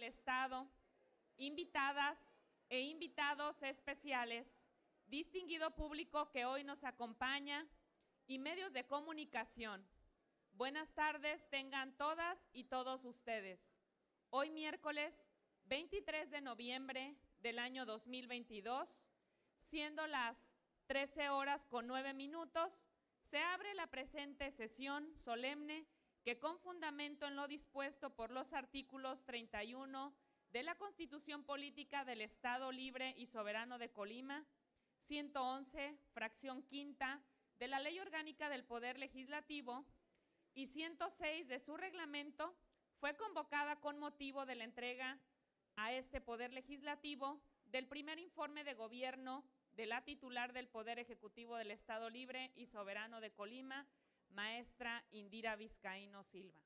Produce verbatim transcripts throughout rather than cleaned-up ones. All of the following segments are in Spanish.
del Estado, invitadas e invitados especiales, distinguido público que hoy nos acompaña y medios de comunicación. Buenas tardes tengan todas y todos ustedes. Hoy miércoles veintitrés de noviembre del año dos mil veintidós, siendo las trece horas con nueve minutos, se abre la presente sesión solemne que con fundamento en lo dispuesto por los artículos treinta y uno de la Constitución Política del Estado Libre y Soberano de Colima, ciento once, fracción quinta, de la Ley Orgánica del Poder Legislativo y ciento seis de su reglamento, fue convocada con motivo de la entrega a este Poder Legislativo del primer informe de gobierno de la titular del Poder Ejecutivo del Estado Libre y Soberano de Colima, maestra Indira Vizcaíno Silva.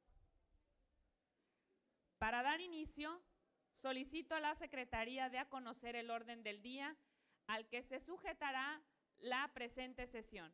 Para dar inicio, solicito a la Secretaría de a conocer el orden del día al que se sujetará la presente sesión.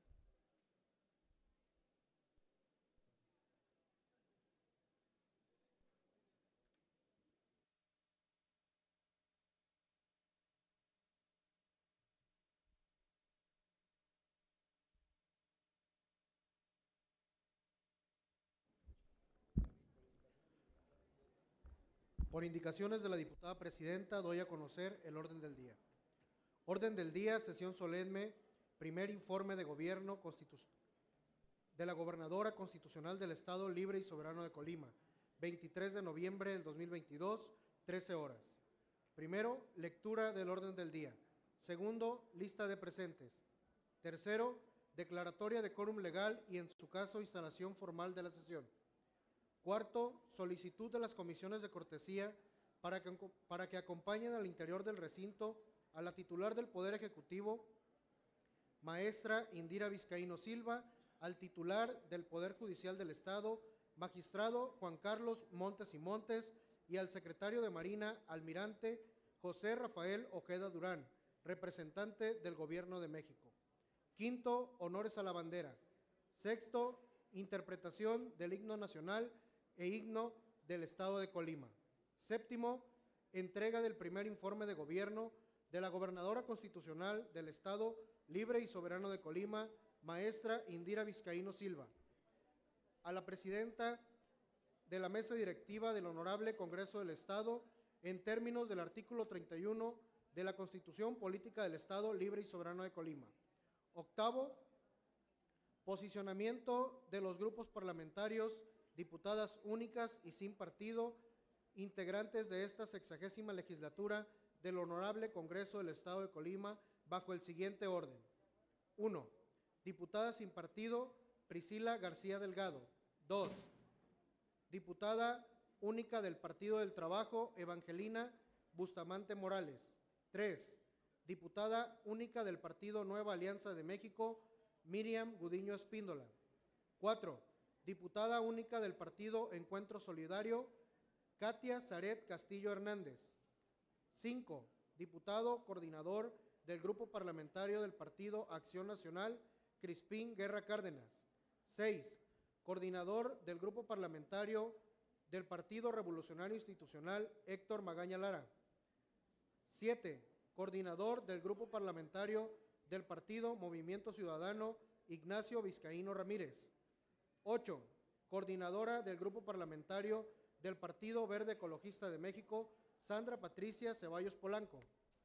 Por indicaciones de la diputada presidenta, doy a conocer el orden del día. Orden del día, sesión solemne, primer informe de gobierno de la Gobernadora Constitucional del Estado Libre y Soberano de Colima, veintitrés de noviembre del dos mil veintidós, trece horas. Primero, lectura del orden del día. Segundo, lista de presentes. Tercero, declaratoria de quórum legal y, en su caso, instalación formal de la sesión. Cuarto, solicitud de las comisiones de cortesía para que, para que acompañen al interior del recinto a la titular del Poder Ejecutivo, maestra Indira Vizcaíno Silva, al titular del Poder Judicial del Estado, magistrado Juan Carlos Montes y Montes, y al secretario de Marina, almirante José Rafael Ojeda Durán, representante del Gobierno de México. Quinto, honores a la bandera. Sexto, interpretación del himno nacional e himno del Estado de Colima. Séptimo, entrega del primer informe de gobierno de la Gobernadora Constitucional del Estado Libre y Soberano de Colima, maestra Indira Vizcaíno Silva. A la presidenta de la mesa directiva del Honorable Congreso del Estado, en términos del artículo treinta y uno de la Constitución Política del Estado Libre y Soberano de Colima. Octavo, posicionamiento de los grupos parlamentarios, diputadas únicas y sin partido, integrantes de esta sexagésima legislatura del Honorable Congreso del Estado de Colima, bajo el siguiente orden. uno. Diputada sin partido, Priscila García Delgado. dos. Diputada única del Partido del Trabajo, Evangelina Bustamante Morales. tres. Diputada única del Partido Nueva Alianza de México, Miriam Gudiño Espíndola. cuatro. Diputada única del Partido Encuentro Solidario, Katia Zaret Castillo Hernández. cinco. Diputado coordinador del Grupo Parlamentario del Partido Acción Nacional, Crispín Guerra Cárdenas. seis. Coordinador del Grupo Parlamentario del Partido Revolucionario Institucional, Héctor Magaña Lara. siete. Coordinador del Grupo Parlamentario del Partido Movimiento Ciudadano, Ignacio Vizcaíno Ramírez. ocho. Coordinadora del Grupo Parlamentario del Partido Verde Ecologista de México, Sandra Patricia Ceballos Polanco.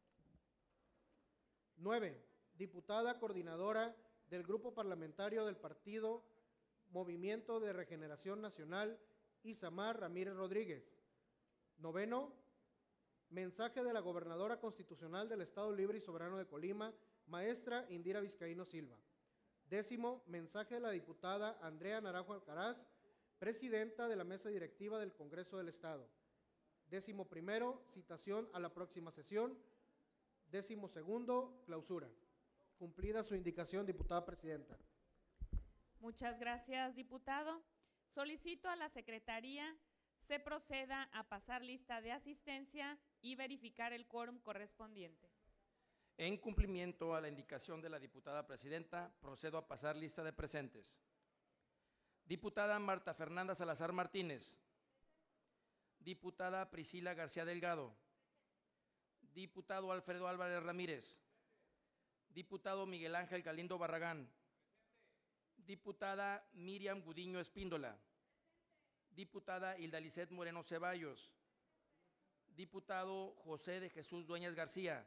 nueve. Diputada coordinadora del Grupo Parlamentario del Partido Movimiento de Regeneración Nacional, Isamar Ramírez Rodríguez. Noveno. Mensaje de la Gobernadora Constitucional del Estado Libre y Soberano de Colima, maestra Indira Vizcaíno Silva. Décimo, mensaje de la diputada Andrea Naranjo Alcaraz, presidenta de la mesa directiva del Congreso del Estado. Décimo primero, citación a la próxima sesión. Décimo segundo, clausura. Cumplida su indicación, diputada presidenta. Muchas gracias, diputado. Solicito a la Secretaría se proceda a pasar lista de asistencia y verificar el quórum correspondiente. En cumplimiento a la indicación de la diputada presidenta, procedo a pasar lista de presentes. Diputada Marta Fernanda Salazar Martínez. Diputada Priscila García Delgado. Diputado Alfredo Álvarez Ramírez. Diputado Miguel Ángel Galindo Barragán. Diputada Miriam Gudiño Espíndola. Diputada Hilda Lizeth Moreno Ceballos. Diputado José de Jesús Dueñas García.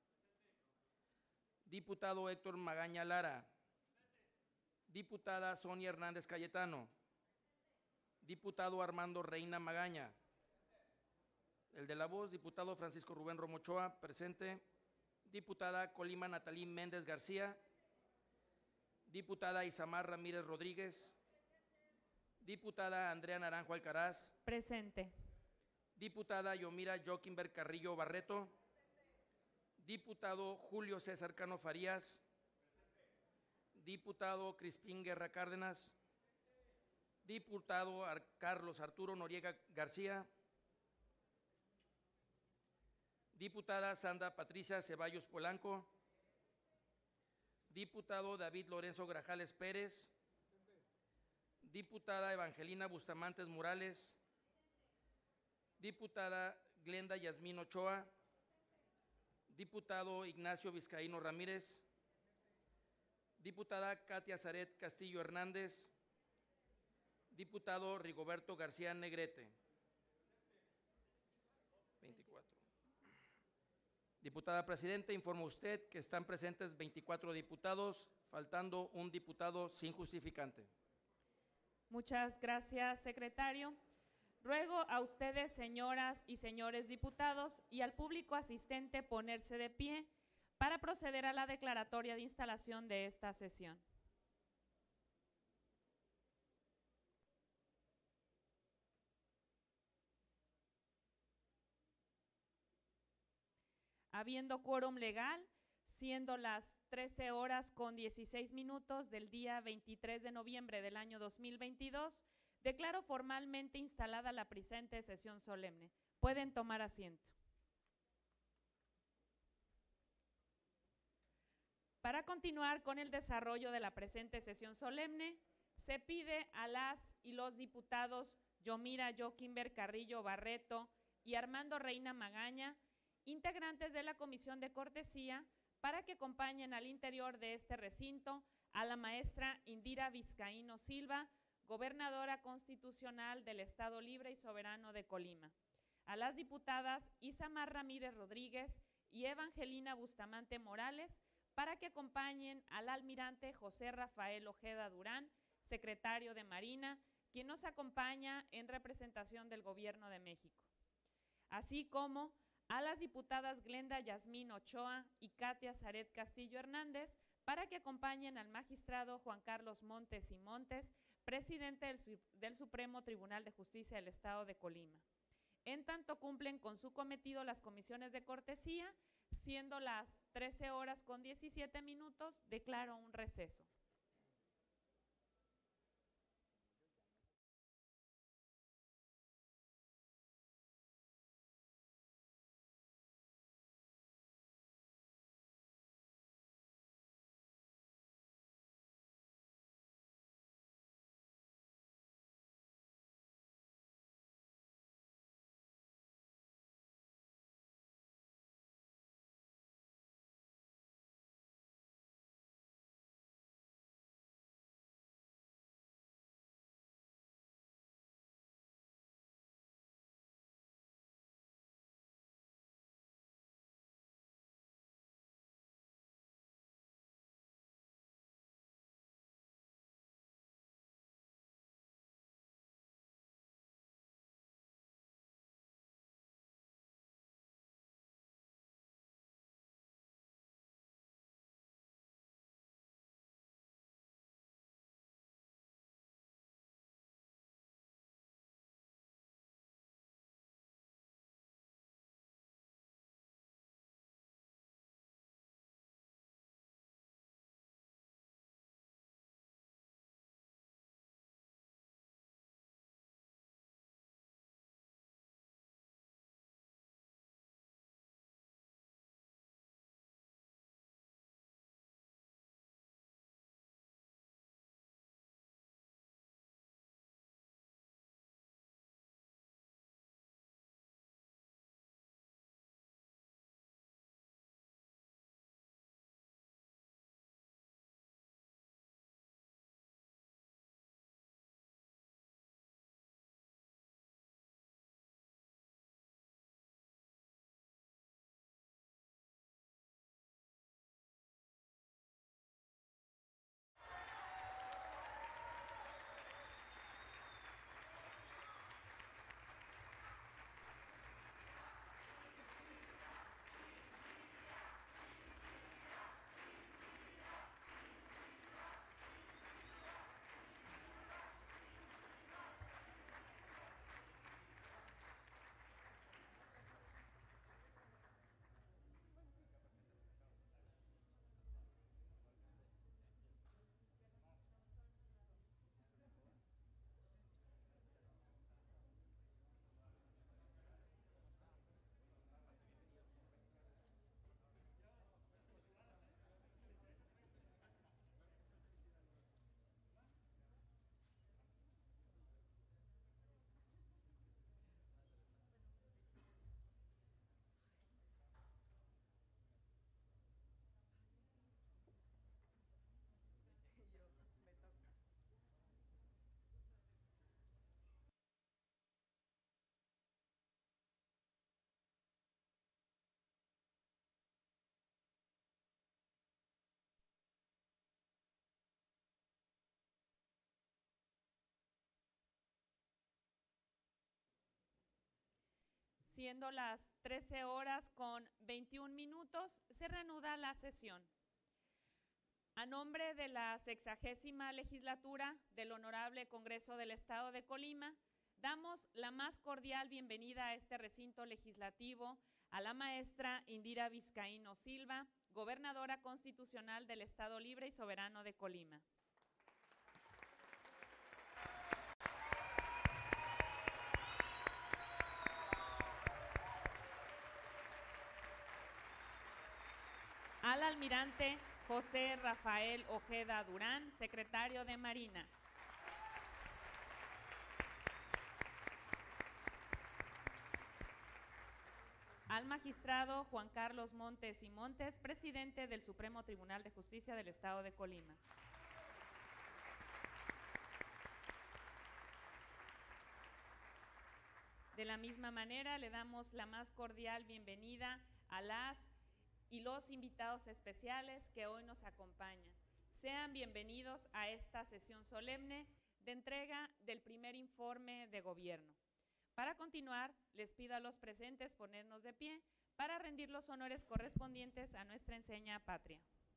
Diputado Héctor Magaña Lara. Diputada Sonia Hernández Cayetano. Diputado Armando Reina Magaña. El de la voz, diputado Francisco Rubén Romochoa, presente. Diputada Colima Natalí Méndez García. Diputada Isamar Ramírez Rodríguez. Diputada Andrea Naranjo Alcaraz. Presente. Diputada Yomira Joaquimber Carrillo Barreto. Diputado Julio César Cano Farías. Diputado Crispín Guerra Cárdenas. Diputado Ar- Carlos Arturo Noriega García. Diputada Sandra Patricia Ceballos Polanco. Diputado David Lorenzo Grajales Pérez. Diputada Evangelina Bustamantes Morales. Diputada Glenda Yasmín Ochoa. Diputado Ignacio Vizcaíno Ramírez. Diputada Katia Zaret Castillo Hernández. Diputado Rigoberto García Negrete. veinticuatro. Diputada Presidenta, informa usted que están presentes veinticuatro diputados, faltando un diputado sin justificante. Muchas gracias, secretario. Ruego a ustedes, señoras y señores diputados, y al público asistente ponerse de pie para proceder a la declaratoria de instalación de esta sesión. Habiendo quórum legal, siendo las trece horas con dieciséis minutos del día veintitrés de noviembre del año dos mil veintidós, declaro formalmente instalada la presente sesión solemne. Pueden tomar asiento. Para continuar con el desarrollo de la presente sesión solemne, se pide a las y los diputados Yomira Joaquimber Carrillo Barreto y Armando Reina Magaña, integrantes de la Comisión de Cortesía, para que acompañen al interior de este recinto a la maestra Indira Vizcaíno Silva, gobernadora constitucional del Estado Libre y Soberano de Colima, a las diputadas Isamar Ramírez Rodríguez y Evangelina Bustamante Morales, para que acompañen al almirante José Rafael Ojeda Durán, secretario de Marina, quien nos acompaña en representación del Gobierno de México, así como a las diputadas Glenda Yasmín Ochoa y Katia Zaret Castillo Hernández, para que acompañen al magistrado Juan Carlos Montes y Montes, presidente del, del Supremo Tribunal de Justicia del Estado de Colima. En tanto cumplen con su cometido las comisiones de cortesía, siendo las trece horas con diecisiete minutos, declaro un receso. Siendo las trece horas con veintiún minutos, se reanuda la sesión. A nombre de la sexagésima legislatura del Honorable Congreso del Estado de Colima, damos la más cordial bienvenida a este recinto legislativo a la maestra Indira Vizcaíno Silva, gobernadora constitucional del Estado Libre y Soberano de Colima. Al almirante José Rafael Ojeda Durán, secretario de Marina. Al magistrado Juan Carlos Montes y Montes, presidente del Supremo Tribunal de Justicia del Estado de Colima. De la misma manera, le damos la más cordial bienvenida a las y los invitados especiales que hoy nos acompañan. Sean bienvenidos a esta sesión solemne de entrega del primer informe de gobierno. Para continuar, les pido a los presentes ponernos de pie para rendir los honores correspondientes a nuestra enseña patria.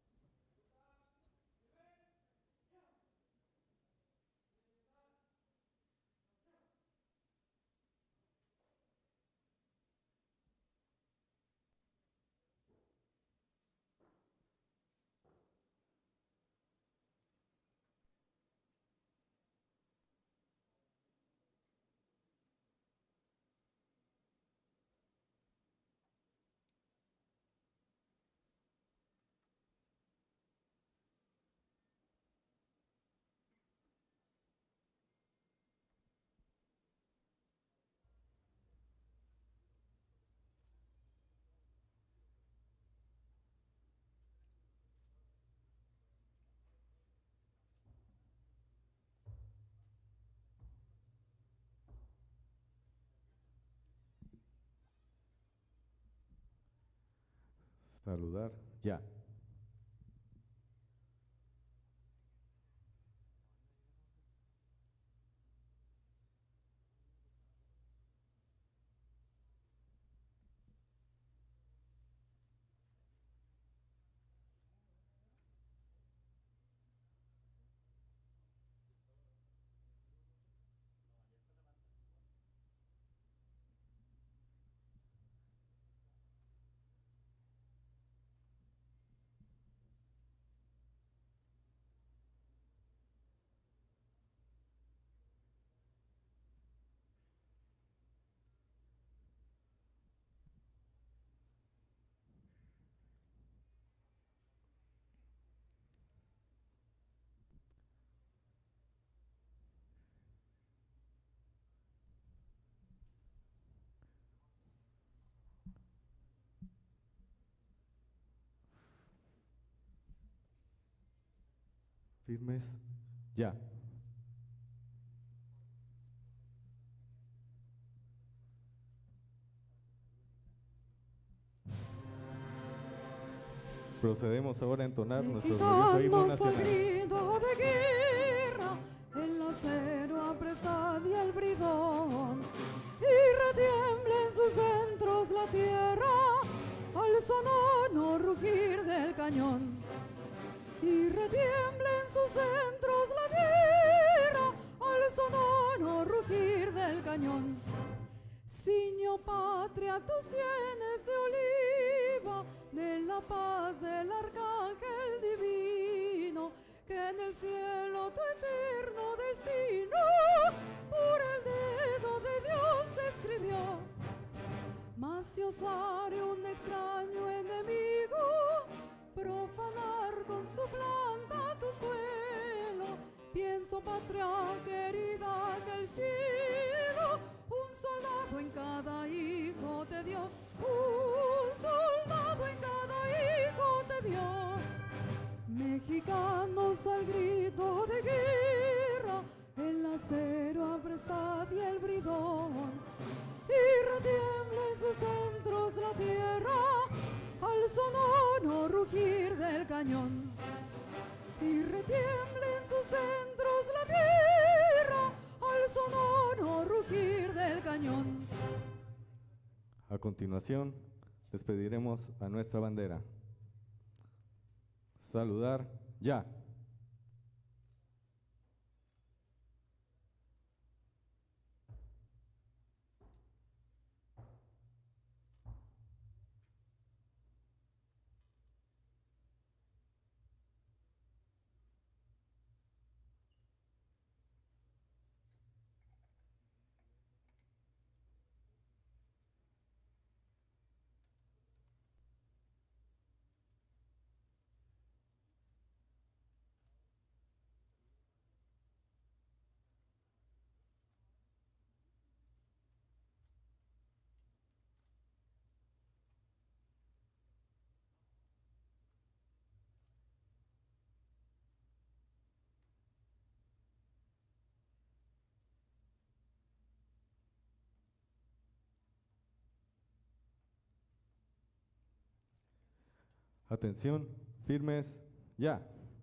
Saludar, ya. Firmes, ya. Procedemos ahora a entonar nuestro glorioso himno nacional. Grito de guerra, el acero apresta y el bridón, y retiembla en sus centros la tierra al sonoro rugir del cañón. Y retiembla en sus centros la tierra al sonoro rugir del cañón. Ciño patria, tus sienes de oliva, de la paz del arcángel divino, que en el cielo tu eterno destino por el dedo de Dios escribió. Mas si osare un extraño enemigo profanar con su planta tu suelo, pienso, patria querida, que el cielo un soldado en cada hijo te dio, un soldado en cada hijo te dio. Mexicanos al grito de guerra, el acero aprestad y el bridón, y retiembla en sus centros la tierra al sonoro rugir del cañón. Y retiembla en sus centros la tierra al sonoro rugir del cañón. A continuación, despediremos a nuestra bandera. Saludar ya. Atención, firmes, ya.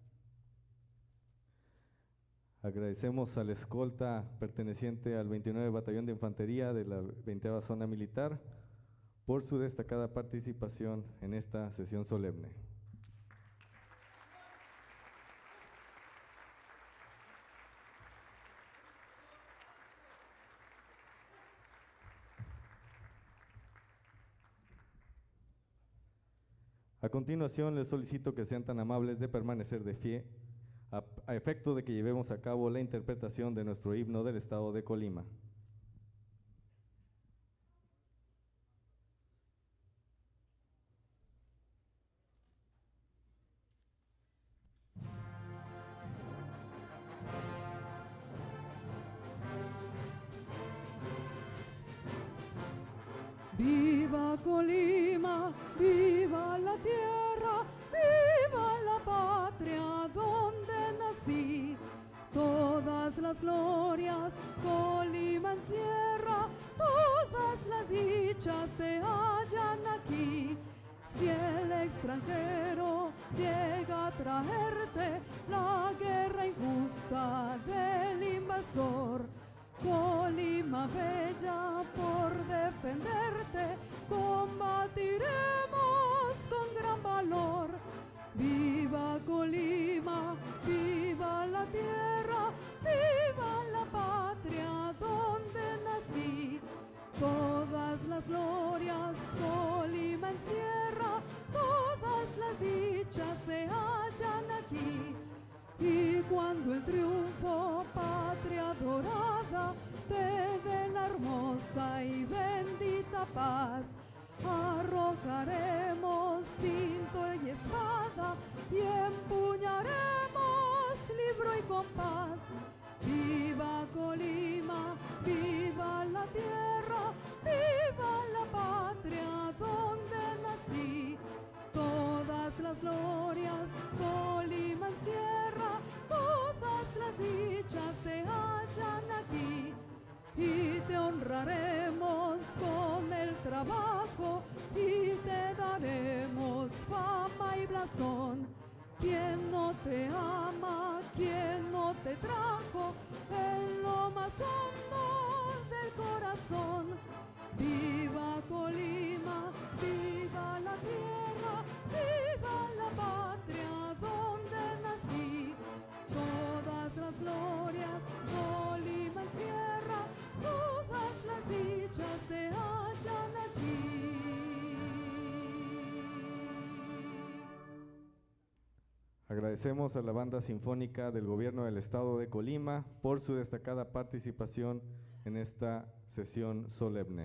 Agradecemos a la escolta perteneciente al veintinueve Batallón de Infantería de la veinte Zona Militar por su destacada participación en esta sesión solemne. A continuación, les solicito que sean tan amables de permanecer de pie a, a efecto de que llevemos a cabo la interpretación de nuestro himno del Estado de Colima. Viva Colima, viva la tierra, viva la patria donde nací. Todas las glorias Colima encierra, todas las dichas se hallan aquí. Si el extranjero llega a traerte la guerra injusta del invasor, Colima bella, por defenderte combatiremos con gran valor. Viva Colima, viva la tierra, viva la patria donde nací. Todas las glorias Colima encierra, todas las dichas se hallan aquí. Y cuando el triunfo, patria dorada, te dé la hermosa y bendita paz, arrojaremos cinto y espada y empuñaremos libro y compás. Viva Colima, viva la tierra, viva la patria donde nací. Todas las glorias Colima encierra, todas las dichas se hallan aquí. Y te honraremos con el trabajo y te daremos fama y blasón. Quien no te ama, quien no te trajo en lo más hondo del corazón. Viva Colima, viva la tierra, viva la patria donde nací. Todas las glorias Colima encierra, todas las dichas se hallan aquí. Agradecemos a la Banda Sinfónica del Gobierno del Estado de Colima por su destacada participación en esta sesión solemne.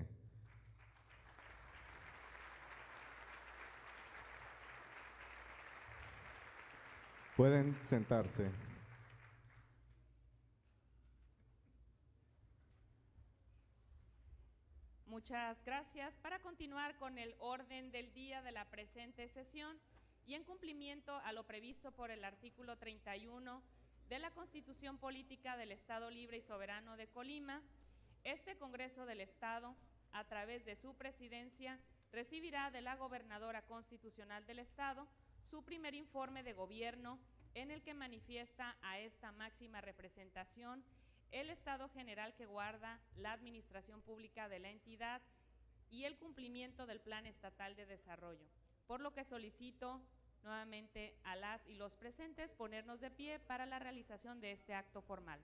Pueden sentarse. Muchas gracias. Para continuar con el orden del día de la presente sesión y en cumplimiento a lo previsto por el artículo treinta y uno de la Constitución Política del Estado Libre y Soberano de Colima, este Congreso del Estado, a través de su presidencia, recibirá de la Gobernadora Constitucional del Estado su primer informe de gobierno en el que manifiesta a esta máxima representación el estado general que guarda la administración pública de la entidad y el cumplimiento del Plan Estatal de Desarrollo, por lo que solicito nuevamente a las y los presentes ponernos de pie para la realización de este acto formal.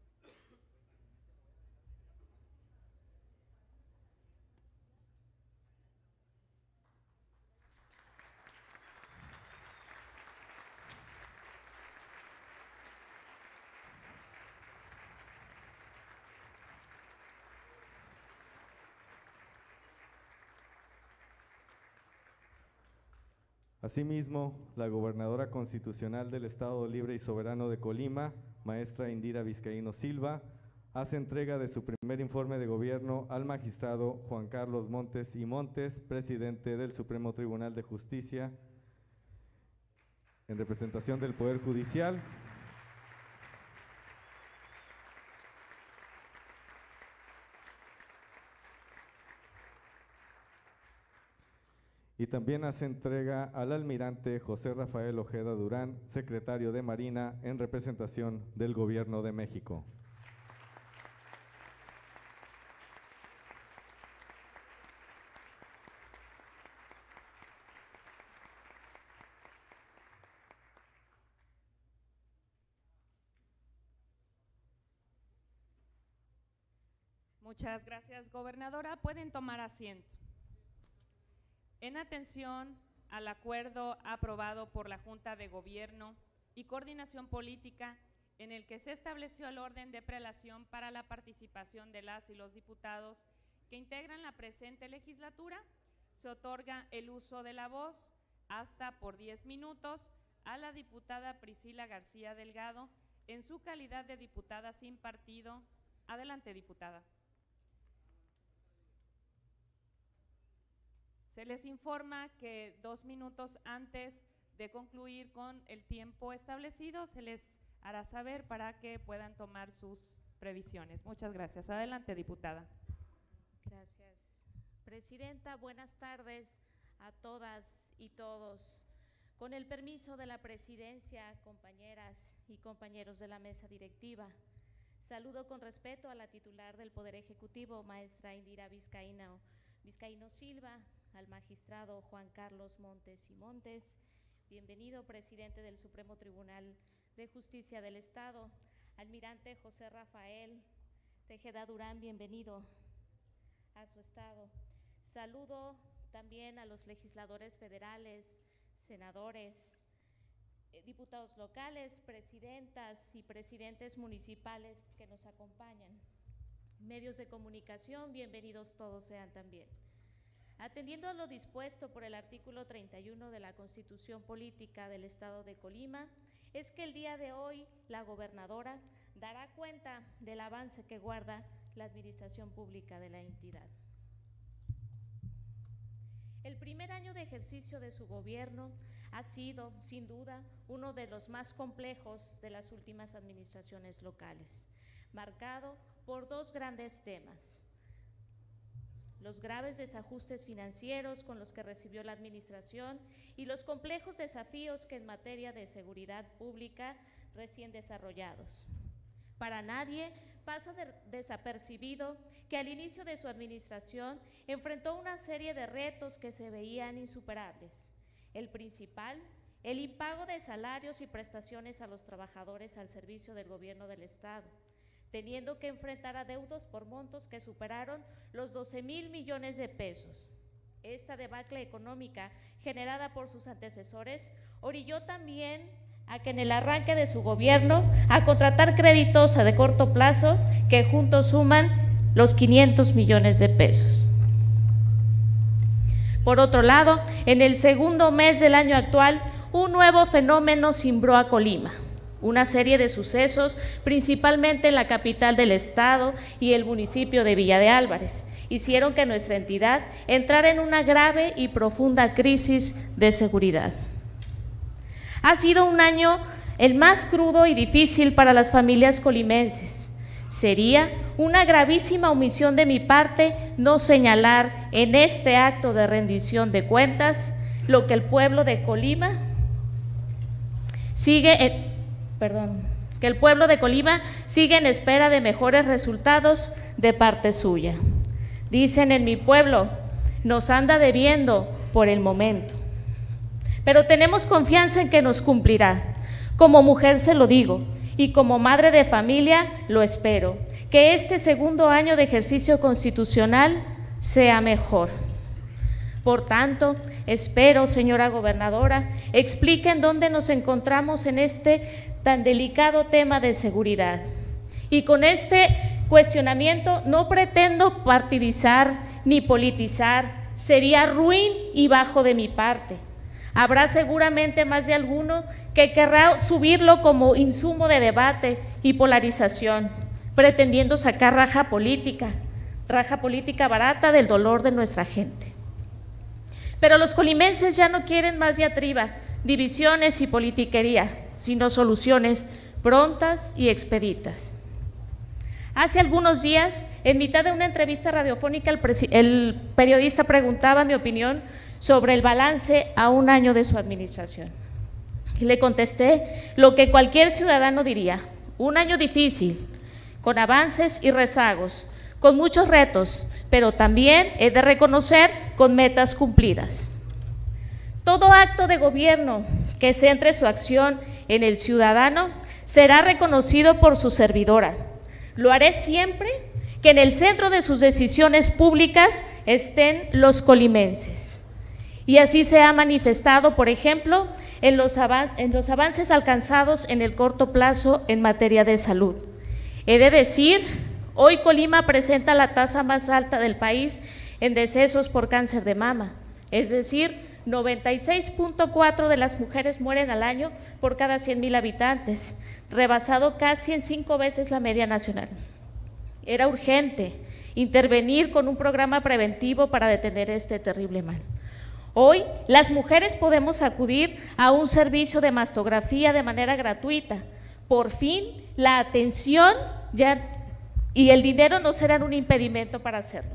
Asimismo, la gobernadora constitucional del Estado Libre y Soberano de Colima, maestra Indira Vizcaíno Silva, hace entrega de su primer informe de gobierno al magistrado Juan Carlos Montes y Montes, presidente del Supremo Tribunal de Justicia, en representación del Poder Judicial. Y también hace entrega al almirante José Rafael Ojeda Durán, secretario de Marina, en representación del Gobierno de México. Muchas gracias, gobernadora. Pueden tomar asiento. En atención al acuerdo aprobado por la Junta de Gobierno y Coordinación Política, en el que se estableció el orden de prelación para la participación de las y los diputados que integran la presente legislatura, se otorga el uso de la voz hasta por diez minutos a la diputada Priscila García Delgado en su calidad de diputada sin partido. Adelante, diputada. Se les informa que dos minutos antes de concluir con el tiempo establecido se les hará saber para que puedan tomar sus previsiones. Muchas gracias. Adelante, diputada. Gracias, presidenta. Buenas tardes a todas y todos. Con el permiso de la presidencia, compañeras y compañeros de la mesa directiva, saludo con respeto a la titular del Poder Ejecutivo, maestra Indira Vizcaíno, Vizcaíno Silva, al magistrado Juan Carlos Montes y Montes. Bienvenido, presidente del Supremo Tribunal de Justicia del Estado. Almirante José Rafael Tejeda Durán, bienvenido a su estado. Saludo también a los legisladores federales, senadores, eh, diputados locales, presidentas y presidentes municipales que nos acompañan. Medios de comunicación, bienvenidos todos sean también. Atendiendo a lo dispuesto por el artículo treinta y uno de la Constitución Política del Estado de Colima, es que el día de hoy la gobernadora dará cuenta del avance que guarda la administración pública de la entidad. El primer año de ejercicio de su gobierno ha sido, sin duda, uno de los más complejos de las últimas administraciones locales, marcado por dos grandes temas: los graves desajustes financieros con los que recibió la administración y los complejos desafíos que en materia de seguridad pública recién desarrollados. Para nadie pasa de desapercibido que al inicio de su administración enfrentó una serie de retos que se veían insuperables. El principal, el impago de salarios y prestaciones a los trabajadores al servicio del gobierno del Estado, teniendo que enfrentar adeudos por montos que superaron los doce mil millones de pesos. Esta debacle económica generada por sus antecesores orilló también a que en el arranque de su gobierno a contratar créditos a de corto plazo que juntos suman los quinientos millones de pesos. Por otro lado, en el segundo mes del año actual, un nuevo fenómeno cimbró a Colima. Una serie de sucesos, principalmente en la capital del estado y el municipio de Villa de Álvarez, hicieron que nuestra entidad entrara en una grave y profunda crisis de seguridad. Ha sido un año el más crudo y difícil para las familias colimenses. Sería una gravísima omisión de mi parte no señalar en este acto de rendición de cuentas lo que el pueblo de Colima sigue en, perdón, que el pueblo de Colima sigue en espera de mejores resultados de parte suya. Dicen en mi pueblo, nos anda debiendo por el momento. Pero tenemos confianza en que nos cumplirá. Como mujer se lo digo y como madre de familia lo espero, que este segundo año de ejercicio constitucional sea mejor. Por tanto, espero, señora gobernadora, expliquen dónde nos encontramos en este tan delicado tema de seguridad. Y con este cuestionamiento no pretendo partidizar ni politizar, sería ruin y bajo de mi parte. Habrá seguramente más de alguno que querrá subirlo como insumo de debate y polarización, pretendiendo sacar raja política, raja política barata del dolor de nuestra gente. Pero los colimenses ya no quieren más diatriba, divisiones y politiquería, sino soluciones prontas y expeditas. Hace algunos días, en mitad de una entrevista radiofónica, el, el periodista preguntaba mi opinión sobre el balance a un año de su administración. Y le contesté lo que cualquier ciudadano diría: un año difícil, con avances y rezagos, con muchos retos, pero también he de reconocer con metas cumplidas. Todo acto de gobierno que centre su acción en el ciudadano será reconocido por su servidora. Lo haré siempre que en el centro de sus decisiones públicas estén los colimenses. Y así se ha manifestado, por ejemplo, en los, avan en los avances alcanzados en el corto plazo en materia de salud. He de decir, hoy Colima presenta la tasa más alta del país en decesos por cáncer de mama, es decir, noventa y seis punto cuatro de las mujeres mueren al año por cada cien mil habitantes, rebasado casi en cinco veces la media nacional. Era urgente intervenir con un programa preventivo para detener este terrible mal. Hoy, las mujeres podemos acudir a un servicio de mastografía de manera gratuita. Por fin, la atención ya, y el dinero no serán un impedimento para hacerlo.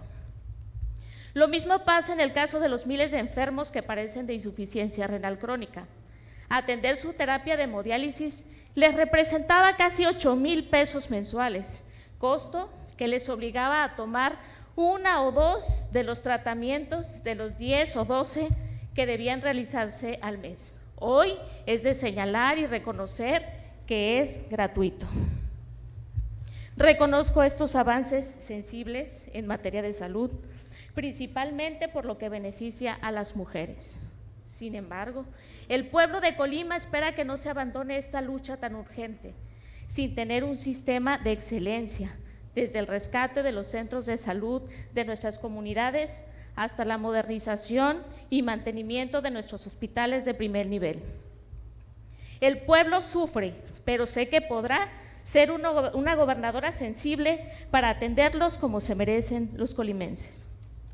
Lo mismo pasa en el caso de los miles de enfermos que padecen de insuficiencia renal crónica. Atender su terapia de hemodiálisis les representaba casi ocho mil pesos mensuales, costo que les obligaba a tomar una o dos de los tratamientos de los diez o doce que debían realizarse al mes. Hoy es de señalar y reconocer que es gratuito. Reconozco estos avances sensibles en materia de salud, principalmente por lo que beneficia a las mujeres. Sin embargo, el pueblo de Colima espera que no se abandone esta lucha tan urgente, sin tener un sistema de excelencia, desde el rescate de los centros de salud de nuestras comunidades hasta la modernización y mantenimiento de nuestros hospitales de primer nivel. El pueblo sufre, pero sé que podrá ser uno, una gobernadora sensible para atenderlos como se merecen los colimenses.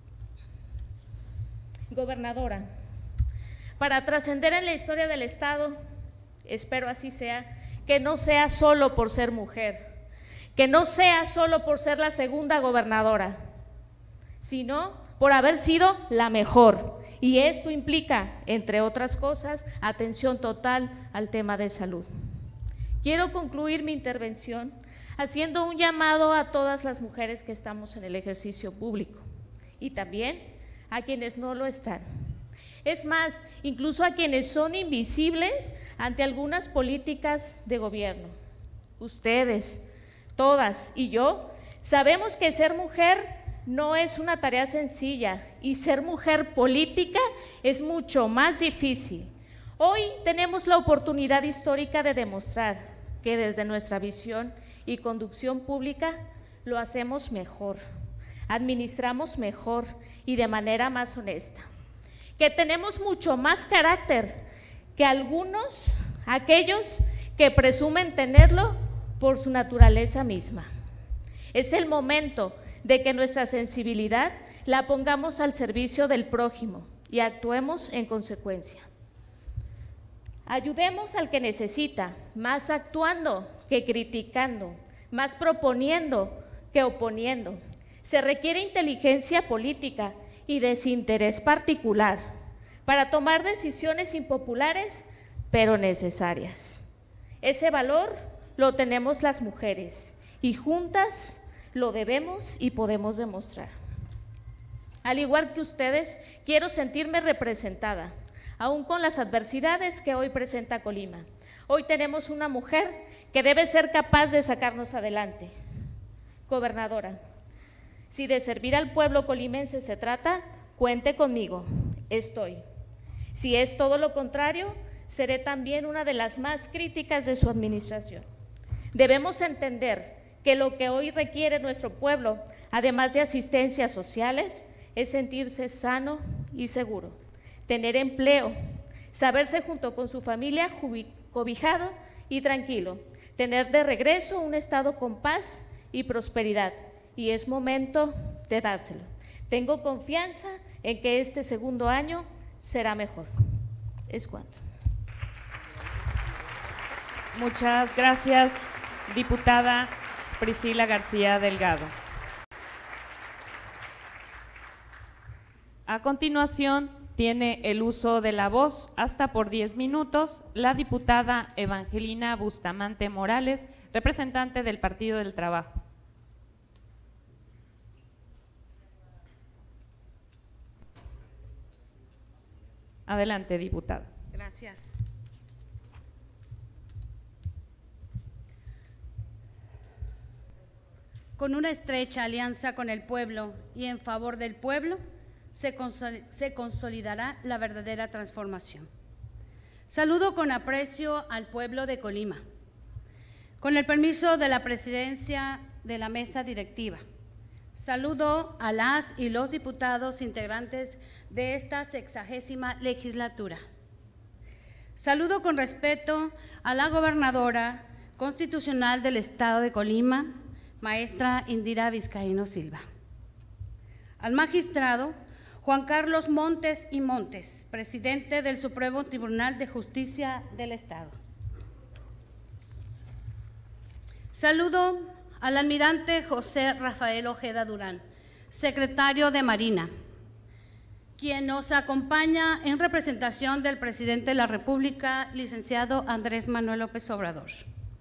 Gobernadora, para trascender en la historia del Estado, espero así sea, que no sea solo por ser mujer, que no sea solo por ser la segunda gobernadora, sino por haber sido la mejor. Y esto implica, entre otras cosas, atención total al tema de salud. Quiero concluir mi intervención haciendo un llamado a todas las mujeres que estamos en el ejercicio público y también a quienes no lo están. Es más, incluso a quienes son invisibles ante algunas políticas de gobierno. Ustedes, todas y yo, sabemos que ser mujer no es una tarea sencilla y ser mujer política es mucho más difícil. Hoy tenemos la oportunidad histórica de demostrar que desde nuestra visión y conducción pública lo hacemos mejor, administramos mejor y de manera más honesta, que tenemos mucho más carácter que algunos, aquellos que presumen tenerlo por su naturaleza misma. Es el momento de que nuestra sensibilidad la pongamos al servicio del prójimo y actuemos en consecuencia. Ayudemos al que necesita, más actuando que criticando, más proponiendo que oponiendo. Se requiere inteligencia política y desinterés particular para tomar decisiones impopulares, pero necesarias. Ese valor lo tenemos las mujeres y juntas lo debemos y podemos demostrar. Al igual que ustedes, quiero sentirme representada, aún con las adversidades que hoy presenta Colima. Hoy tenemos una mujer que debe ser capaz de sacarnos adelante. Gobernadora, si de servir al pueblo colimense se trata, cuente conmigo, estoy. Si es todo lo contrario, seré también una de las más críticas de su administración. Debemos entender que lo que hoy requiere nuestro pueblo, además de asistencias sociales, es sentirse sano y seguro, tener empleo, saberse junto con su familia cobijado y tranquilo, tener de regreso un estado con paz y prosperidad, y es momento de dárselo. Tengo confianza en que este segundo año será mejor. Es cuanto. Muchas gracias, diputada Priscila García Delgado. A continuación, tiene el uso de la voz hasta por diez minutos la diputada Evangelina Bustamante Morales, representante del Partido del Trabajo. Adelante, diputada. Gracias. Con una estrecha alianza con el pueblo y en favor del pueblo, se, consol- se consolidará la verdadera transformación. Saludo con aprecio al pueblo de Colima. Con el permiso de la presidencia de la mesa directiva, saludo a las y los diputados integrantes de esta sexagésima legislatura. Saludo con respeto a la gobernadora constitucional del Estado de Colima, maestra Indira Vizcaíno Silva. Al magistrado Juan Carlos Montes y Montes, presidente del Supremo Tribunal de Justicia del Estado. Saludo al almirante José Rafael Ojeda Durán, secretario de Marina, quien nos acompaña en representación del presidente de la República, licenciado Andrés Manuel López Obrador.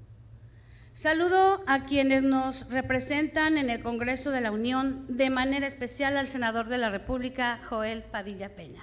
Saludo a quienes nos representan en el Congreso de la Unión, de manera especial al senador de la República, Joel Padilla Peña.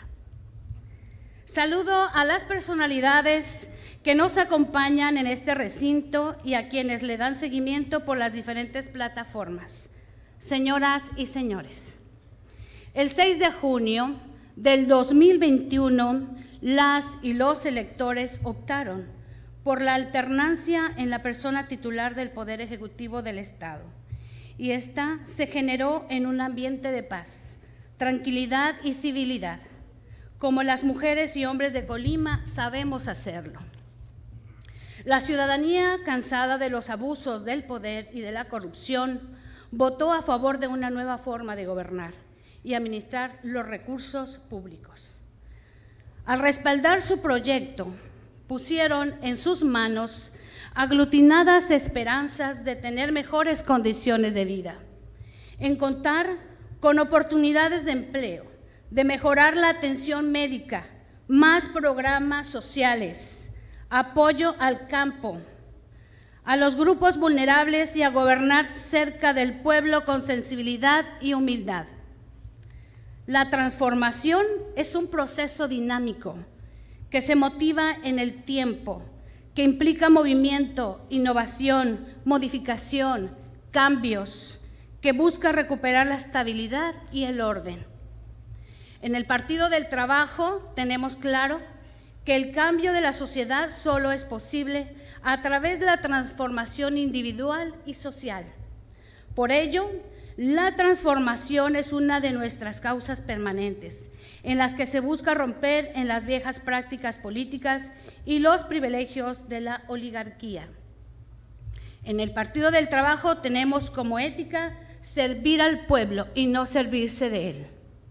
Saludo a las personalidades que nos acompañan en este recinto y a quienes le dan seguimiento por las diferentes plataformas. Señoras y señores, el seis de junio del dos mil veintiuno, las y los electores optaron por la alternancia en la persona titular del Poder Ejecutivo del Estado, y esta se generó en un ambiente de paz, tranquilidad y civilidad, como las mujeres y hombres de Colima sabemos hacerlo. La ciudadanía, cansada de los abusos del poder y de la corrupción, votó a favor de una nueva forma de gobernar y administrar los recursos públicos. Al respaldar su proyecto, pusieron en sus manos aglutinadas esperanzas de tener mejores condiciones de vida, en contar con oportunidades de empleo, de mejorar la atención médica, más programas sociales, apoyo al campo, a los grupos vulnerables y a gobernar cerca del pueblo con sensibilidad y humildad. La transformación es un proceso dinámico que se motiva en el tiempo, que implica movimiento, innovación, modificación, cambios, que busca recuperar la estabilidad y el orden. En el Partido del Trabajo tenemos claro que el cambio de la sociedad solo es posible a través de la transformación individual y social. Por ello, la transformación es una de nuestras causas permanentes, en las que se busca romper en las viejas prácticas políticas y los privilegios de la oligarquía. En el Partido del Trabajo tenemos como ética servir al pueblo y no servirse de él.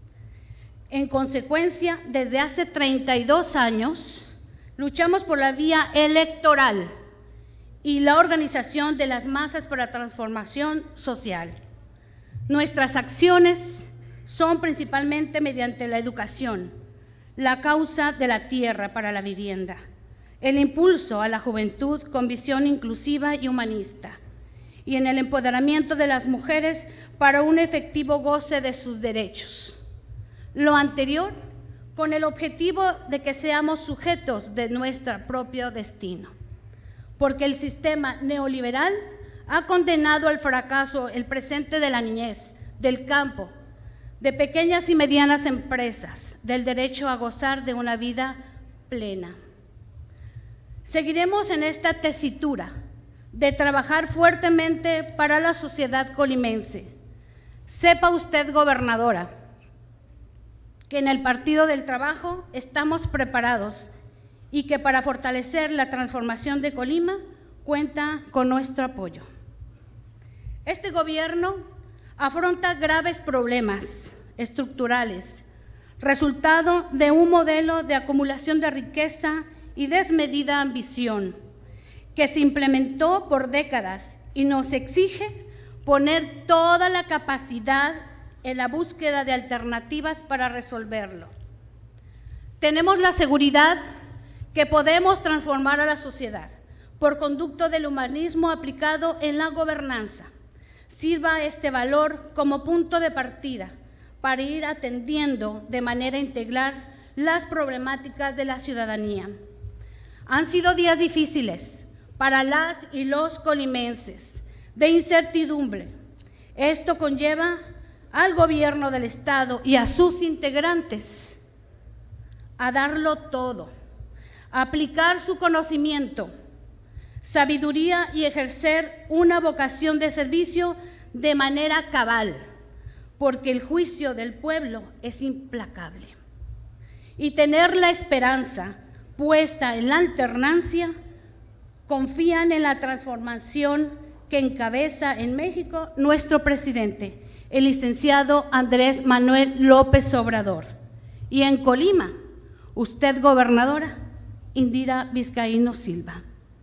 En consecuencia, desde hace treinta y dos años, luchamos por la vía electoral y la organización de las masas para la transformación social. Nuestras acciones son principalmente mediante la educación, la causa de la tierra para la vivienda, el impulso a la juventud con visión inclusiva y humanista, y en el empoderamiento de las mujeres para un efectivo goce de sus derechos. Lo anterior con el objetivo de que seamos sujetos de nuestro propio destino, porque el sistema neoliberal ha condenado al fracaso el presente de la niñez, del campo, de pequeñas y medianas empresas, del derecho a gozar de una vida plena. Seguiremos en esta tesitura de trabajar fuertemente para la sociedad colimense. Sepa usted, gobernadora, que en el Partido del Trabajo estamos preparados y que para fortalecer la transformación de Colima cuenta con nuestro apoyo. Este gobierno afronta graves problemas estructurales, resultado de un modelo de acumulación de riqueza y desmedida ambición que se implementó por décadas y nos exige poner toda la capacidad en la búsqueda de alternativas para resolverlo. Tenemos la seguridad que podemos transformar a la sociedad por conducto del humanismo aplicado en la gobernanza. Sirva este valor como punto de partida para ir atendiendo de manera integral las problemáticas de la ciudadanía. Han sido días difíciles para las y los colimenses, de incertidumbre. Esto conlleva al gobierno del Estado y a sus integrantes a darlo todo, a aplicar su conocimiento, sabiduría y ejercer una vocación de servicio de manera cabal, porque el juicio del pueblo es implacable. Y tener la esperanza puesta en la alternancia, confían en la transformación que encabeza en México nuestro presidente, el licenciado Andrés Manuel López Obrador. Y en Colima, usted, gobernadora, Indira Vizcaíno Silva.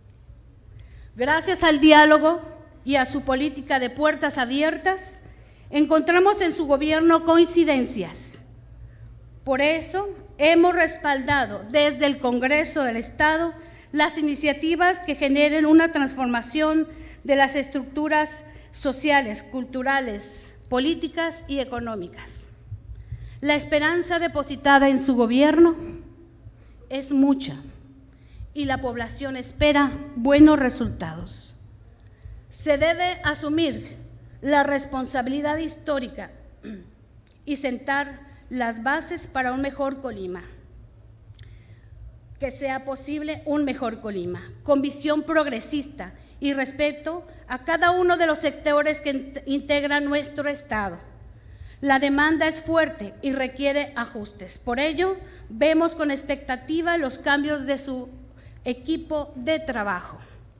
Gracias al diálogo y a su política de puertas abiertas, encontramos en su gobierno coincidencias. Por eso, hemos respaldado desde el Congreso del Estado las iniciativas que generen una transformación de las estructuras sociales, culturales, políticas y económicas. La esperanza depositada en su gobierno es mucha y la población espera buenos resultados. Se debe asumir la responsabilidad histórica y sentar las bases para un mejor Colima, que sea posible un mejor Colima, con visión progresista y respeto a cada uno de los sectores que integran nuestro Estado. La demanda es fuerte y requiere ajustes. Por ello, vemos con expectativa los cambios de su equipo de trabajo.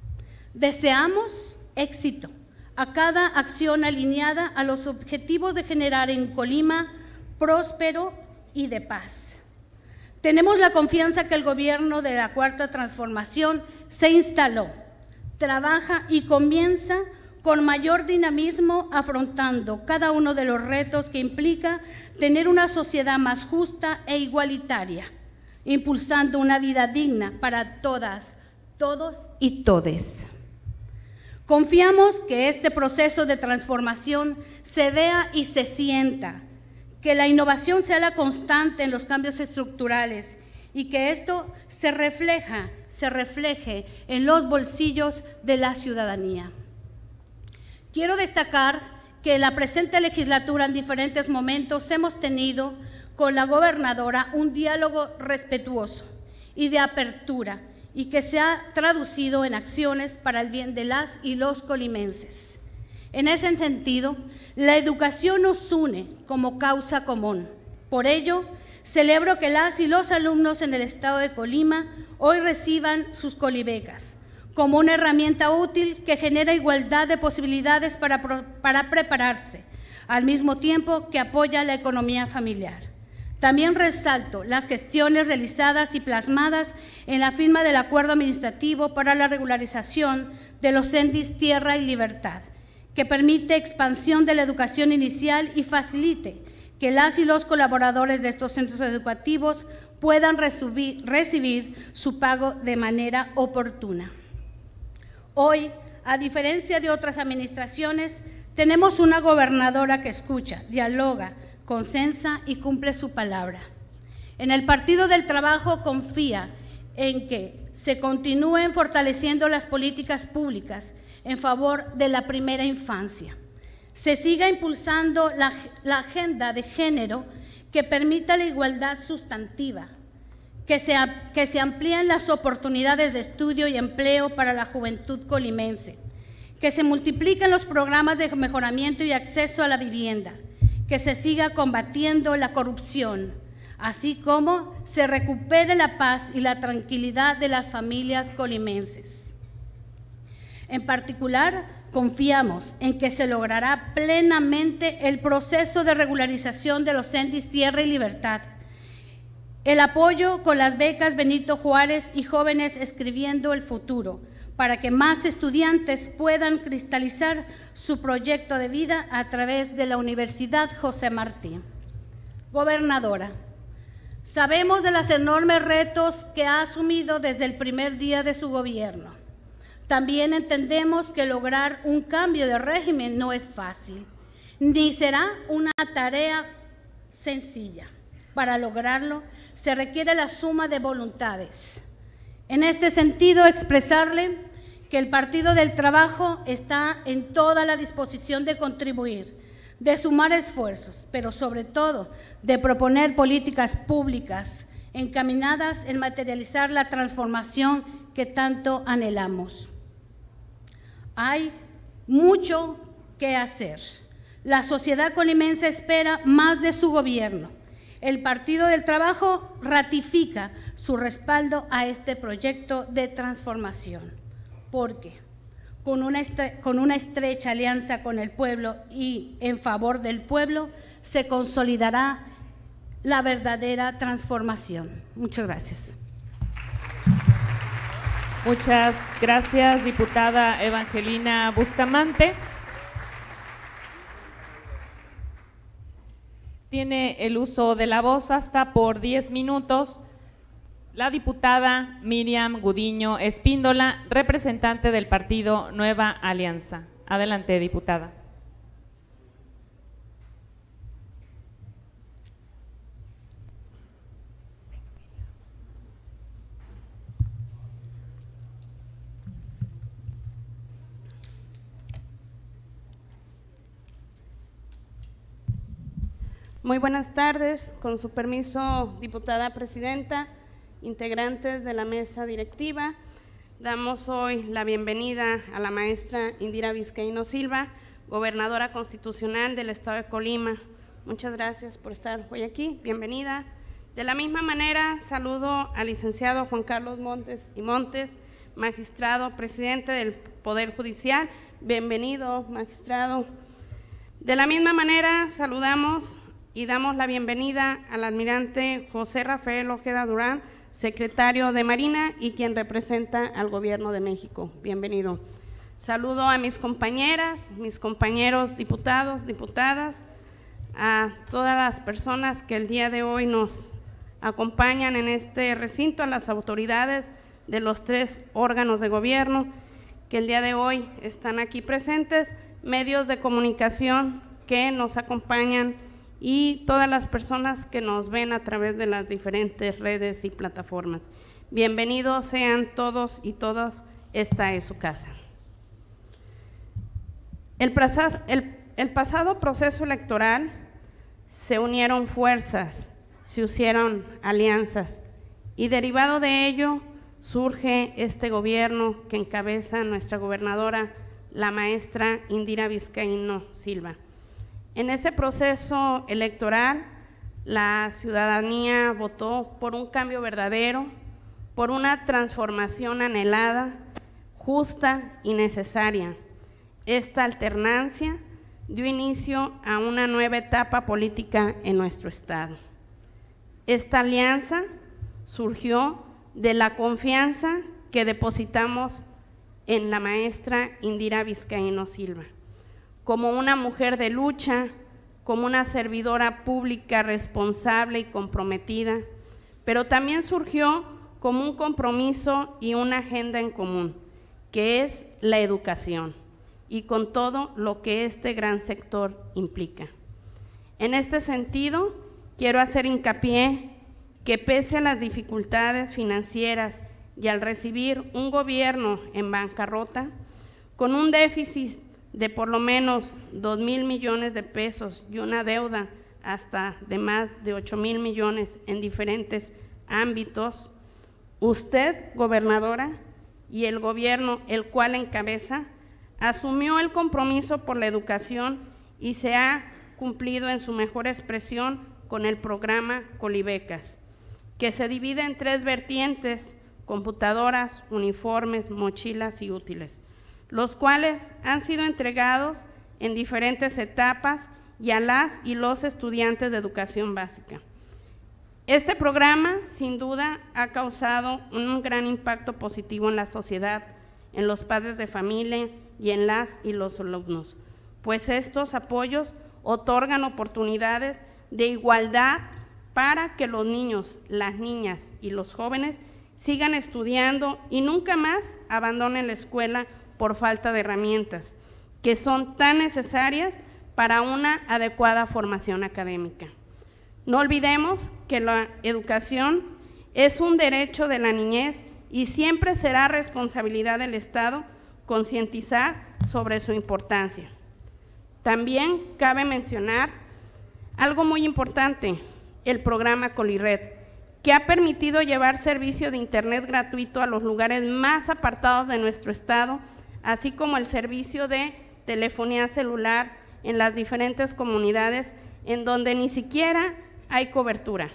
Deseamos éxito a cada acción alineada a los objetivos de generar en Colima próspero y de paz. Tenemos la confianza que el gobierno de la Cuarta Transformación se instaló, trabaja y comienza con mayor dinamismo afrontando cada uno de los retos que implica tener una sociedad más justa e igualitaria, impulsando una vida digna para todas, todos y todes. Confiamos que este proceso de transformación se vea y se sienta, que la innovación sea la constante en los cambios estructurales y que esto se refleja, se refleje en los bolsillos de la ciudadanía. Quiero destacar que en la presente legislatura en diferentes momentos hemos tenido con la gobernadora un diálogo respetuoso y de apertura y que se ha traducido en acciones para el bien de las y los colimenses. En ese sentido, la educación nos une como causa común. Por ello, celebro que las y los alumnos en el estado de Colima hoy reciban sus colibecas como una herramienta útil que genera igualdad de posibilidades para, para prepararse, al mismo tiempo que apoya la economía familiar. También resalto las gestiones realizadas y plasmadas en la firma del acuerdo administrativo para la regularización de los C E N D I S Tierra y Libertad, que permite expansión de la educación inicial y facilite que las y los colaboradores de estos centros educativos puedan recibir, recibir su pago de manera oportuna. Hoy, a diferencia de otras administraciones, tenemos una gobernadora que escucha, dialoga, consensa y cumple su palabra. En el Partido del Trabajo confía en que se continúen fortaleciendo las políticas públicas en favor de la primera infancia. Se siga impulsando la, la agenda de género que permita la igualdad sustantiva, que se, que se amplíen las oportunidades de estudio y empleo para la juventud colimense, que se multipliquen los programas de mejoramiento y acceso a la vivienda, que se siga combatiendo la corrupción, así como se recupere la paz y la tranquilidad de las familias colimenses. En particular, confiamos en que se logrará plenamente el proceso de regularización de los C E N D I S Tierra y Libertad, el apoyo con las becas Benito Juárez y Jóvenes Escribiendo el Futuro, para que más estudiantes puedan cristalizar su proyecto de vida a través de la Universidad José Martí. Gobernadora, sabemos de los enormes retos que ha asumido desde el primer día de su gobierno. También entendemos que lograr un cambio de régimen no es fácil, ni será una tarea sencilla. Para lograrlo, se requiere la suma de voluntades. En este sentido, expresarle que el Partido del Trabajo está en toda la disposición de contribuir, de sumar esfuerzos, pero sobre todo de proponer políticas públicas encaminadas en materializar la transformación que tanto anhelamos. Hay mucho que hacer. La sociedad colimense espera más de su gobierno. El Partido del Trabajo ratifica su respaldo a este proyecto de transformación, porque con una, con una estrecha alianza con el pueblo y en favor del pueblo se consolidará la verdadera transformación. Muchas gracias. Muchas gracias, diputada Evangelina Bustamante. Tiene el uso de la voz hasta por diez minutos la diputada Miriam Gudiño Espíndola, representante del partido Nueva Alianza. Adelante, diputada. Muy buenas tardes, con su permiso, diputada presidenta, integrantes de la mesa directiva. Damos hoy la bienvenida a la maestra Indira Vizcaíno Silva, gobernadora constitucional del estado de Colima. Muchas gracias por estar hoy aquí, bienvenida. De la misma manera, saludo al licenciado Juan Carlos Montes y Montes, magistrado, presidente del Poder Judicial. Bienvenido, magistrado. De la misma manera, saludamos y damos la bienvenida al almirante José Rafael Ojeda Durán, secretario de Marina y quien representa al Gobierno de México. Bienvenido. Saludo a mis compañeras, mis compañeros diputados, diputadas, a todas las personas que el día de hoy nos acompañan en este recinto, a las autoridades de los tres órganos de gobierno que el día de hoy están aquí presentes, medios de comunicación que nos acompañan y todas las personas que nos ven a través de las diferentes redes y plataformas. Bienvenidos sean todos y todas, esta es su casa. El, el, el pasado proceso electoral se unieron fuerzas, se hicieron alianzas y derivado de ello surge este gobierno que encabeza nuestra gobernadora, la maestra Indira Vizcaíno Silva. En ese proceso electoral, la ciudadanía votó por un cambio verdadero, por una transformación anhelada, justa y necesaria. Esta alternancia dio inicio a una nueva etapa política en nuestro estado. Esta alianza surgió de la confianza que depositamos en la maestra Indira Vizcaíno Silva, como una mujer de lucha, como una servidora pública responsable y comprometida, pero también surgió como un compromiso y una agenda en común, que es la educación, y con todo lo que este gran sector implica. En este sentido, quiero hacer hincapié que pese a las dificultades financieras y al recibir un gobierno en bancarrota, con un déficit de por lo menos dos mil millones de pesos y una deuda hasta de más de ocho mil millones en diferentes ámbitos, usted, gobernadora, y el gobierno el cual encabeza, asumió el compromiso por la educación y se ha cumplido en su mejor expresión con el programa Colibecas, que se divide en tres vertientes: computadoras, uniformes, mochilas y útiles, los cuales han sido entregados en diferentes etapas y a las y los estudiantes de educación básica. Este programa, sin duda, ha causado un gran impacto positivo en la sociedad, en los padres de familia y en las y los alumnos, pues estos apoyos otorgan oportunidades de igualdad para que los niños, las niñas y los jóvenes sigan estudiando y nunca más abandonen la escuela por falta de herramientas, que son tan necesarias para una adecuada formación académica. No olvidemos que la educación es un derecho de la niñez y siempre será responsabilidad del Estado concientizar sobre su importancia. También cabe mencionar algo muy importante, el programa Colired, que ha permitido llevar servicio de internet gratuito a los lugares más apartados de nuestro estado, así como el servicio de telefonía celular en las diferentes comunidades en donde ni siquiera hay cobertura.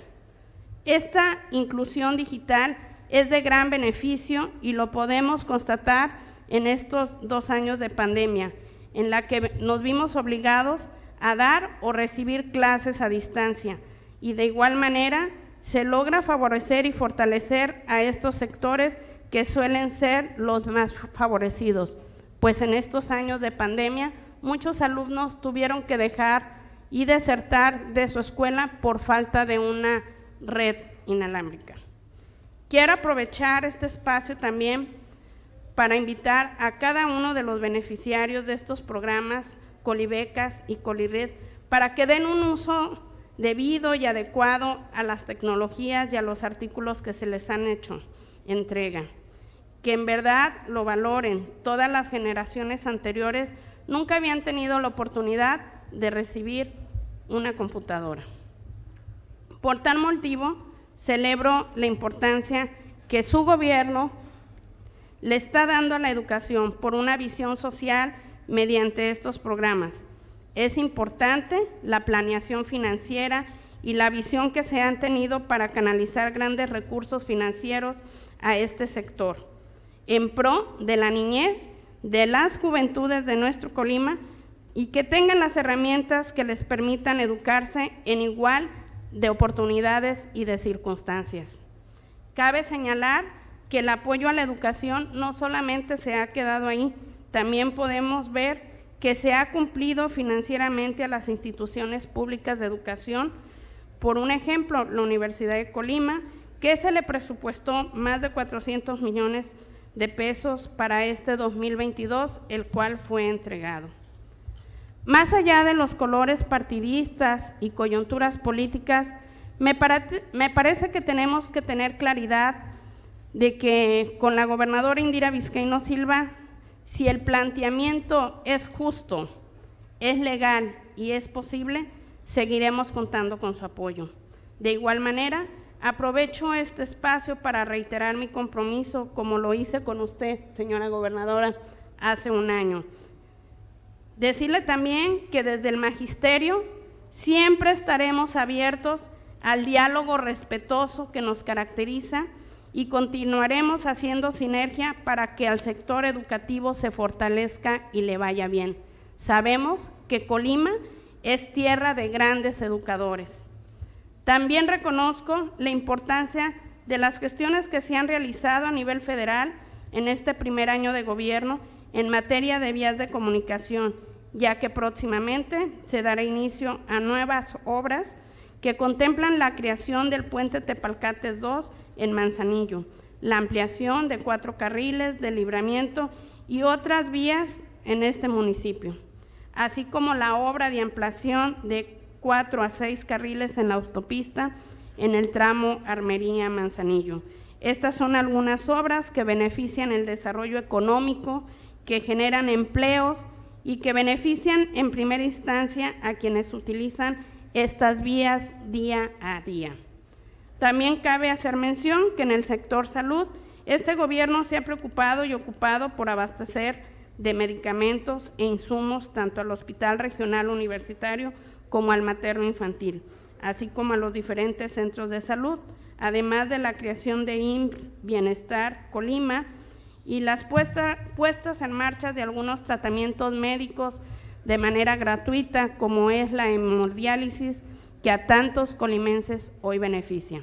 Esta inclusión digital es de gran beneficio y lo podemos constatar en estos dos años de pandemia, en la que nos vimos obligados a dar o recibir clases a distancia, y de igual manera se logra favorecer y fortalecer a estos sectores que suelen ser los más favorecidos, pues en estos años de pandemia muchos alumnos tuvieron que dejar y desertar de su escuela por falta de una red inalámbrica. Quiero aprovechar este espacio también para invitar a cada uno de los beneficiarios de estos programas Colibecas y Colired para que den un uso debido y adecuado a las tecnologías y a los artículos que se les han hecho entrega, que en verdad lo valoren. Todas las generaciones anteriores nunca habían tenido la oportunidad de recibir una computadora. Por tal motivo, celebro la importancia que su gobierno le está dando a la educación por una visión social mediante estos programas. Es importante la planeación financiera y la visión que se han tenido para canalizar grandes recursos financieros a este sector, en pro de la niñez, de las juventudes de nuestro Colima, y que tengan las herramientas que les permitan educarse en igual de oportunidades y de circunstancias. Cabe señalar que el apoyo a la educación no solamente se ha quedado ahí, también podemos ver que se ha cumplido financieramente a las instituciones públicas de educación. Por un ejemplo, la Universidad de Colima, que se le presupuestó más de cuatrocientos millones de pesos para este dos mil veintidós, el cual fue entregado. Más allá de los colores partidistas y coyunturas políticas, me, parate, me parece que tenemos que tener claridad de que con la gobernadora Indira Vizcaíno Silva, si el planteamiento es justo, es legal y es posible, seguiremos contando con su apoyo. De igual manera, aprovecho este espacio para reiterar mi compromiso, como lo hice con usted, señora gobernadora, hace un año. Decirle también que desde el magisterio siempre estaremos abiertos al diálogo respetuoso que nos caracteriza y continuaremos haciendo sinergia para que al sector educativo se fortalezca y le vaya bien. Sabemos que Colima es tierra de grandes educadores. También reconozco la importancia de las gestiones que se han realizado a nivel federal en este primer año de gobierno en materia de vías de comunicación, ya que próximamente se dará inicio a nuevas obras que contemplan la creación del puente Tepalcates dos en Manzanillo, la ampliación de cuatro carriles de libramiento y otras vías en este municipio, así como la obra de ampliación de cuatro a seis carriles en la autopista en el tramo Armería-Manzanillo. Estas son algunas obras que benefician el desarrollo económico, que generan empleos y que benefician en primera instancia a quienes utilizan estas vías día a día. También cabe hacer mención que en el sector salud, este gobierno se ha preocupado y ocupado por abastecer de medicamentos e insumos tanto al Hospital Regional Universitario como al materno infantil, así como a los diferentes centros de salud, además de la creación de I M S S Bienestar Colima y las puesta, puestas en marcha de algunos tratamientos médicos de manera gratuita, como es la hemodiálisis, que a tantos colimenses hoy beneficia.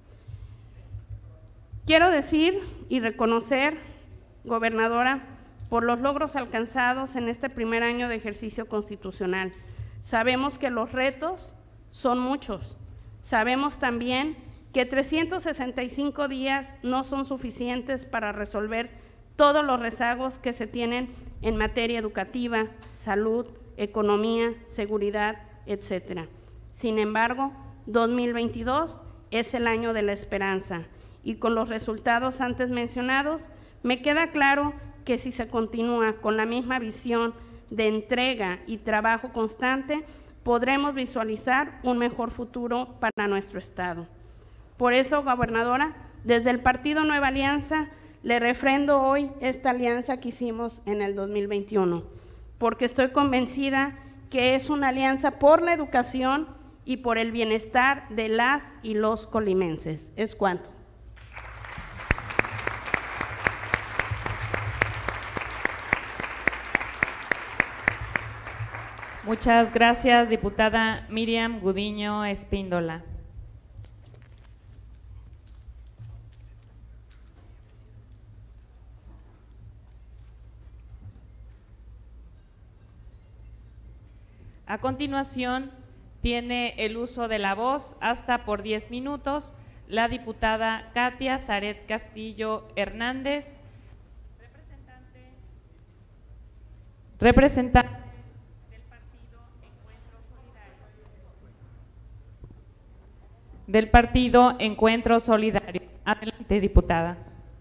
Quiero decir y reconocer, gobernadora, por los logros alcanzados en este primer año de ejercicio constitucional. Sabemos que los retos son muchos. Sabemos también que trescientos sesenta y cinco días no son suficientes para resolver todos los rezagos que se tienen en materia educativa, salud, economía, seguridad, etcétera. Sin embargo, dos mil veintidós es el año de la esperanza y con los resultados antes mencionados, me queda claro que si se continúa con la misma visión de entrega y trabajo constante, podremos visualizar un mejor futuro para nuestro Estado. Por eso, gobernadora, desde el Partido Nueva Alianza, le refrendo hoy esta alianza que hicimos en el dos mil veintiuno, porque estoy convencida que es una alianza por la educación y por el bienestar de las y los colimenses. Es cuanto. Muchas gracias, diputada Miriam Gudiño Espíndola. A continuación, tiene el uso de la voz hasta por diez minutos la diputada Katia Zaret Castillo Hernández, representante, representante del Partido Encuentro Solidario. Del Partido Encuentro Solidario. Adelante, diputada.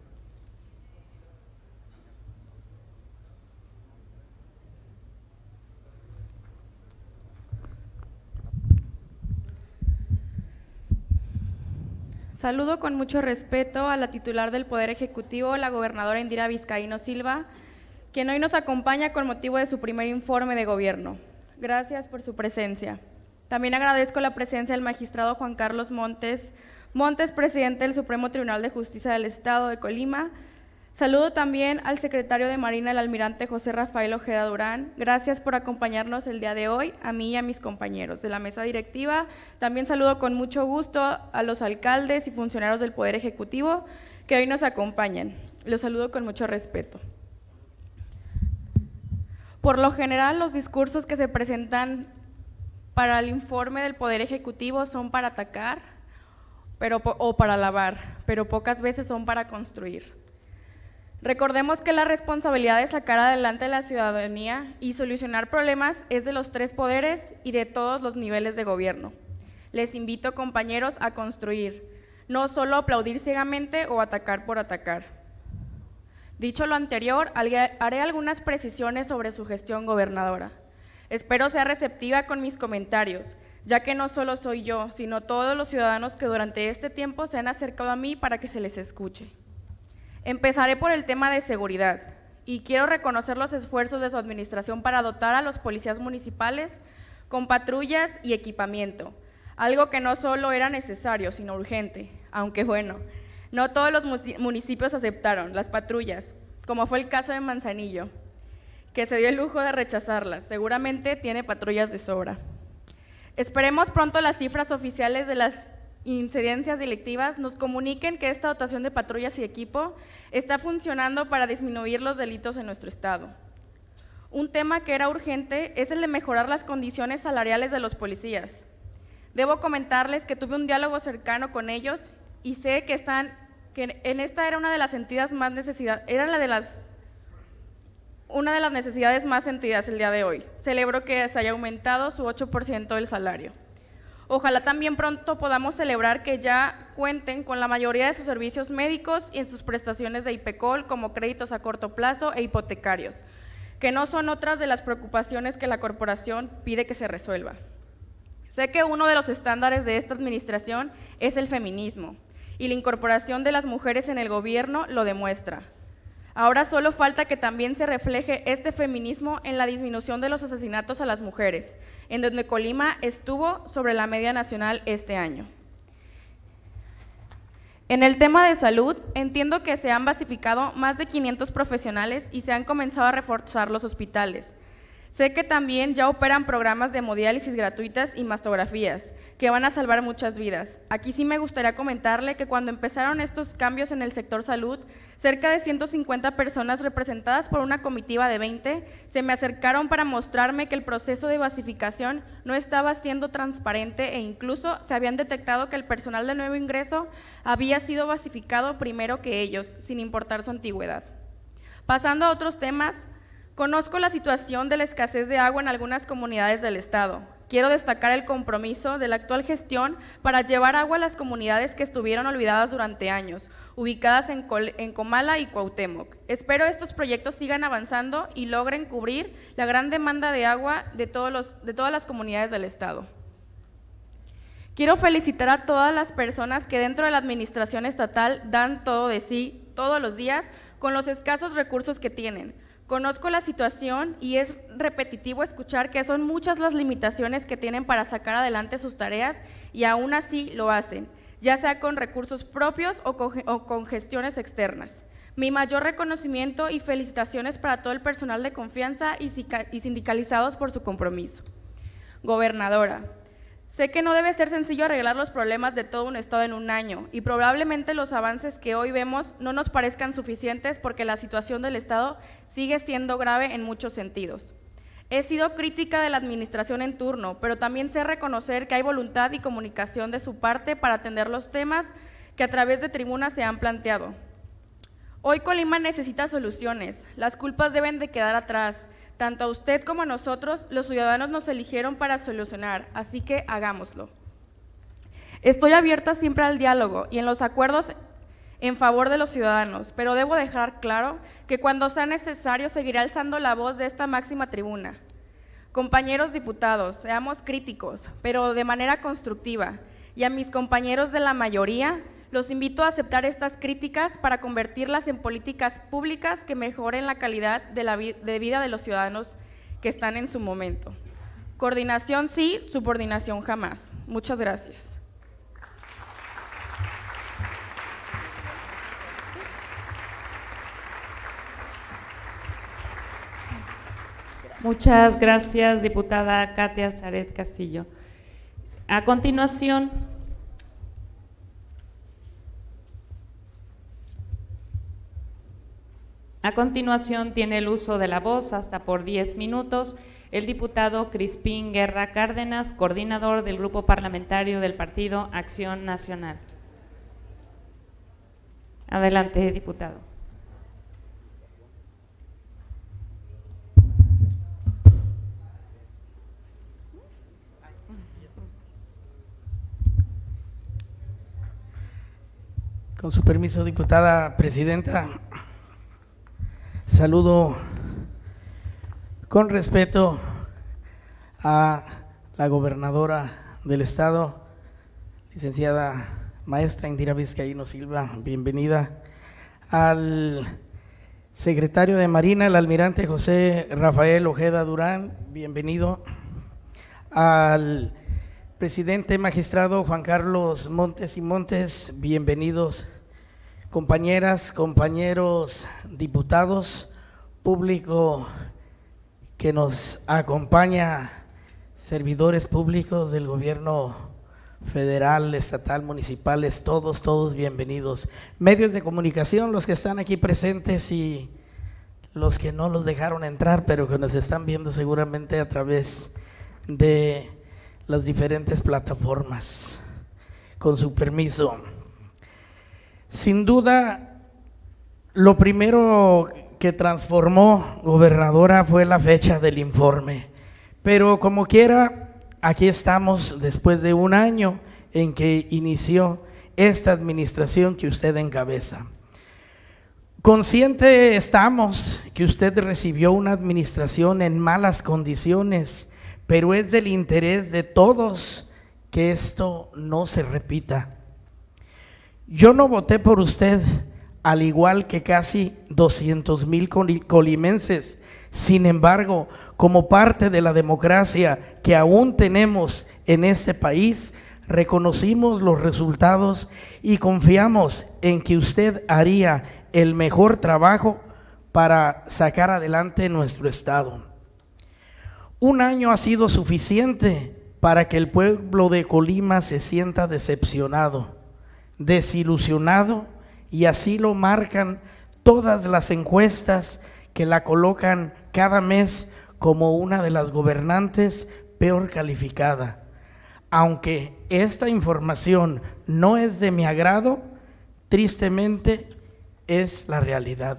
Saludo con mucho respeto a la titular del Poder Ejecutivo, la gobernadora Indira Vizcaíno Silva, quien hoy nos acompaña con motivo de su primer informe de gobierno. Gracias por su presencia. También agradezco la presencia del magistrado Juan Carlos Montes, Montes, presidente del Supremo Tribunal de Justicia del Estado de Colima. Saludo también al secretario de Marina, el almirante José Rafael Ojeda Durán. Gracias por acompañarnos el día de hoy, a mí y a mis compañeros de la mesa directiva. También saludo con mucho gusto a los alcaldes y funcionarios del Poder Ejecutivo que hoy nos acompañan. Los saludo con mucho respeto. Por lo general, los discursos que se presentan para el informe del Poder Ejecutivo son para atacar pero, o para alabar, pero pocas veces son para construir. Recordemos que la responsabilidad de sacar adelante a la ciudadanía y solucionar problemas es de los tres poderes y de todos los niveles de gobierno. Les invito, compañeros, a construir, no solo aplaudir ciegamente o atacar por atacar. Dicho lo anterior, haré algunas precisiones sobre su gestión, gobernadora. Espero sea receptiva con mis comentarios, ya que no solo soy yo, sino todos los ciudadanos que durante este tiempo se han acercado a mí para que se les escuche. Empezaré por el tema de seguridad y quiero reconocer los esfuerzos de su administración para dotar a los policías municipales con patrullas y equipamiento, algo que no solo era necesario, sino urgente, aunque bueno, no todos los municipios aceptaron las patrullas, como fue el caso de Manzanillo, que se dio el lujo de rechazarlas, seguramente tiene patrullas de sobra. Esperemos pronto las cifras oficiales de las incidencias delictivas nos comuniquen que esta dotación de patrullas y equipo está funcionando para disminuir los delitos en nuestro estado. Un tema que era urgente es el de mejorar las condiciones salariales de los policías. Debo comentarles que tuve un diálogo cercano con ellos y sé que están, que en esta era una de las entidades más necesidad, era la de las una de las necesidades más sentidas el día de hoy. Celebro que se haya aumentado su ocho por ciento del salario. Ojalá también pronto podamos celebrar que ya cuenten con la mayoría de sus servicios médicos y en sus prestaciones de IPECOL, como créditos a corto plazo e hipotecarios, que no son otras de las preocupaciones que la corporación pide que se resuelva. Sé que uno de los estándares de esta administración es el feminismo, y la incorporación de las mujeres en el gobierno lo demuestra. Ahora solo falta que también se refleje este feminismo en la disminución de los asesinatos a las mujeres, en donde Colima estuvo sobre la media nacional este año. En el tema de salud, entiendo que se han basificado más de quinientos profesionales y se han comenzado a reforzar los hospitales. Sé que también ya operan programas de hemodiálisis gratuitas y mastografías, que van a salvar muchas vidas. Aquí sí me gustaría comentarle que cuando empezaron estos cambios en el sector salud, cerca de ciento cincuenta personas representadas por una comitiva de veinte se me acercaron para mostrarme que el proceso de basificación no estaba siendo transparente e incluso se habían detectado que el personal de nuevo ingreso había sido basificado primero que ellos, sin importar su antigüedad. Pasando a otros temas, conozco la situación de la escasez de agua en algunas comunidades del estado. Quiero destacar el compromiso de la actual gestión para llevar agua a las comunidades que estuvieron olvidadas durante años, ubicadas en, Col en Comala y Cuauhtémoc. Espero estos proyectos sigan avanzando y logren cubrir la gran demanda de agua de, todos los, de todas las comunidades del estado. Quiero felicitar a todas las personas que dentro de la administración estatal dan todo de sí todos los días con los escasos recursos que tienen. Conozco la situación y es repetitivo escuchar que son muchas las limitaciones que tienen para sacar adelante sus tareas y aún así lo hacen, ya sea con recursos propios o con, o con gestiones externas. Mi mayor reconocimiento y felicitaciones para todo el personal de confianza y, y sindicalizados por su compromiso. Gobernadora, sé que no debe ser sencillo arreglar los problemas de todo un estado en un año y probablemente los avances que hoy vemos no nos parezcan suficientes porque la situación del estado sigue siendo grave en muchos sentidos. He sido crítica de la administración en turno, pero también sé reconocer que hay voluntad y comunicación de su parte para atender los temas que a través de tribunas se han planteado. Hoy Colima necesita soluciones, las culpas deben de quedar atrás. Tanto a usted como a nosotros, los ciudadanos nos eligieron para solucionar, así que hagámoslo. Estoy abierta siempre al diálogo y en los acuerdos en favor de los ciudadanos, pero debo dejar claro que cuando sea necesario seguiré alzando la voz de esta máxima tribuna. Compañeros diputados, seamos críticos, pero de manera constructiva, y a mis compañeros de la mayoría, los invito a aceptar estas críticas para convertirlas en políticas públicas que mejoren la calidad de, la vi de vida de los ciudadanos que están en su momento. Coordinación sí, subordinación jamás. Muchas gracias. Muchas gracias, diputada Katia Zaret Castillo. A continuación, A continuación, tiene el uso de la voz hasta por diez minutos el diputado Crispín Guerra Cárdenas, coordinador del Grupo Parlamentario del Partido Acción Nacional. Adelante, diputado. Con su permiso, diputada presidenta. Saludo con respeto a la gobernadora del estado, licenciada maestra Indira Vizcaíno Silva, bienvenida. Al secretario de Marina, el almirante José Rafael Ojeda Durán, bienvenido. Al presidente magistrado Juan Carlos Montes y Montes, bienvenidos. Compañeras, compañeros diputados, público que nos acompaña, servidores públicos del gobierno federal, estatal, municipales, todos, todos bienvenidos. Medios de comunicación, los que están aquí presentes y los que no los dejaron entrar, pero que nos están viendo seguramente a través de las diferentes plataformas. Con su permiso. Sin duda, lo primero que transformó, gobernadora, fue la fecha del informe, pero como quiera, aquí estamos después de un año en que inició esta administración que usted encabeza. Consciente estamos que usted recibió una administración en malas condiciones, pero es del interés de todos que esto no se repita. Yo no voté por usted, al igual que casi doscientos mil colimenses. Sin embargo, como parte de la democracia que aún tenemos en este país, reconocimos los resultados y confiamos en que usted haría el mejor trabajo para sacar adelante nuestro estado. Un año ha sido suficiente para que el pueblo de Colima se sienta decepcionado, desilusionado, y así lo marcan todas las encuestas que la colocan cada mes como una de las gobernantes peor calificada. Aunque esta información no es de mi agrado, tristemente es la realidad.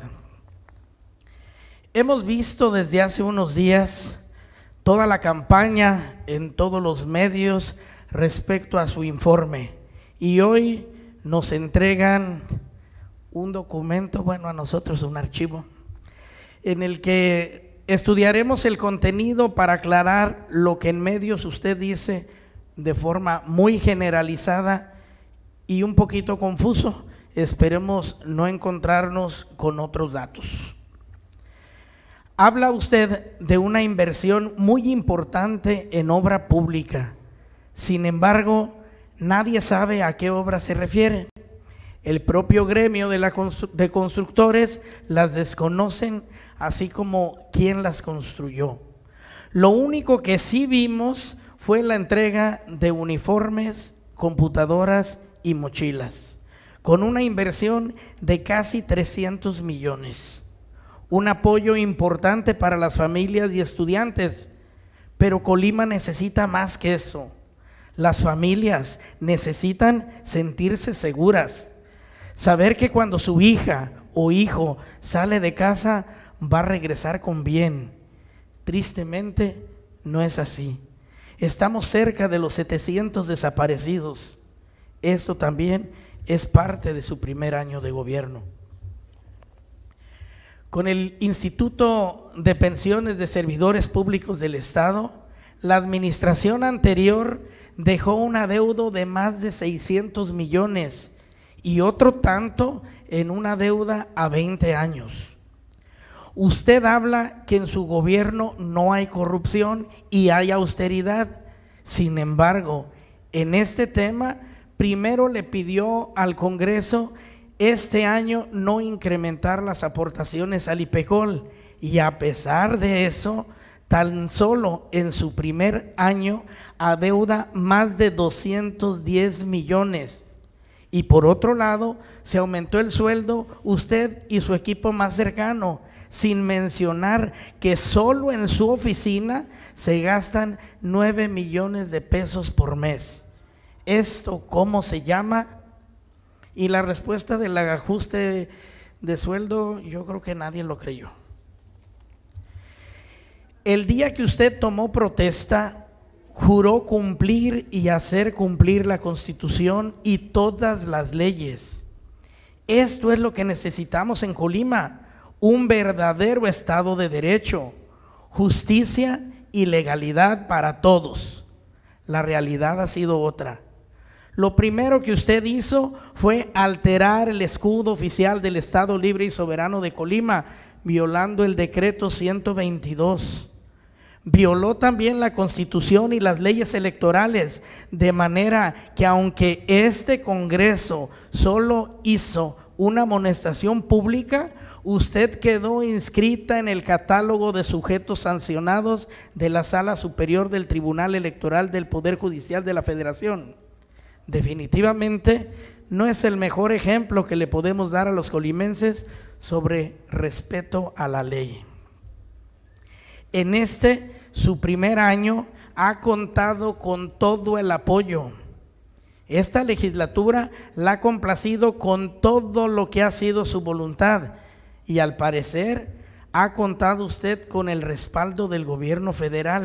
Hemos visto desde hace unos días toda la campaña en todos los medios respecto a su informe, y hoy nos entregan un documento, bueno, a nosotros un archivo, en el que estudiaremos el contenido para aclarar lo que en medios usted dice de forma muy generalizada y un poquito confuso. Esperemos no encontrarnos con otros datos. Habla usted de una inversión muy importante en obra pública. Sin embargo, nadie sabe a qué obra se refiere. El propio gremio de, la constru- de constructores las desconocen, así como quién las construyó. Lo único que sí vimos fue la entrega de uniformes, computadoras y mochilas, con una inversión de casi trescientos millones. Un apoyo importante para las familias y estudiantes, pero Colima necesita más que eso. Las familias necesitan sentirse seguras, saber que cuando su hija o hijo sale de casa va a regresar con bien. Tristemente no es así. Estamos cerca de los setecientos desaparecidos. Esto también es parte de su primer año de gobierno. Con el Instituto de Pensiones de Servidores Públicos del Estado, la administración anterior dejó un adeudo de más de seiscientos millones y otro tanto en una deuda a veinte años. Usted habla que en su gobierno no hay corrupción y hay austeridad. Sin embargo, en este tema, primero le pidió al Congreso este año no incrementar las aportaciones al IPEJOL, y a pesar de eso, tan solo en su primer año adeuda más de doscientos diez millones. Y por otro lado, se aumentó el sueldo usted y su equipo más cercano, sin mencionar que solo en su oficina se gastan nueve millones de pesos por mes. ¿Esto cómo se llama? Y la respuesta del ajuste de sueldo, yo creo que nadie lo creyó. El día que usted tomó protesta, juró cumplir y hacer cumplir la Constitución y todas las leyes. Esto es lo que necesitamos en Colima, un verdadero Estado de Derecho, justicia y legalidad para todos. La realidad ha sido otra. Lo primero que usted hizo fue alterar el escudo oficial del Estado Libre y Soberano de Colima, violando el decreto ciento veintidós. Violó también la Constitución y las leyes electorales, de manera que aunque este Congreso solo hizo una amonestación pública, usted quedó inscrita en el catálogo de sujetos sancionados de la Sala Superior del Tribunal Electoral del Poder Judicial de la Federación. Definitivamente no es el mejor ejemplo que le podemos dar a los colimenses sobre respeto a la ley. En este, su primer año, ha contado con todo el apoyo. Esta legislatura la ha complacido con todo lo que ha sido su voluntad, y al parecer ha contado usted con el respaldo del gobierno federal,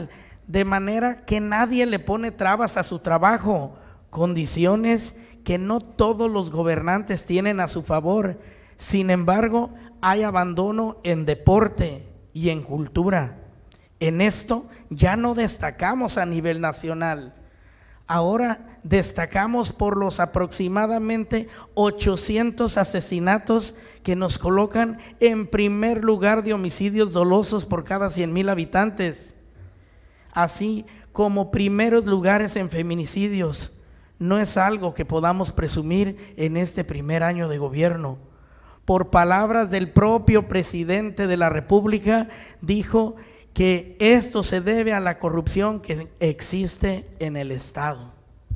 de manera que nadie le pone trabas a su trabajo, condiciones que no todos los gobernantes tienen a su favor. Sin embargo, hay abandono en deporte y en cultura. En esto ya no destacamos a nivel nacional. Ahora destacamos por los aproximadamente ochocientos asesinatos que nos colocan en primer lugar de homicidios dolosos por cada cien mil habitantes, así como primeros lugares en feminicidios. No es algo que podamos presumir en este primer año de gobierno. Por palabras del propio presidente de la República, dijo que esto se debe a la corrupción que existe en el Estado.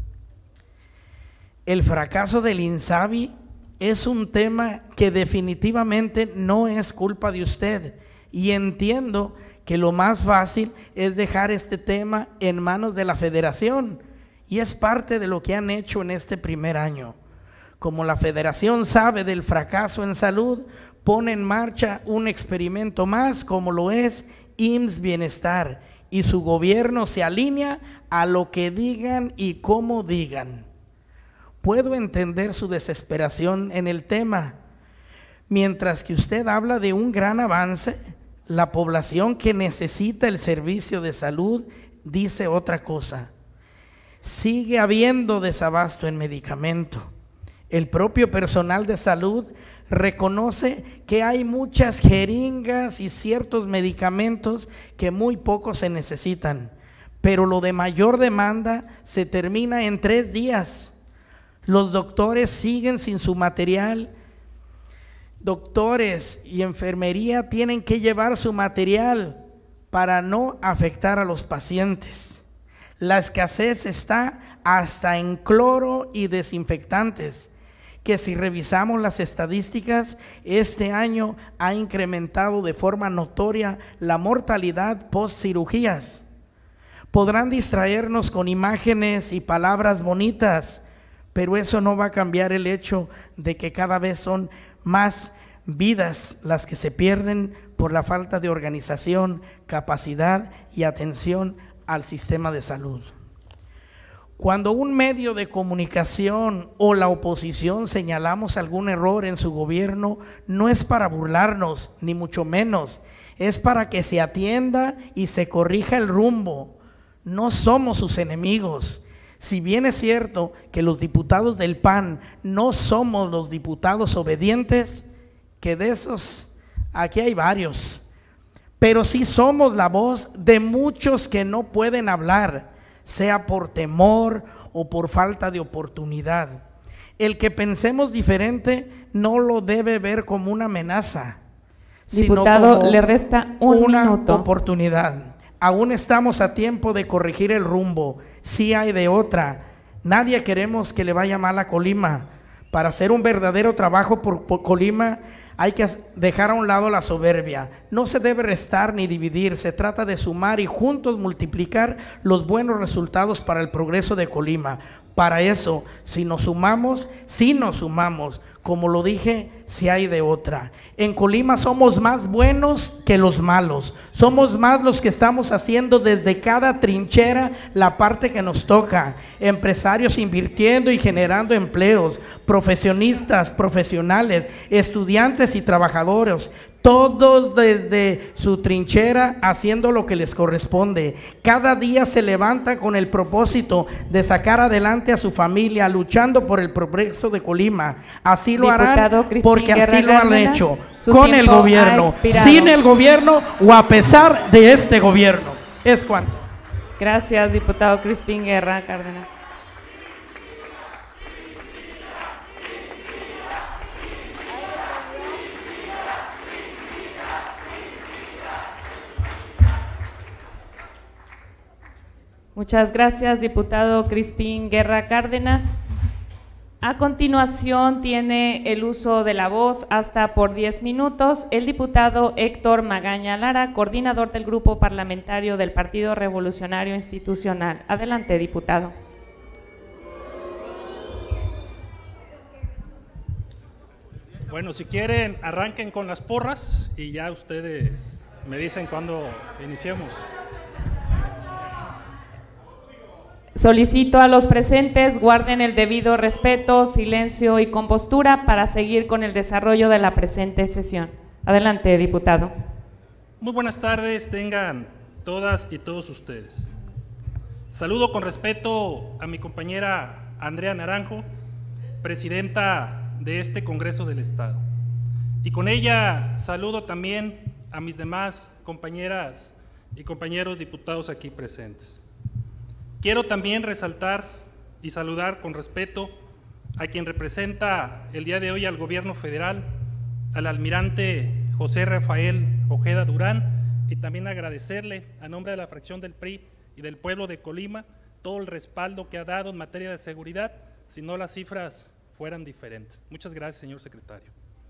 El fracaso del INSABI es un tema que definitivamente no es culpa de usted, y entiendo que lo más fácil es dejar este tema en manos de la Federación, y es parte de lo que han hecho en este primer año. Como la Federación sabe del fracaso en salud, pone en marcha un experimento más, como lo es I M S S Bienestar, y su gobierno se alinea a lo que digan y cómo digan. Puedo entender su desesperación en el tema. Mientras que usted habla de un gran avance, la población que necesita el servicio de salud dice otra cosa. Sigue habiendo desabasto en medicamento. El propio personal de salud reconoce que hay muchas jeringas y ciertos medicamentos que muy pocos se necesitan, pero lo de mayor demanda se termina en tres días. Los doctores siguen sin su material. Doctores y enfermería tienen que llevar su material para no afectar a los pacientes. La escasez está hasta en cloro y desinfectantes, que si revisamos las estadísticas, este año ha incrementado de forma notoria la mortalidad post cirugías. Podrán distraernos con imágenes y palabras bonitas, pero eso no va a cambiar el hecho de que cada vez son más vidas las que se pierden por la falta de organización, capacidad y atención al sistema de salud. Cuando un medio de comunicación o la oposición señalamos algún error en su gobierno, no es para burlarnos, ni mucho menos, es para que se atienda y se corrija el rumbo. No somos sus enemigos. Si bien es cierto que los diputados del P A N no somos los diputados obedientes, que de esos aquí hay varios, pero sí somos la voz de muchos que no pueden hablar, sea por temor o por falta de oportunidad. El que pensemos diferente no lo debe ver como una amenaza, Diputado, sino como le resta un una minuto. oportunidad. Aún estamos a tiempo de corregir el rumbo, sí hay de otra. Nadie queremos que le vaya mal a Colima. Para hacer un verdadero trabajo por, por Colima hay que dejar a un lado la soberbia. No se debe restar ni dividir, se trata de sumar y juntos multiplicar los buenos resultados para el progreso de Colima. Para eso, si nos sumamos, si nos sumamos, como lo dije, si hay de otra. En Colima somos más buenos que los malos, somos más los que estamos haciendo desde cada trinchera la parte que nos toca. Empresarios invirtiendo y generando empleos, profesionistas, profesionales, estudiantes y trabajadores, todos desde su trinchera haciendo lo que les corresponde. Cada día se levantan con el propósito de sacar adelante a su familia, luchando por el progreso de Colima. Así lo harán porque así lo han hecho, con el gobierno, sin el gobierno o a pesar de este gobierno. Es cuanto. Gracias, diputado Crispín Guerra Cárdenas. Muchas gracias, diputado Crispín Guerra Cárdenas. A continuación tiene el uso de la voz hasta por diez minutos el diputado Héctor Magaña Lara, coordinador del Grupo Parlamentario del Partido Revolucionario Institucional. Adelante, diputado. Bueno, si quieren, arranquen con las porras y ya ustedes me dicen cuándo iniciemos. Solicito a los presentes guarden el debido respeto, silencio y compostura para seguir con el desarrollo de la presente sesión. Adelante, diputado. Muy buenas tardes, tengan todas y todos ustedes. Saludo con respeto a mi compañera Andrea Naranjo, presidenta de este Congreso del Estado. Y con ella saludo también a mis demás compañeras y compañeros diputados aquí presentes. Quiero también resaltar y saludar con respeto a quien representa el día de hoy al Gobierno Federal, al almirante José Rafael Ojeda Durán, y también agradecerle a nombre de la fracción del P R I y del pueblo de Colima todo el respaldo que ha dado en materia de seguridad, si no las cifras fueran diferentes. Muchas gracias, señor secretario.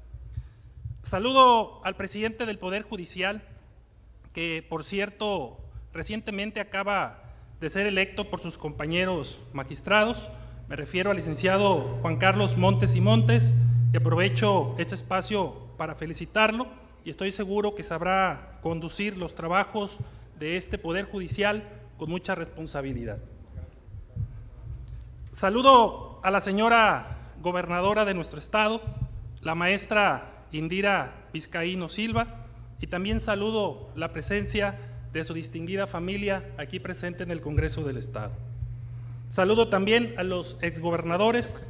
Saludo al presidente del Poder Judicial, que por cierto recientemente acaba de ser electo por sus compañeros magistrados. Me refiero al licenciado Juan Carlos Montes y Montes, y aprovecho este espacio para felicitarlo, y estoy seguro que sabrá conducir los trabajos de este Poder Judicial con mucha responsabilidad. Saludo a la señora gobernadora de nuestro estado, la maestra Indira Vizcaíno Silva, y también saludo la presencia de su distinguida familia aquí presente en el Congreso del Estado. Saludo también a los exgobernadores,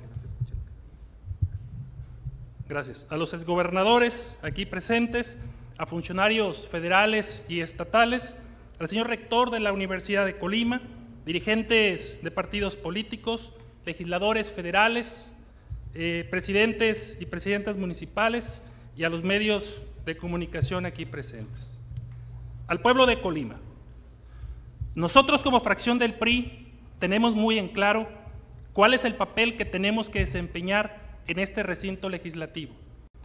gracias, a los exgobernadores aquí presentes, a funcionarios federales y estatales, al señor rector de la Universidad de Colima, dirigentes de partidos políticos, legisladores federales, eh, presidentes y presidentas municipales, y a los medios de comunicación aquí presentes. Al pueblo de Colima, nosotros como fracción del P R I tenemos muy en claro cuál es el papel que tenemos que desempeñar en este recinto legislativo,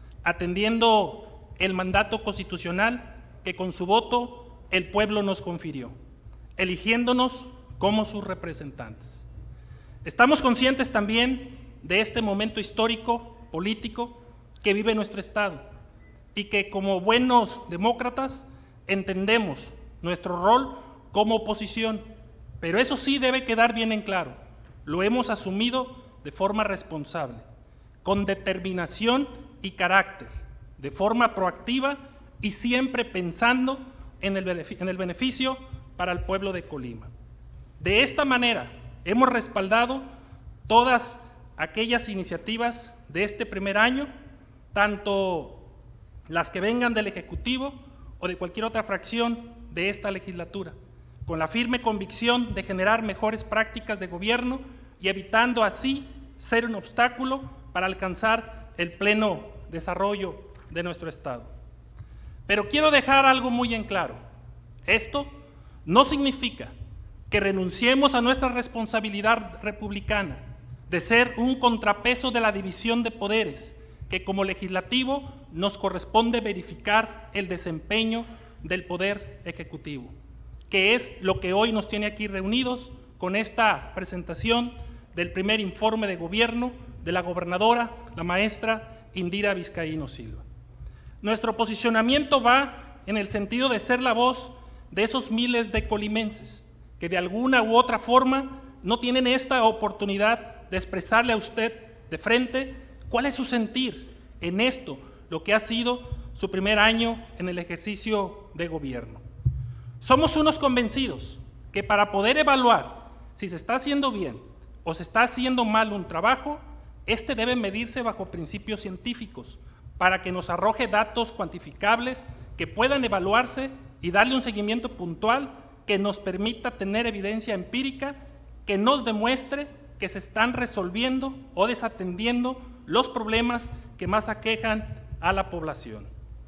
atendiendo el mandato constitucional que con su voto el pueblo nos confirió, eligiéndonos como sus representantes. Estamos conscientes también de este momento histórico, político, que vive nuestro Estado, y que como buenos demócratas entendemos nuestro rol como oposición, pero eso sí debe quedar bien en claro, lo hemos asumido de forma responsable, con determinación y carácter, de forma proactiva y siempre pensando en el beneficio, en el beneficio para el pueblo de Colima. De esta manera hemos respaldado todas aquellas iniciativas de este primer año, tanto las que vengan del Ejecutivo o de cualquier otra fracción de esta legislatura, con la firme convicción de generar mejores prácticas de gobierno y evitando así ser un obstáculo para alcanzar el pleno desarrollo de nuestro Estado. Pero quiero dejar algo muy en claro. Esto no significa que renunciemos a nuestra responsabilidad republicana de ser un contrapeso de la división de poderes, que como legislativo nos corresponde verificar el desempeño del Poder Ejecutivo, que es lo que hoy nos tiene aquí reunidos con esta presentación del primer informe de gobierno de la gobernadora, la maestra Indira Vizcaíno Silva. Nuestro posicionamiento va en el sentido de ser la voz de esos miles de colimenses que de alguna u otra forma no tienen esta oportunidad de expresarle a usted de frente cuál es su sentir en esto, lo que ha sido su primer año en el ejercicio de gobierno. Somos unos convencidos que para poder evaluar si se está haciendo bien o se está haciendo mal un trabajo, este debe medirse bajo principios científicos para que nos arroje datos cuantificables que puedan evaluarse y darle un seguimiento puntual que nos permita tener evidencia empírica que nos demuestre que se están resolviendo o desatendiendo los problemas que más aquejan a la población.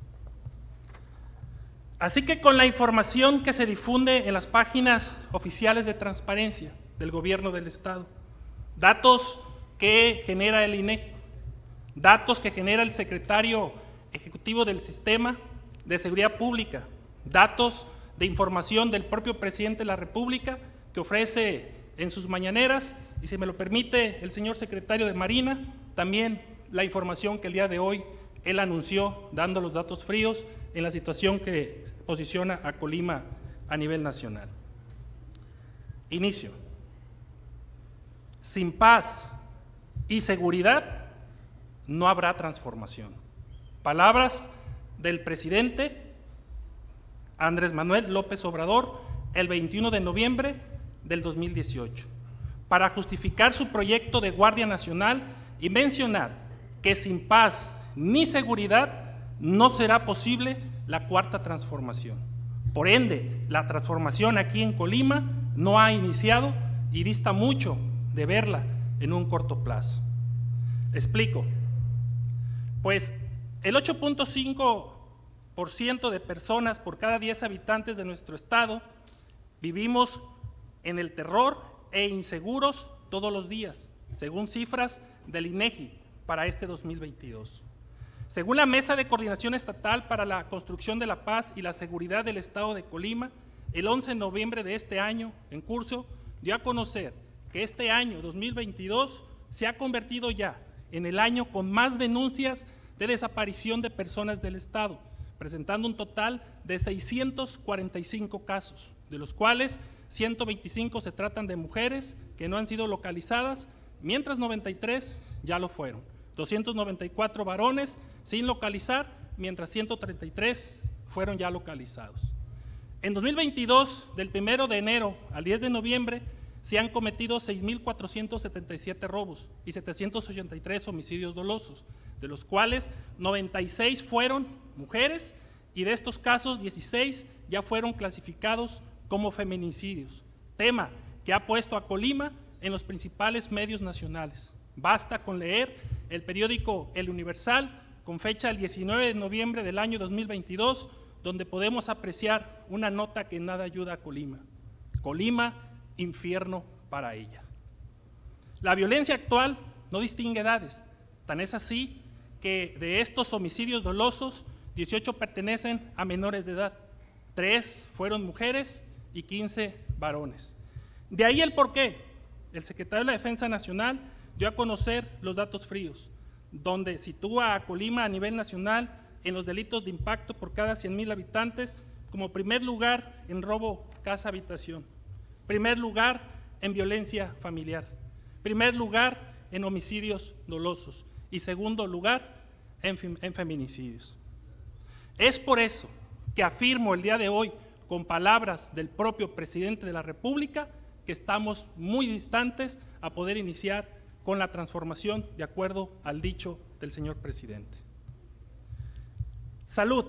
Así que con la información que se difunde en las páginas oficiales de transparencia del Gobierno del Estado, datos que genera el I N E G I, datos que genera el secretario ejecutivo del Sistema de Seguridad Pública, datos de información del propio presidente de la República que ofrece en sus mañaneras, y si me lo permite el señor secretario de Marina, también la información que el día de hoy él anunció, dando los datos fríos en la situación que posiciona a Colima a nivel nacional. Inicio. Sin paz y seguridad no habrá transformación. Palabras del presidente Andrés Manuel López Obrador el veintiuno de noviembre del dos mil dieciocho, para justificar su proyecto de Guardia Nacional y mencionar que sin paz ni seguridad no será posible la cuarta transformación. Por ende, la transformación aquí en Colima no ha iniciado y dista mucho de verla en un corto plazo. Explico. Pues el ocho punto cinco por ciento de personas por cada diez habitantes de nuestro estado vivimos en el terror e inseguros todos los días, según cifras del INEGI para este dos mil veintidós. Según la Mesa de Coordinación Estatal para la Construcción de la Paz y la Seguridad del Estado de Colima, el once de noviembre de este año en curso, dio a conocer que este año dos mil veintidós se ha convertido ya en el año con más denuncias de desaparición de personas del Estado, presentando un total de seiscientos cuarenta y cinco casos, de los cuales ciento veinticinco se tratan de mujeres que no han sido localizadas, mientras noventa y tres ya lo fueron, doscientos noventa y cuatro varones sin localizar, mientras ciento treinta y tres fueron ya localizados. En dos mil veintidós, del primero de enero al diez de noviembre, se han cometido seis mil cuatrocientos setenta y siete robos y setecientos ochenta y tres homicidios dolosos, de los cuales noventa y seis fueron mujeres y de estos casos dieciséis ya fueron clasificados como feminicidios, tema que ha puesto a Colima en los principales medios nacionales. Basta con leer el periódico El Universal, con fecha del diecinueve de noviembre del año dos mil veintidós, donde podemos apreciar una nota que nada ayuda a Colima. Colima, infierno para ella. La violencia actual no distingue edades, tan es así que de estos homicidios dolosos, dieciocho pertenecen a menores de edad, tres fueron mujeres y quince varones. De ahí el porqué. El secretario de la Defensa Nacional dio a conocer los datos fríos, donde sitúa a Colima a nivel nacional en los delitos de impacto por cada cien mil habitantes como primer lugar en robo casa-habitación, primer lugar en violencia familiar, primer lugar en homicidios dolosos y segundo lugar en, en feminicidios. Es por eso que afirmo el día de hoy, con palabras del propio presidente de la República, que estamos muy distantes a poder iniciar con la transformación de acuerdo al dicho del señor presidente. Salud.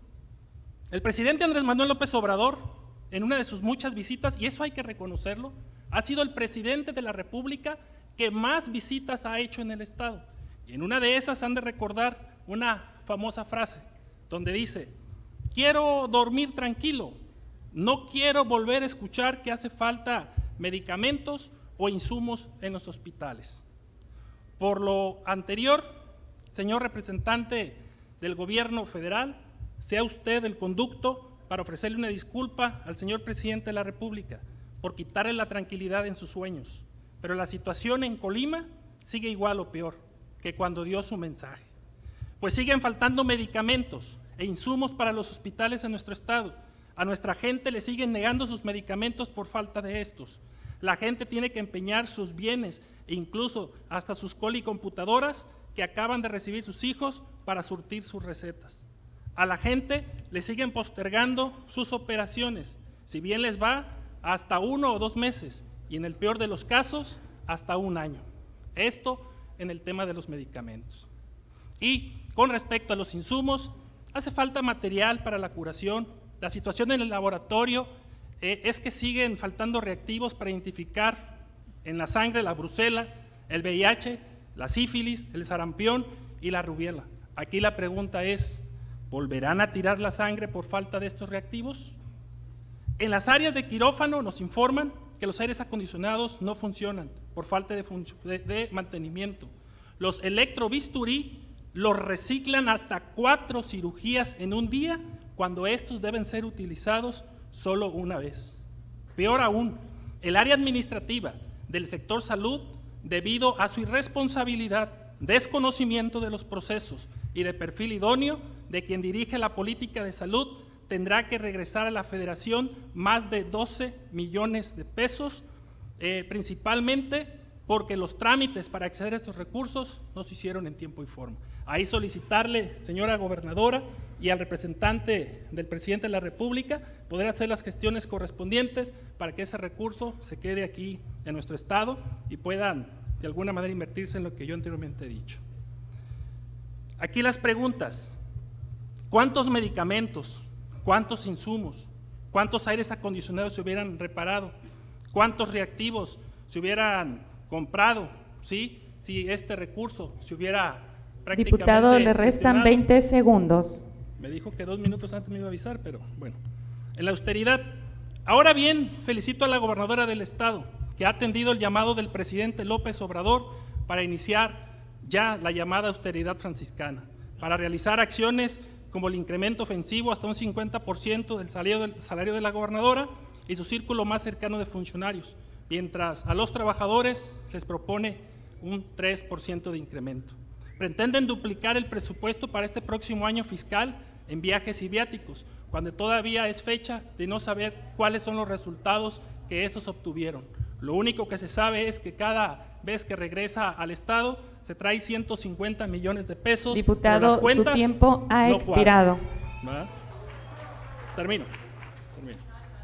El presidente Andrés Manuel López Obrador, en una de sus muchas visitas, y eso hay que reconocerlo, ha sido el presidente de la República que más visitas ha hecho en el estado. Y en una de esas han de recordar una famosa frase, donde dice: quiero dormir tranquilo, no quiero volver a escuchar que hace falta medicamentos o insumos en los hospitales. Por lo anterior, señor representante del gobierno federal, sea usted el conducto para ofrecerle una disculpa al señor presidente de la República por quitarle la tranquilidad en sus sueños. Pero la situación en Colima sigue igual o peor que cuando dio su mensaje, pues siguen faltando medicamentos e insumos para los hospitales en nuestro estado. A nuestra gente le siguen negando sus medicamentos por falta de estos. La gente tiene que empeñar sus bienes e incluso hasta sus colicomputadoras que acaban de recibir sus hijos para surtir sus recetas. A la gente le siguen postergando sus operaciones, si bien les va hasta uno o dos meses y en el peor de los casos hasta un año. Esto en el tema de los medicamentos. Y con respecto a los insumos, hace falta material para la curación. La situación en el laboratorio eh, es que siguen faltando reactivos para identificar en la sangre la brucela, el V I H, la sífilis, el sarampión y la rubiola. Aquí la pregunta es, ¿volverán a tirar la sangre por falta de estos reactivos? En las áreas de quirófano nos informan que los aires acondicionados no funcionan por falta de, de, de mantenimiento. Los electrobisturí los reciclan hasta cuatro cirugías en un día, cuando estos deben ser utilizados solo una vez. Peor aún, el área administrativa del sector salud, debido a su irresponsabilidad, desconocimiento de los procesos y de perfil idóneo de quien dirige la política de salud, tendrá que regresar a la federación más de doce millones de pesos, eh, principalmente porque los trámites para acceder a estos recursos no se hicieron en tiempo y forma. Ahí solicitarle, señora gobernadora, y al representante del presidente de la República, poder hacer las gestiones correspondientes para que ese recurso se quede aquí en nuestro estado y puedan de alguna manera invertirse en lo que yo anteriormente he dicho. Aquí las preguntas: ¿cuántos medicamentos, cuántos insumos, cuántos aires acondicionados se hubieran reparado, cuántos reactivos se hubieran comprado, ¿sí?, si este recurso se hubiera prácticamente… Diputado, le restan veinte segundos. Me dijo que dos minutos antes me iba a avisar, pero bueno. En la austeridad. Ahora bien, felicito a la gobernadora del estado, que ha atendido el llamado del presidente López Obrador para iniciar ya la llamada austeridad franciscana, para realizar acciones como el incremento ofensivo hasta un cincuenta por ciento del salario, del salario de la gobernadora y su círculo más cercano de funcionarios, mientras a los trabajadores les propone un tres por ciento de incremento. Pretenden duplicar el presupuesto para este próximo año fiscal en viajes y viáticos, cuando todavía es fecha de no saber cuáles son los resultados que estos obtuvieron. Lo único que se sabe es que cada vez que regresa al Estado se trae ciento cincuenta millones de pesos. Diputado, las cuentas, su tiempo ha no expirado. ¿verdad? Termino. Termino.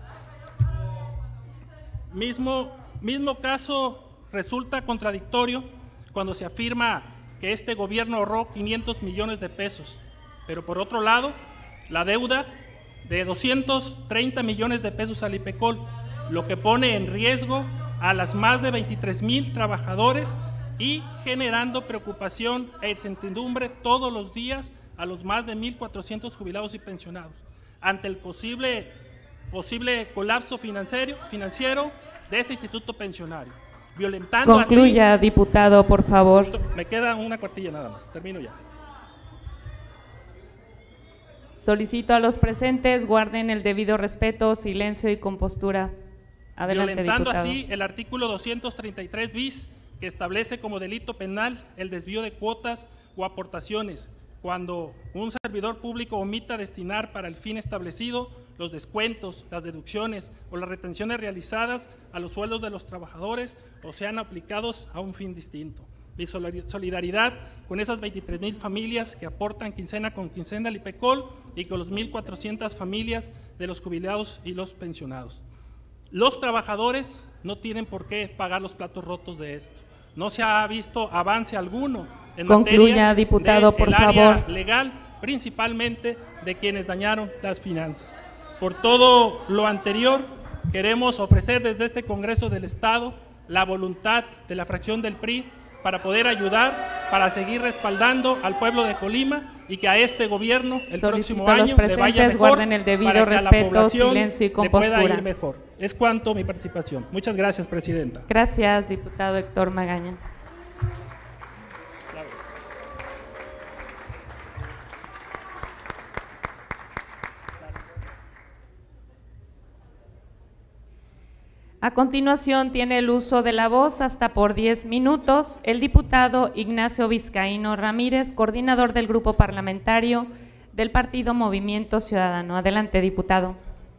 Mismo, mismo caso resulta contradictorio cuando se afirma que este gobierno ahorró quinientos millones de pesos, pero por otro lado, la deuda de doscientos treinta millones de pesos al IPECOL, lo que pone en riesgo a las más de veintitrés mil trabajadores y generando preocupación e incertidumbre todos los días a los más de mil cuatrocientos jubilados y pensionados, ante el posible, posible colapso financiero, financiero de este instituto pensionario, violentando Concluya, así… diputado, por favor. Me queda una cuartilla nada más, termino ya. Solicito a los presentes guarden el debido respeto, silencio y compostura. Adelante, Violentando diputado. así el artículo doscientos treinta y tres bis, que establece como delito penal el desvío de cuotas o aportaciones, cuando un servidor público omita destinar para el fin establecido los descuentos, las deducciones o las retenciones realizadas a los sueldos de los trabajadores o sean aplicados a un fin distinto. Mi solidaridad con esas veintitrés mil familias que aportan quincena con quincena al IPECOL y con los mil cuatrocientas familias de los jubilados y los pensionados. Los trabajadores no tienen por qué pagar los platos rotos de esto. No se ha visto avance alguno en Concluya, materia diputado, de por el área favor. legal, principalmente de quienes dañaron las finanzas. Por todo lo anterior, queremos ofrecer desde este Congreso del Estado la voluntad de la fracción del P R I para poder ayudar, para seguir respaldando al pueblo de Colima y que a este gobierno el Solicito próximo a los año le vaya presentes mejor, guarden el debido para que a la respeto, población silencio y le pueda compostura. ir mejor. Es cuanto mi participación. Muchas gracias, presidenta. Gracias, diputado Héctor Magaña. A continuación tiene el uso de la voz hasta por diez minutos el diputado Ignacio Vizcaíno Ramírez, coordinador del grupo parlamentario del Partido Movimiento Ciudadano. Adelante, diputado.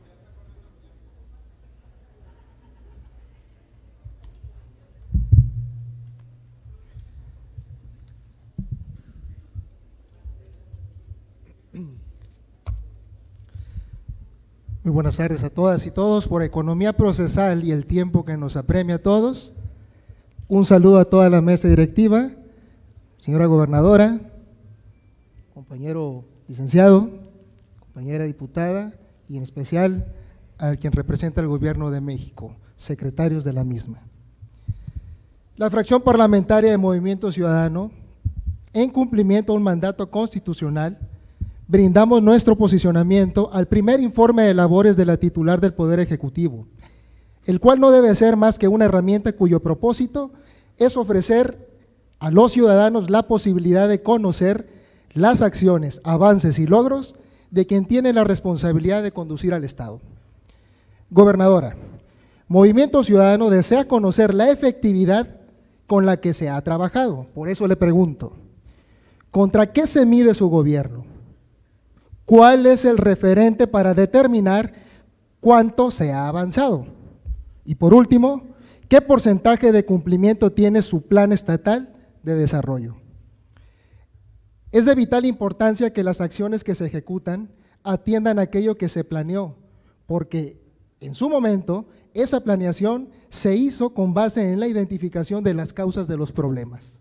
Muy buenas tardes a todas y todos. Por economía procesal y el tiempo que nos apremia a todos, un saludo a toda la mesa directiva, señora gobernadora, compañero licenciado, compañera diputada y en especial a quien representa el Gobierno de México, secretarios de la misma. La fracción parlamentaria de Movimiento Ciudadano, en cumplimiento a un mandato constitucional, brindamos nuestro posicionamiento al primer informe de labores de la titular del Poder Ejecutivo, el cual no debe ser más que una herramienta cuyo propósito es ofrecer a los ciudadanos la posibilidad de conocer las acciones, avances y logros de quien tiene la responsabilidad de conducir al Estado. Gobernadora, Movimiento Ciudadano desea conocer la efectividad con la que se ha trabajado. Por eso le pregunto, ¿contra qué se mide su gobierno? ¿Cuál es el referente para determinar cuánto se ha avanzado? Y por último, ¿Qué porcentaje de cumplimiento tiene su plan estatal de desarrollo? Es de vital importancia que las acciones que se ejecutan atiendan aquello que se planeó, porque en su momento esa planeación se hizo con base en la identificación de las causas de los problemas.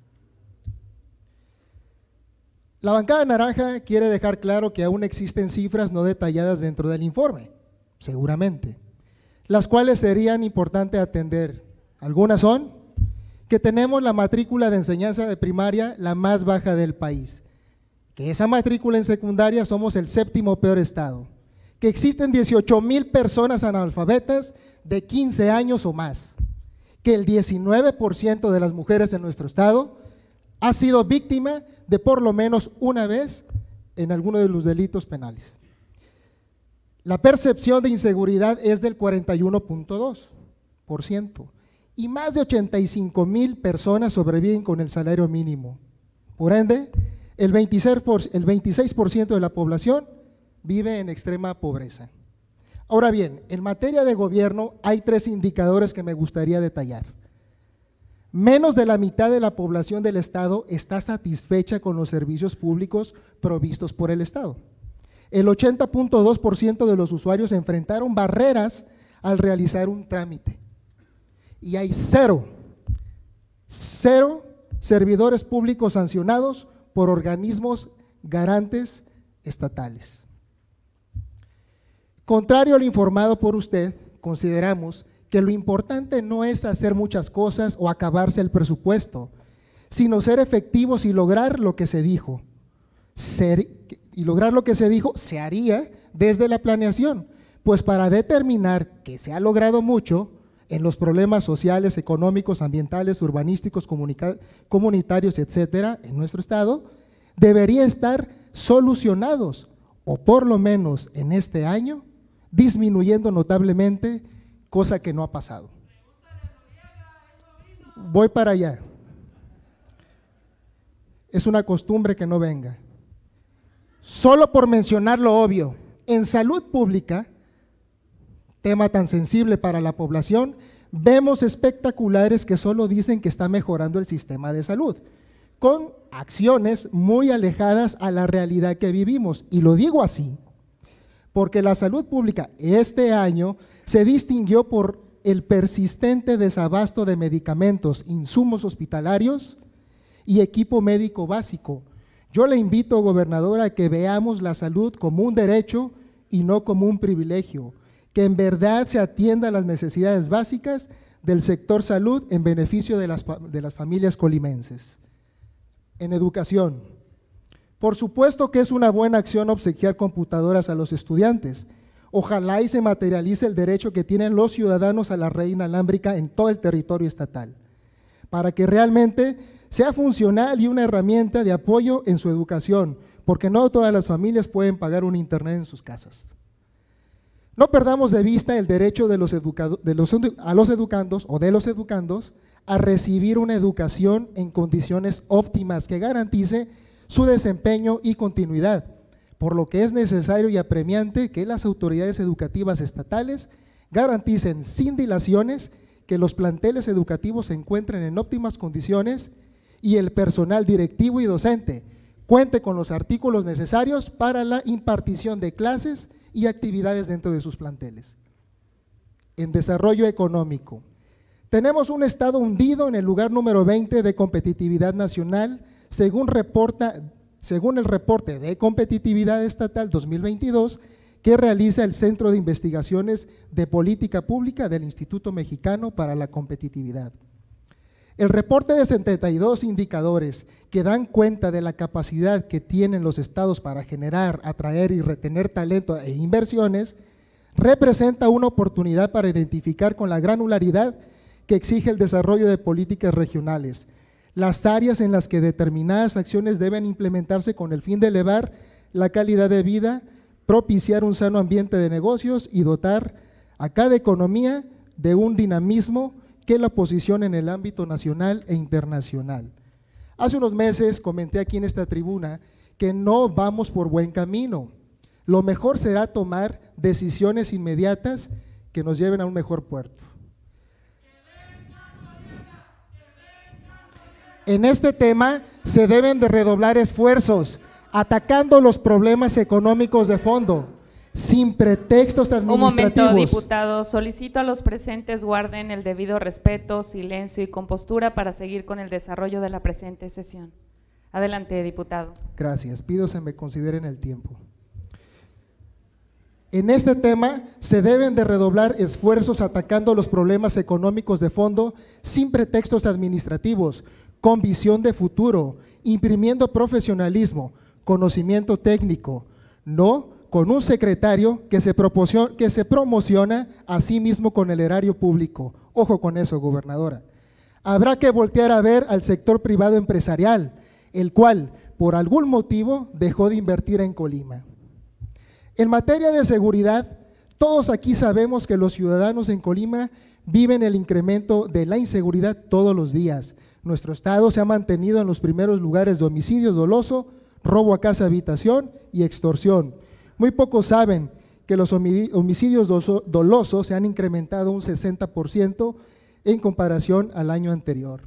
La bancada naranja quiere dejar claro que aún existen cifras no detalladas dentro del informe, seguramente, las cuales serían importantes atender. Algunas son que tenemos la matrícula de enseñanza de primaria la más baja del país, que esa matrícula en secundaria somos el séptimo peor estado, que existen dieciocho mil personas analfabetas de quince años o más, que el diecinueve por ciento de las mujeres en nuestro estado ha sido víctima de por lo menos una vez en alguno de los delitos penales. La percepción de inseguridad es del cuarenta y uno punto dos por ciento y más de ochenta y cinco mil personas sobreviven con el salario mínimo. Por ende, el veintiséis por ciento de la población vive en extrema pobreza. Ahora bien, en materia de gobierno hay tres indicadores que me gustaría detallar. Menos de la mitad de la población del Estado está satisfecha con los servicios públicos provistos por el Estado. El ochenta punto dos por ciento de los usuarios enfrentaron barreras al realizar un trámite. Y hay cero, cero servidores públicos sancionados por organismos garantes estatales. Contrario a lo informado por usted, consideramos que lo importante no es hacer muchas cosas o acabarse el presupuesto, sino ser efectivos y lograr lo que se dijo. Ser, y lograr lo que se dijo se haría desde la planeación, pues para determinar que se ha logrado mucho en los problemas sociales, económicos, ambientales, urbanísticos, comunitarios, etcétera, en nuestro estado, debería estar solucionados, o por lo menos en este año, disminuyendo notablemente, cosa que no ha pasado. Voy para allá. Es una costumbre que no venga. Solo por mencionar lo obvio, en salud pública, tema tan sensible para la población, vemos espectaculares que solo dicen que está mejorando el sistema de salud, con acciones muy alejadas a la realidad que vivimos. Y lo digo así, porque la salud pública este año se distinguió por el persistente desabasto de medicamentos, insumos hospitalarios y equipo médico básico. Yo le invito, gobernadora, a que veamos la salud como un derecho y no como un privilegio, que en verdad se atienda a las necesidades básicas del sector salud en beneficio de las, de las familias colimenses. En educación, por supuesto que es una buena acción obsequiar computadoras a los estudiantes. Ojalá y se materialice el derecho que tienen los ciudadanos a la red inalámbrica en todo el territorio estatal, para que realmente sea funcional y una herramienta de apoyo en su educación, porque no todas las familias pueden pagar un internet en sus casas. No perdamos de vista el derecho de los de los, a los educandos o de los educandos a recibir una educación en condiciones óptimas que garantice su desempeño y continuidad, por lo que es necesario y apremiante que las autoridades educativas estatales garanticen sin dilaciones que los planteles educativos se encuentren en óptimas condiciones y el personal directivo y docente cuente con los artículos necesarios para la impartición de clases y actividades dentro de sus planteles. En desarrollo económico, tenemos un estado hundido en el lugar número veinte de competitividad nacional, según, reporta, según el reporte de competitividad estatal dos mil veintidós que realiza el Centro de Investigaciones de Política Pública del Instituto Mexicano para la Competitividad. El reporte de setenta y dos indicadores que dan cuenta de la capacidad que tienen los estados para generar, atraer y retener talento e inversiones, representa una oportunidad para identificar con la granularidad que exige el desarrollo de políticas regionales, las áreas en las que determinadas acciones deben implementarse con el fin de elevar la calidad de vida, propiciar un sano ambiente de negocios y dotar a cada economía de un dinamismo que la posicione en el ámbito nacional e internacional. Hace unos meses comenté aquí en esta tribuna que no vamos por buen camino. Lo mejor será tomar decisiones inmediatas que nos lleven a un mejor puerto. En este tema se deben de redoblar esfuerzos, atacando los problemas económicos de fondo, sin pretextos administrativos. Un momento, diputado. Solicito a los presentes guarden el debido respeto, silencio y compostura para seguir con el desarrollo de la presente sesión. Adelante, diputado. Gracias. Pido se me consideren el tiempo. En este tema se deben de redoblar esfuerzos atacando los problemas económicos de fondo sin pretextos administrativos, con visión de futuro, imprimiendo profesionalismo, conocimiento técnico, no con un secretario que se, que se promociona a sí mismo con el erario público. Ojo con eso, gobernadora. Habrá que voltear a ver al sector privado empresarial, el cual, por algún motivo, dejó de invertir en Colima. En materia de seguridad, todos aquí sabemos que los ciudadanos en Colima viven el incremento de la inseguridad todos los días. Nuestro estado se ha mantenido en los primeros lugares de homicidio doloso, robo a casa habitación y extorsión. Muy pocos saben que los homicidios dolosos se han incrementado un sesenta por ciento en comparación al año anterior.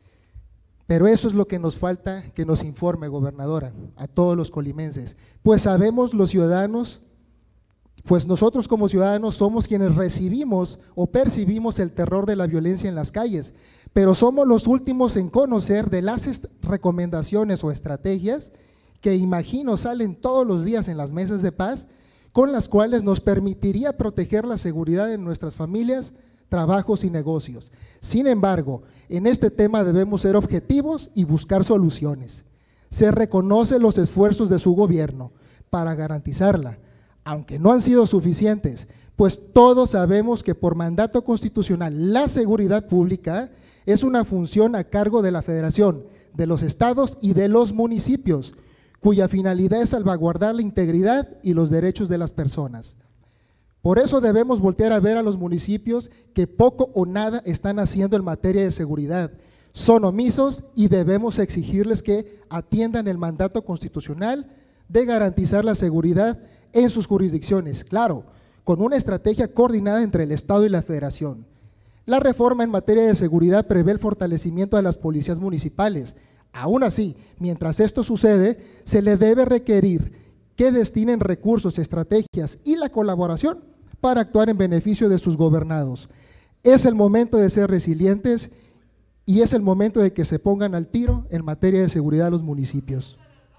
Pero eso es lo que nos falta que nos informe, gobernadora, a todos los colimenses. Pues sabemos los ciudadanos, pues nosotros como ciudadanos somos quienes recibimos o percibimos el terror de la violencia en las calles, pero somos los últimos en conocer de las recomendaciones o estrategias que imagino salen todos los días en las mesas de paz, con las cuales nos permitiría proteger la seguridad de nuestras familias, trabajos y negocios. Sin embargo, en este tema debemos ser objetivos y buscar soluciones. Se reconocen los esfuerzos de su gobierno para garantizarla, aunque no han sido suficientes, pues todos sabemos que por mandato constitucional la seguridad pública es una función a cargo de la Federación, de los estados y de los municipios, cuya finalidad es salvaguardar la integridad y los derechos de las personas. Por eso debemos voltear a ver a los municipios que poco o nada están haciendo en materia de seguridad. Son omisos y debemos exigirles que atiendan el mandato constitucional de garantizar la seguridad en sus jurisdicciones, claro, con una estrategia coordinada entre el Estado y la Federación. La reforma en materia de seguridad prevé el fortalecimiento de las policías municipales. Aún así, mientras esto sucede, se le debe requerir que destinen recursos, estrategias y la colaboración para actuar en beneficio de sus gobernados. Es el momento de ser resilientes y es el momento de que se pongan al tiro en materia de seguridad los municipios.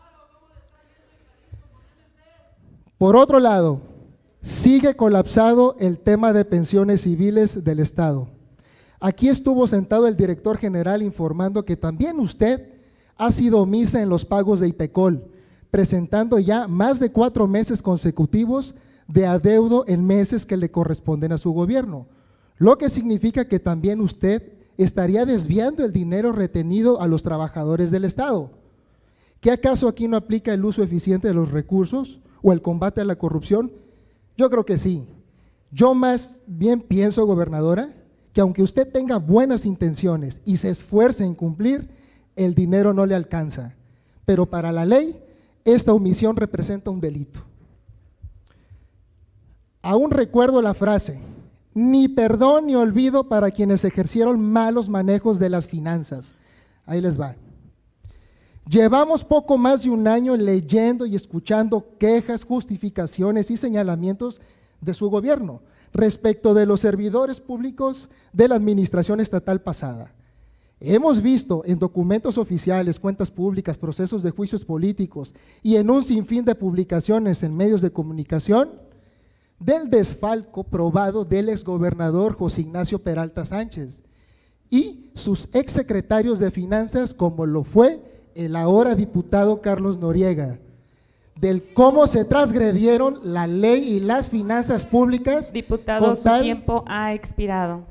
Por otro lado, sigue colapsado el tema de pensiones civiles del Estado. Aquí estuvo sentado el director general informando que también usted ha sido omisa en los pagos de IPECOL, presentando ya más de cuatro meses consecutivos de adeudo en meses que le corresponden a su gobierno, lo que significa que también usted estaría desviando el dinero retenido a los trabajadores del Estado. ¿Qué acaso aquí no aplica el uso eficiente de los recursos o el combate a la corrupción? Yo creo que sí. Yo más bien pienso, gobernadora, que aunque usted tenga buenas intenciones y se esfuerce en cumplir, el dinero no le alcanza, pero para la ley esta omisión representa un delito. Aún recuerdo la frase, ni perdón ni olvido para quienes ejercieron malos manejos de las finanzas. Ahí les va. Llevamos poco más de un año leyendo y escuchando quejas, justificaciones y señalamientos de su gobierno respecto de los servidores públicos de la administración estatal pasada. Hemos visto en documentos oficiales, cuentas públicas, procesos de juicios políticos y en un sinfín de publicaciones en medios de comunicación del desfalco probado del exgobernador José Ignacio Peralta Sánchez y sus exsecretarios de finanzas, como lo fue el ahora diputado Carlos Noriega, del cómo se transgredieron la ley y las finanzas públicas. Diputado, su tiempo ha expirado.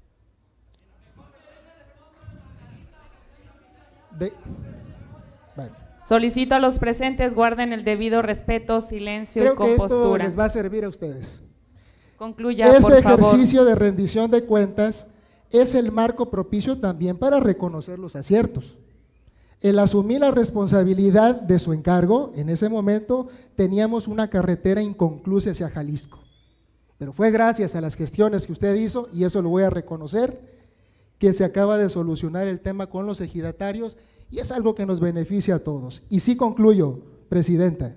De, bueno. Solicito a los presentes guarden el debido respeto, silencio Creo y compostura. Que esto les va a servir a ustedes. Concluya, este por favor. ejercicio de rendición de cuentas es el marco propicio también para reconocer los aciertos. El asumir la responsabilidad de su encargo, en ese momento teníamos una carretera inconclusa hacia Jalisco, pero fue gracias a las gestiones que usted hizo, y eso lo voy a reconocer, que se acaba de solucionar el tema con los ejidatarios y es algo que nos beneficia a todos. Y sí concluyo, Presidenta.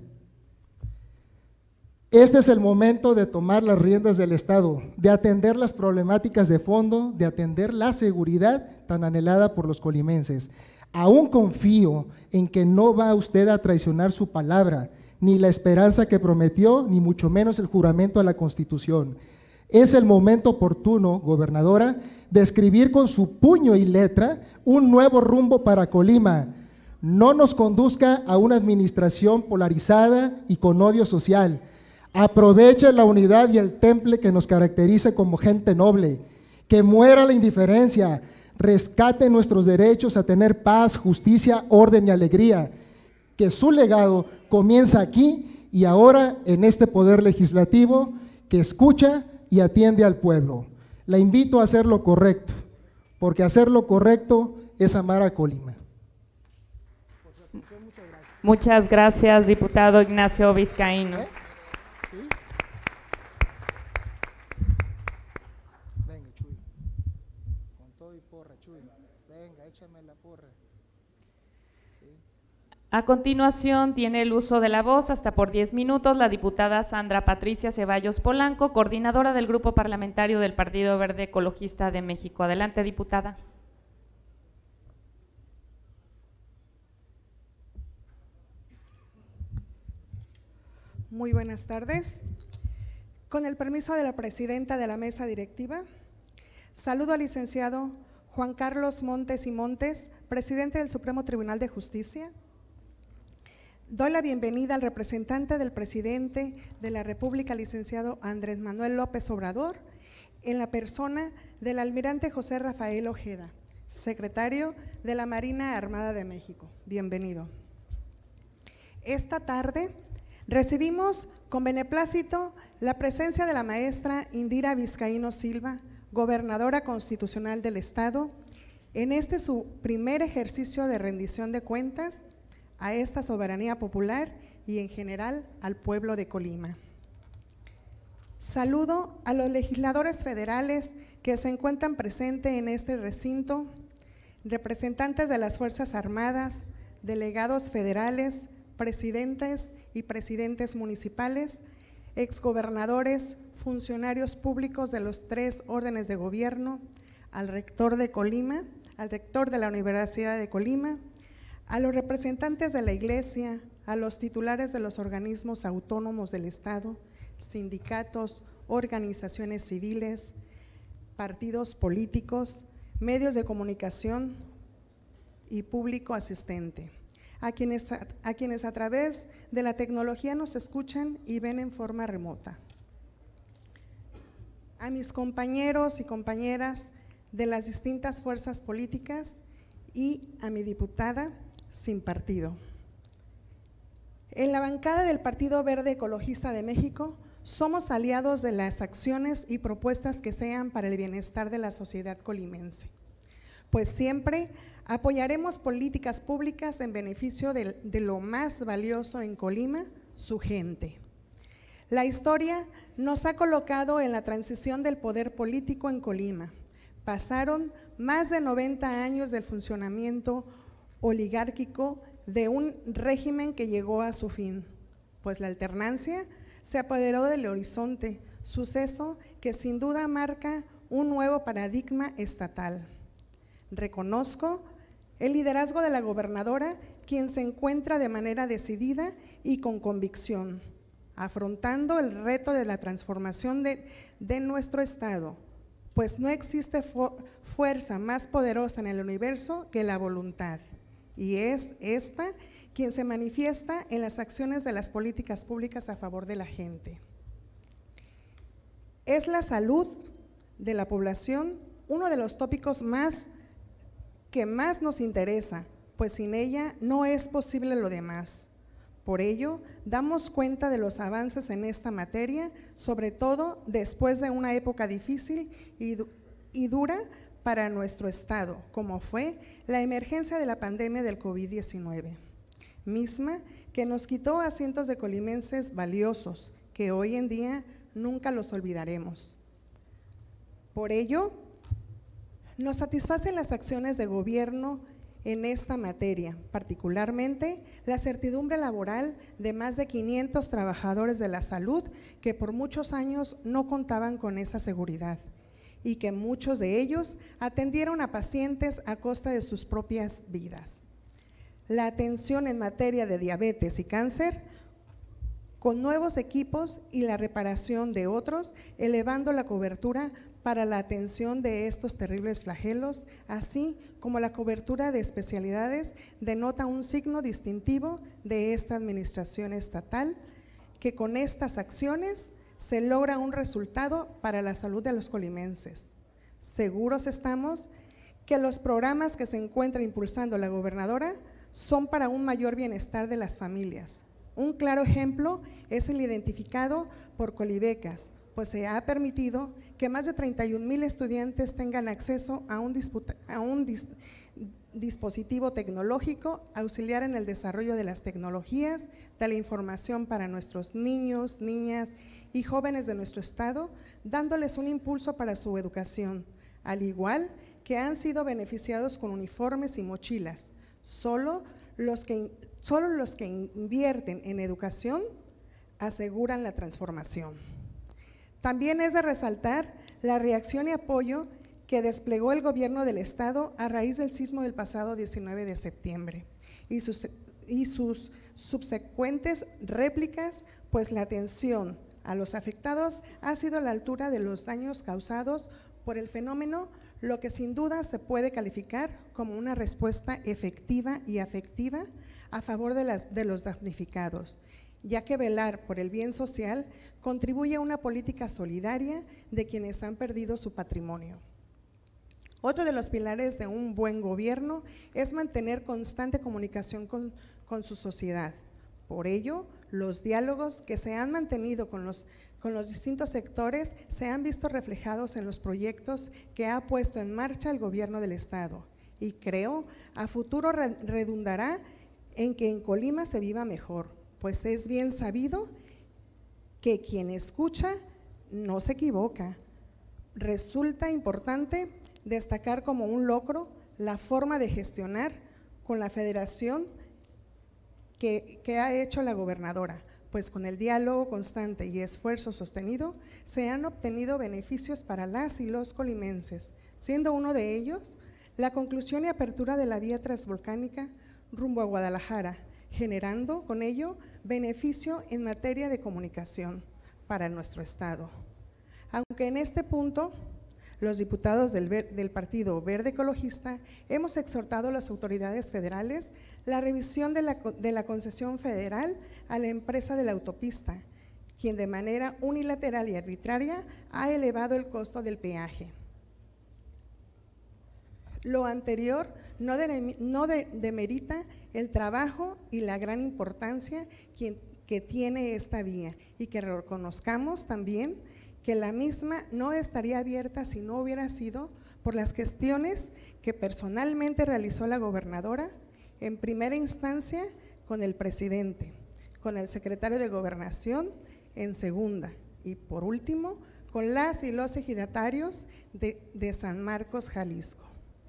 Este es el momento de tomar las riendas del Estado, de atender las problemáticas de fondo, de atender la seguridad tan anhelada por los colimenses. Aún confío en que no va usted a traicionar su palabra, ni la esperanza que prometió, ni mucho menos el juramento a la Constitución. Es el momento oportuno, gobernadora, de escribir con su puño y letra un nuevo rumbo para Colima. No nos conduzca a una administración polarizada y con odio social. Aproveche la unidad y el temple que nos caracteriza como gente noble. Que muera la indiferencia, rescate nuestros derechos a tener paz, justicia, orden y alegría. Que su legado comienza aquí y ahora en este poder legislativo que escucha y atiende al pueblo. La invito a hacer lo correcto, porque hacer lo correcto es amar a Colima. Muchas gracias, diputado Ignacio Vizcaíno. ¿Eh? ¿Sí? Venga, Chuy. Con todo y porra, Chuy. Venga, échame la porra. ¿Sí? A continuación, tiene el uso de la voz hasta por diez minutos la diputada Sandra Patricia Ceballos Polanco, coordinadora del Grupo Parlamentario del Partido Verde Ecologista de México. Adelante, diputada. Muy buenas tardes. Con el permiso de la presidenta de la mesa directiva, saludo al licenciado Juan Carlos Montes y Montes, presidente del Supremo Tribunal de Justicia. Doy la bienvenida al representante del presidente de la República, licenciado Andrés Manuel López Obrador, en la persona del almirante José Rafael Ojeda, secretario de la Marina Armada de México. Bienvenido. Esta tarde recibimos con beneplácito la presencia de la maestra Indira Vizcaíno Silva, gobernadora constitucional del Estado, en este su primer ejercicio de rendición de cuentas a esta soberanía popular y en general al pueblo de Colima. Saludo a los legisladores federales que se encuentran presentes en este recinto, representantes de las Fuerzas Armadas, delegados federales, presidentes y presidentes municipales, exgobernadores, funcionarios públicos de los tres órdenes de gobierno, al rector de Colima, al rector de la Universidad de Colima, a los representantes de la Iglesia, a los titulares de los organismos autónomos del Estado, sindicatos, organizaciones civiles, partidos políticos, medios de comunicación y público asistente. A quienes, a, a quienes a través de la tecnología nos escuchan y ven en forma remota. A mis compañeros y compañeras de las distintas fuerzas políticas y a mi diputada sin partido. En la bancada del Partido Verde Ecologista de México somos aliados de las acciones y propuestas que sean para el bienestar de la sociedad colimense, pues siempre apoyaremos políticas públicas en beneficio de, de lo más valioso en Colima, su gente. La historia nos ha colocado en la transición del poder político en Colima. Pasaron más de noventa años del funcionamiento oligárquico de un régimen que llegó a su fin, pues la alternancia se apoderó del horizonte, suceso que sin duda marca un nuevo paradigma estatal. Reconozco el liderazgo de la gobernadora, quien se encuentra de manera decidida y con convicción, afrontando el reto de la transformación de, de nuestro Estado, pues no existe fu- fuerza más poderosa en el universo que la voluntad, y es esta quien se manifiesta en las acciones de las políticas públicas a favor de la gente. Es la salud de la población uno de los tópicos más que más nos interesa, pues sin ella no es posible lo demás. Por ello, damos cuenta de los avances en esta materia, sobre todo después de una época difícil y, y dura para nuestro Estado, como fue la emergencia de la pandemia del COVID diecinueve, misma que nos quitó a cientos de colimenses valiosos, que hoy en día nunca los olvidaremos. Por ello, Nos satisfacen las acciones de gobierno en esta materia, particularmente la certidumbre laboral de más de quinientos trabajadores de la salud que por muchos años no contaban con esa seguridad y que muchos de ellos atendieron a pacientes a costa de sus propias vidas. La atención en materia de diabetes y cáncer, con nuevos equipos y la reparación de otros, elevando la cobertura para la atención de estos terribles flagelos, así como la cobertura de especialidades, denota un signo distintivo de esta administración estatal, que con estas acciones se logra un resultado para la salud de los colimenses. Seguros estamos que los programas que se encuentra impulsando la gobernadora son para un mayor bienestar de las familias. Un claro ejemplo es el identificado por Colibecas, pues se ha permitido que más de treinta y un mil estudiantes tengan acceso a un, a un dis dispositivo tecnológico auxiliar en el desarrollo de las tecnologías, de la información para nuestros niños, niñas y jóvenes de nuestro estado, dándoles un impulso para su educación, al igual que han sido beneficiados con uniformes y mochilas. Solo los que, solo los que invierten en educación aseguran la transformación. También es de resaltar la reacción y apoyo que desplegó el gobierno del estado a raíz del sismo del pasado diecinueve de septiembre y sus, y sus subsecuentes réplicas, pues la atención a los afectados ha sido a la altura de los daños causados por el fenómeno, lo que sin duda se puede calificar como una respuesta efectiva y afectiva a favor de, las, de los damnificados, ya que velar por el bien social contribuye a una política solidaria de quienes han perdido su patrimonio. Otro de los pilares de un buen gobierno es mantener constante comunicación con, con su sociedad. Por ello, los diálogos que se han mantenido con los, con los distintos sectores se han visto reflejados en los proyectos que ha puesto en marcha el gobierno del estado y creo a futuro redundará en que en Colima se viva mejor, pues es bien sabido que quien escucha no se equivoca. Resulta importante destacar como un logro la forma de gestionar con la federación que, que ha hecho la gobernadora, pues con el diálogo constante y esfuerzo sostenido se han obtenido beneficios para las y los colimenses, siendo uno de ellos la conclusión y apertura de la vía transvolcánica rumbo a Guadalajara, generando con ello beneficio en materia de comunicación para nuestro estado. Aunque en este punto los diputados del, del Partido Verde Ecologista hemos exhortado a las autoridades federales la revisión de la, de la concesión federal a la empresa de la autopista, quien de manera unilateral y arbitraria ha elevado el costo del peaje. Lo anterior no, de, no de, demerita el trabajo y la gran importancia que, que tiene esta vía y que reconozcamos también que la misma no estaría abierta si no hubiera sido por las gestiones que personalmente realizó la gobernadora, en primera instancia con el presidente, con el secretario de Gobernación en segunda y por último con las y los ejidatarios de, de San Marcos, Jalisco.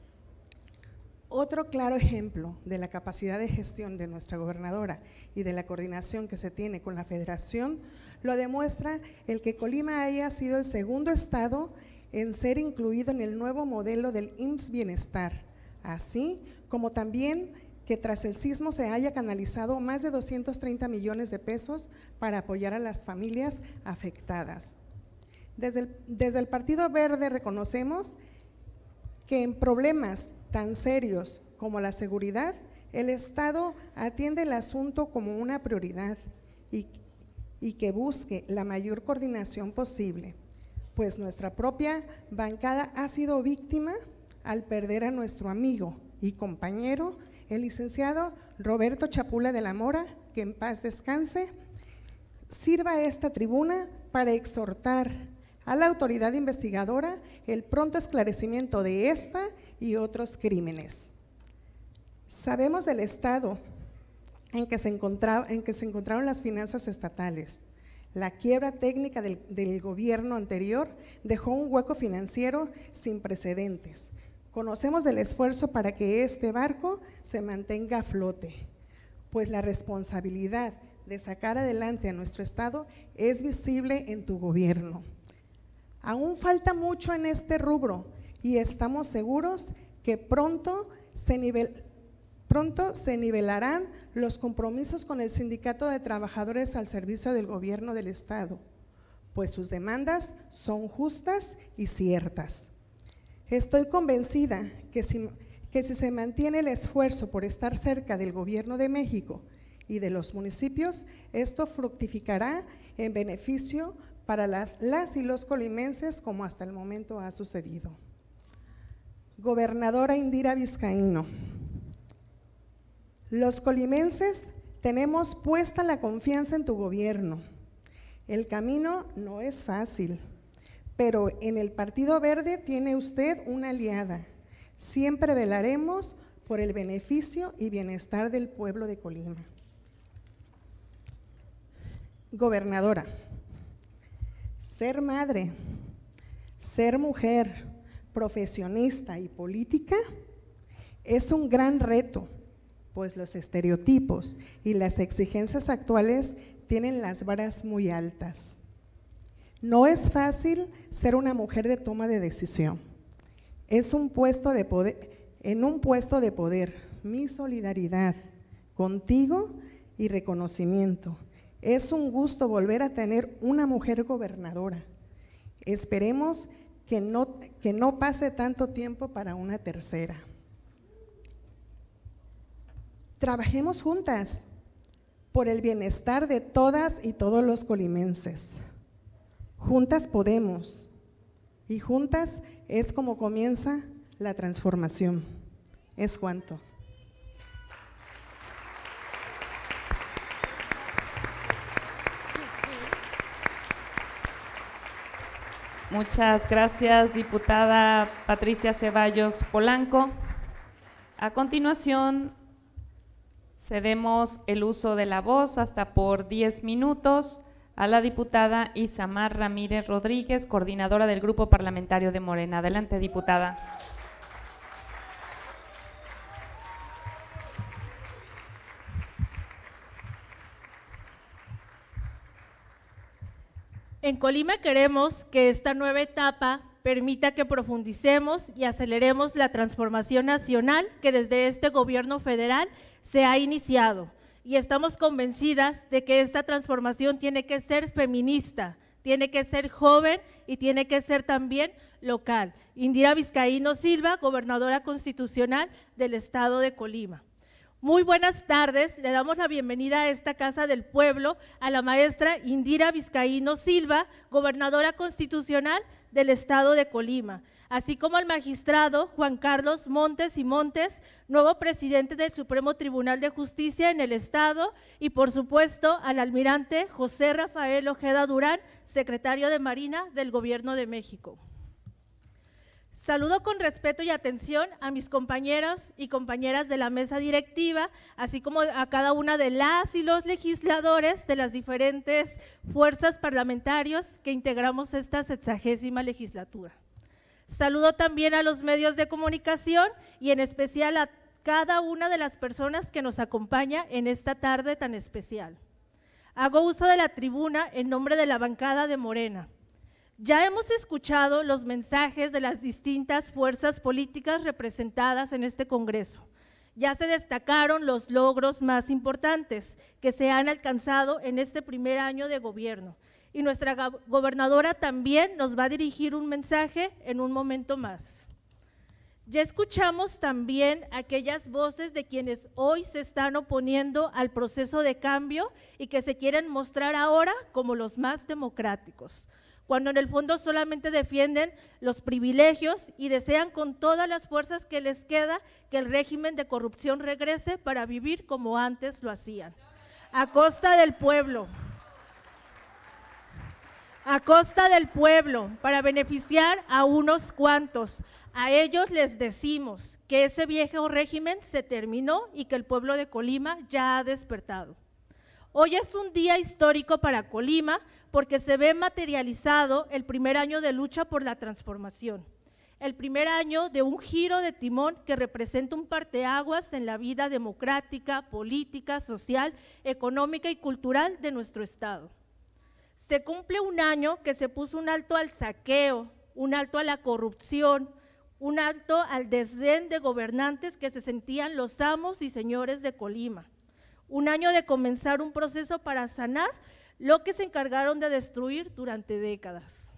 Otro claro ejemplo de la capacidad de gestión de nuestra gobernadora y de la coordinación que se tiene con la federación lo demuestra el que Colima haya sido el segundo estado en ser incluido en el nuevo modelo del I M S S Bienestar, así como también que tras el sismo se haya canalizado más de doscientos treinta millones de pesos para apoyar a las familias afectadas. Desde el, desde el Partido Verde reconocemos que en problemas tan serios como la seguridad, el Estado atiende el asunto como una prioridad y, y que busque la mayor coordinación posible, pues nuestra propia bancada ha sido víctima al perder a nuestro amigo y compañero, el licenciado Roberto Chapula de la Mora, que en paz descanse. Sirva esta tribuna para exhortar a la autoridad investigadora el pronto esclarecimiento de esta y otros crímenes. Sabemos del estado en que se, encontraba, en que se encontraron las finanzas estatales. La quiebra técnica del, del gobierno anterior dejó un hueco financiero sin precedentes, Conocemos del esfuerzo para que este barco se mantenga a flote, pues la responsabilidad de sacar adelante a nuestro estado es visible en tu gobierno. Aún falta mucho en este rubro y estamos seguros que pronto se, nivel, pronto se nivelarán los compromisos con el Sindicato de Trabajadores al servicio del gobierno del estado, pues sus demandas son justas y ciertas. Estoy convencida que si, que si se mantiene el esfuerzo por estar cerca del gobierno de México y de los municipios, esto fructificará en beneficio para las, las y los colimenses, como hasta el momento ha sucedido. Gobernadora Indira Vizcaíno, los colimenses tenemos puesta la confianza en tu gobierno. El camino no es fácil, pero en el Partido Verde tiene usted una aliada. Siempre velaremos por el beneficio y bienestar del pueblo de Colima. Gobernadora, ser madre, ser mujer, profesionista y política es un gran reto, pues los estereotipos y las exigencias actuales tienen las varas muy altas. No es fácil ser una mujer de toma de decisión. Es un puesto de poder, en un puesto de poder, mi solidaridad contigo y reconocimiento. Es un gusto volver a tener una mujer gobernadora. Esperemos que no, que no pase tanto tiempo para una tercera. Trabajemos juntas por el bienestar de todas y todos los colimenses. Juntas podemos, y juntas es como comienza la transformación. Es cuanto. Muchas gracias, diputada Patricia Ceballos Polanco. A continuación, cedemos el uso de la voz hasta por diez minutos a la diputada Isamar Ramírez Rodríguez, coordinadora del Grupo Parlamentario de Morena. Adelante, diputada. En Colima queremos que esta nueva etapa permita que profundicemos y aceleremos la transformación nacional que desde este gobierno federal se ha iniciado. Y estamos convencidas de que esta transformación tiene que ser feminista, tiene que ser joven y tiene que ser también local. Indira Vizcaíno Silva, gobernadora constitucional del estado de Colima. Muy buenas tardes, le damos la bienvenida a esta Casa del Pueblo a la maestra Indira Vizcaíno Silva, gobernadora constitucional del estado de Colima, así como al magistrado Juan Carlos Montes y Montes, nuevo presidente del Supremo Tribunal de Justicia en el estado, y por supuesto al almirante José Rafael Ojeda Durán, secretario de Marina del Gobierno de México. Saludo con respeto y atención a mis compañeros y compañeras de la mesa directiva, así como a cada una de las y los legisladores de las diferentes fuerzas parlamentarias que integramos esta sexagésima legislatura. Saludo también a los medios de comunicación y en especial a cada una de las personas que nos acompaña en esta tarde tan especial. Hago uso de la tribuna en nombre de la bancada de Morena. Ya hemos escuchado los mensajes de las distintas fuerzas políticas representadas en este Congreso. Ya se destacaron los logros más importantes que se han alcanzado en este primer año de gobierno. Y nuestra gobernadora también nos va a dirigir un mensaje en un momento más. Ya escuchamos también aquellas voces de quienes hoy se están oponiendo al proceso de cambio y que se quieren mostrar ahora como los más democráticos, cuando en el fondo solamente defienden los privilegios y desean con todas las fuerzas que les queda que el régimen de corrupción regrese para vivir como antes lo hacían, a costa del pueblo. A costa del pueblo, para beneficiar a unos cuantos. A ellos les decimos que ese viejo régimen se terminó y que el pueblo de Colima ya ha despertado. Hoy es un día histórico para Colima porque se ve materializado el primer año de lucha por la transformación. el primer año de un giro de timón que representa un parteaguas en la vida democrática, política, social, económica y cultural de nuestro Estado. Se cumple un año que se puso un alto al saqueo, un alto a la corrupción, un alto al desdén de gobernantes que se sentían los amos y señores de Colima. Un año de comenzar un proceso para sanar lo que se encargaron de destruir durante décadas.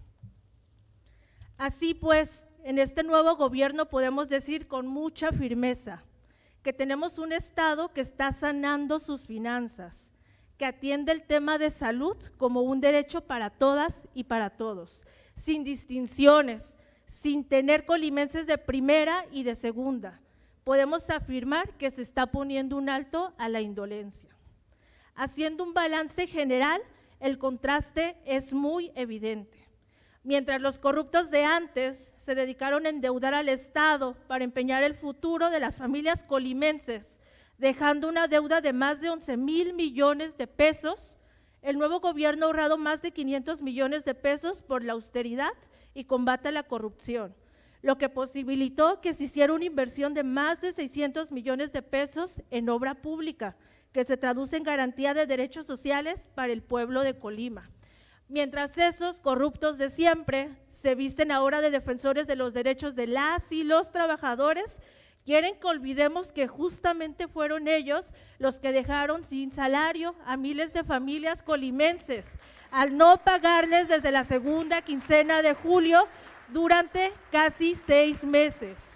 Así pues, en este nuevo gobierno podemos decir con mucha firmeza que tenemos un Estado que está sanando sus finanzas, que atiende el tema de salud como un derecho para todas y para todos, sin distinciones, sin tener colimenses de primera y de segunda. Podemos afirmar que se está poniendo un alto a la indolencia. Haciendo un balance general, el contraste es muy evidente. Mientras los corruptos de antes se dedicaron a endeudar al Estado para empeñar el futuro de las familias colimenses, dejando una deuda de más de once mil millones de pesos, el nuevo gobierno ha ahorrado más de quinientos millones de pesos por la austeridad y combate a la corrupción, lo que posibilitó que se hiciera una inversión de más de seiscientos millones de pesos en obra pública, que se traduce en garantía de derechos sociales para el pueblo de Colima. Mientras esos corruptos de siempre se visten ahora de defensores de los derechos de las y los trabajadores, quieren que olvidemos que justamente fueron ellos los que dejaron sin salario a miles de familias colimenses, al no pagarles desde la segunda quincena de julio durante casi seis meses.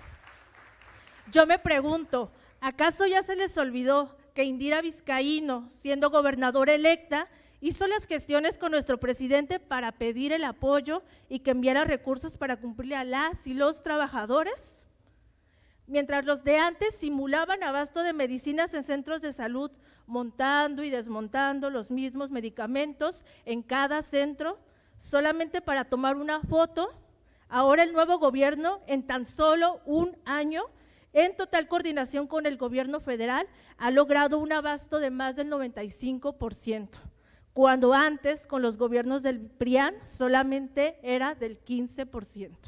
Yo me pregunto, ¿acaso ya se les olvidó que Indira Vizcaíno, siendo gobernadora electa, hizo las gestiones con nuestro presidente para pedir el apoyo y que enviara recursos para cumplirle a las y los trabajadores? Mientras los de antes simulaban abasto de medicinas en centros de salud, montando y desmontando los mismos medicamentos en cada centro, solamente para tomar una foto, ahora el nuevo gobierno, en tan solo un año, en total coordinación con el gobierno federal, ha logrado un abasto de más del noventa y cinco por ciento. Cuando antes, con los gobiernos del P R I A N, solamente era del quince por ciento.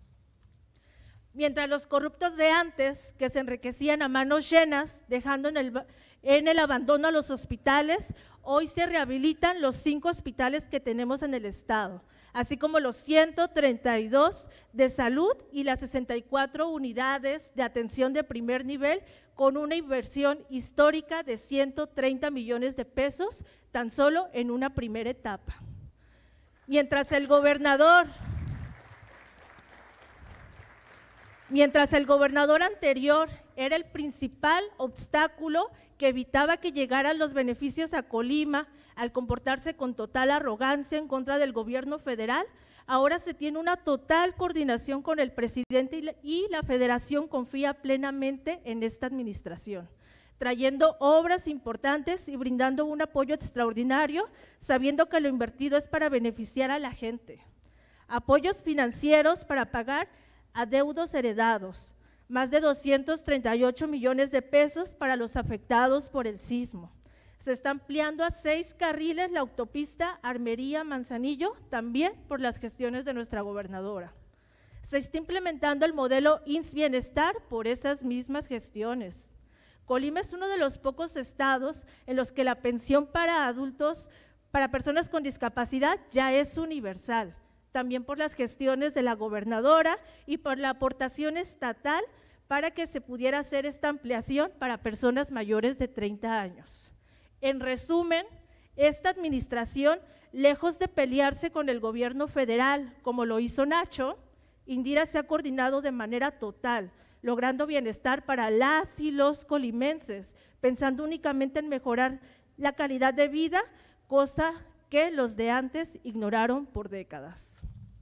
Mientras los corruptos de antes, que se enriquecían a manos llenas, dejando en el, en el abandono a los hospitales, hoy se rehabilitan los cinco hospitales que tenemos en el Estado, así como los ciento treinta y dos de salud y las sesenta y cuatro unidades de atención de primer nivel, con una inversión histórica de ciento treinta millones de pesos tan solo en una primera etapa. Mientras el gobernador, mientras el gobernador anterior era el principal obstáculo que evitaba que llegaran los beneficios a Colima al comportarse con total arrogancia en contra del gobierno federal, ahora se tiene una total coordinación con el presidente y la, y la federación confía plenamente en esta administración, trayendo obras importantes y brindando un apoyo extraordinario, sabiendo que lo invertido es para beneficiar a la gente. Apoyos financieros para pagar adeudos heredados, más de doscientos treinta y ocho millones de pesos para los afectados por el sismo. Se está ampliando a seis carriles la autopista Armería-Manzanillo, también por las gestiones de nuestra gobernadora. Se está implementando el modelo I M S S Bienestar por esas mismas gestiones. Colima es uno de los pocos estados en los que la pensión para adultos, para personas con discapacidad, ya es universal, también por las gestiones de la gobernadora y por la aportación estatal para que se pudiera hacer esta ampliación para personas mayores de treinta años. En resumen, esta administración, lejos de pelearse con el gobierno federal, como lo hizo Nacho, Indira se ha coordinado de manera total, logrando bienestar para las y los colimenses, pensando únicamente en mejorar la calidad de vida, cosa que los de antes ignoraron por décadas.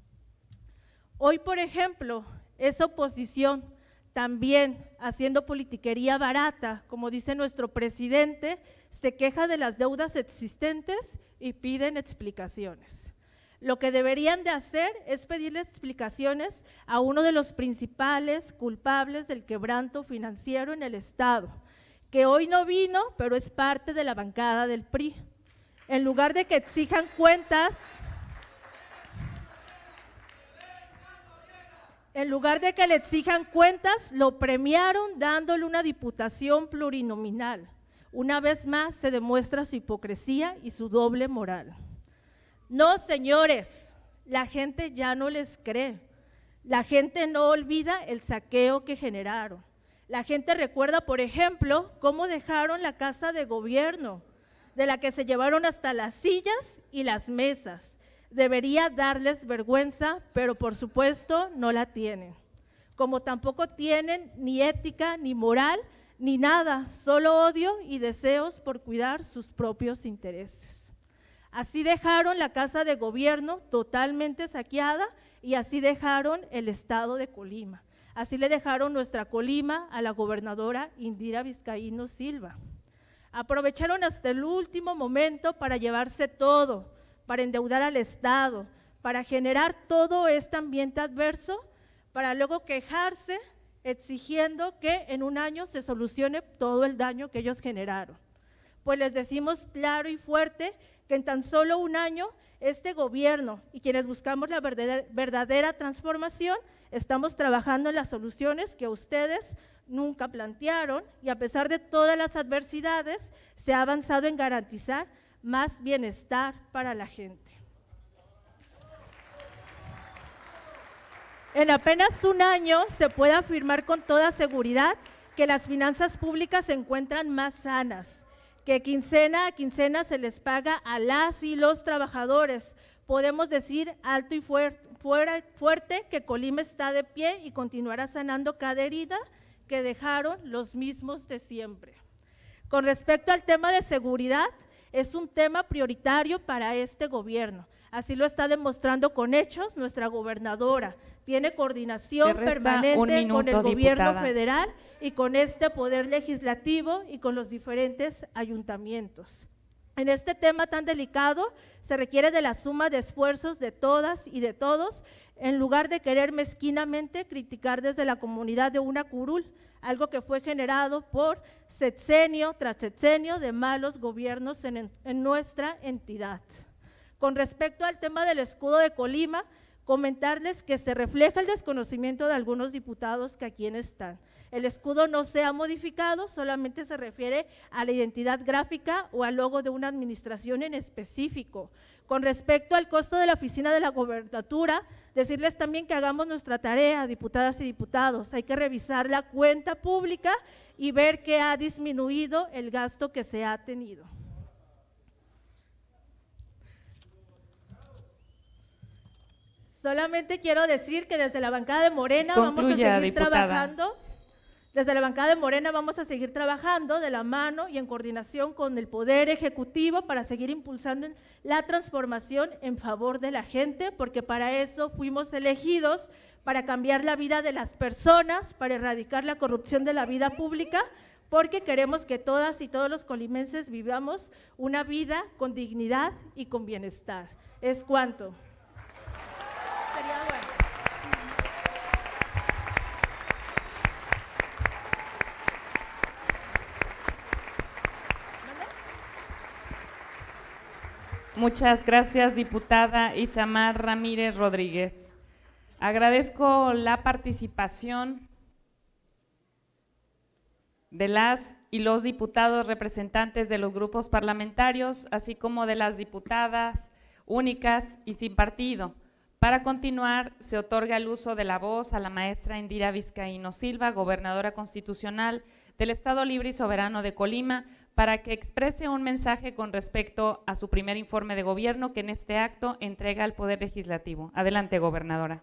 Hoy, por ejemplo, esa oposición también haciendo politiquería barata, como dice nuestro presidente, se queja de las deudas existentes y piden explicaciones. Lo que deberían de hacer es pedirle explicaciones a uno de los principales culpables del quebranto financiero en el Estado, que hoy no vino, pero es parte de la bancada del P R I. En lugar de que exijan cuentas, En lugar de que le exijan cuentas, lo premiaron dándole una diputación plurinominal. Una vez más se demuestra su hipocresía y su doble moral. No, señores, la gente ya no les cree. La gente no olvida el saqueo que generaron. La gente recuerda, por ejemplo, cómo dejaron la casa de gobierno, de la que se llevaron hasta las sillas y las mesas. Debería darles vergüenza, pero por supuesto no la tienen. Como tampoco tienen ni ética, ni moral, ni nada, solo odio y deseos por cuidar sus propios intereses. Así dejaron la casa de gobierno totalmente saqueada y así dejaron el estado de Colima. Así le dejaron nuestra Colima a la gobernadora Indira Vizcaíno Silva. Aprovecharon hasta el último momento para llevarse todo, para endeudar al Estado, para generar todo este ambiente adverso, para luego quejarse exigiendo que en un año se solucione todo el daño que ellos generaron. Pues les decimos claro y fuerte que en tan solo un año este gobierno y quienes buscamos la verdadera, verdadera transformación, estamos trabajando en las soluciones que ustedes nunca plantearon y a pesar de todas las adversidades se ha avanzado en garantizar más bienestar para la gente. En apenas un año se puede afirmar con toda seguridad que las finanzas públicas se encuentran más sanas, que quincena a quincena se les paga a las y los trabajadores. Podemos decir alto y fuerte, fuerte que Colima está de pie y continuará sanando cada herida que dejaron los mismos de siempre. Con respecto al tema de seguridad, es un tema prioritario para este gobierno. Así lo está demostrando con hechos nuestra gobernadora. Tiene coordinación permanente con el gobierno federal y con este poder legislativo y con los diferentes ayuntamientos. En este tema tan delicado se requiere de la suma de esfuerzos de todas y de todos, en lugar de querer mezquinamente criticar desde la comunidad de una curul, algo que fue generado por sexenio tras sexenio de malos gobiernos en, en nuestra entidad. Con respecto al tema del escudo de Colima, comentarles que se refleja el desconocimiento de algunos diputados que aquí están. El escudo no se ha modificado, solamente se refiere a la identidad gráfica o al logo de una administración en específico. Con respecto al costo de la oficina de la gobernatura, decirles también que hagamos nuestra tarea, diputadas y diputados. Hay que revisar la cuenta pública y ver que ha disminuido el gasto que se ha tenido. Solamente quiero decir que desde la bancada de Morena Concluya, vamos a seguir diputada. trabajando, desde la bancada de Morena vamos a seguir trabajando de la mano y en coordinación con el Poder Ejecutivo para seguir impulsando la transformación en favor de la gente, porque para eso fuimos elegidos, para cambiar la vida de las personas, para erradicar la corrupción de la vida pública, porque queremos que todas y todos los colimenses vivamos una vida con dignidad y con bienestar. Es cuanto. Sería bueno. Muchas gracias, diputada Isamar Ramírez Rodríguez. Agradezco la participación de las y los diputados representantes de los grupos parlamentarios, así como de las diputadas únicas y sin partido. Para continuar, se otorga el uso de la voz a la maestra Indira Vizcaíno Silva, gobernadora constitucional del Estado Libre y Soberano de Colima, para que exprese un mensaje con respecto a su primer informe de gobierno que en este acto entrega al Poder Legislativo. Adelante, gobernadora.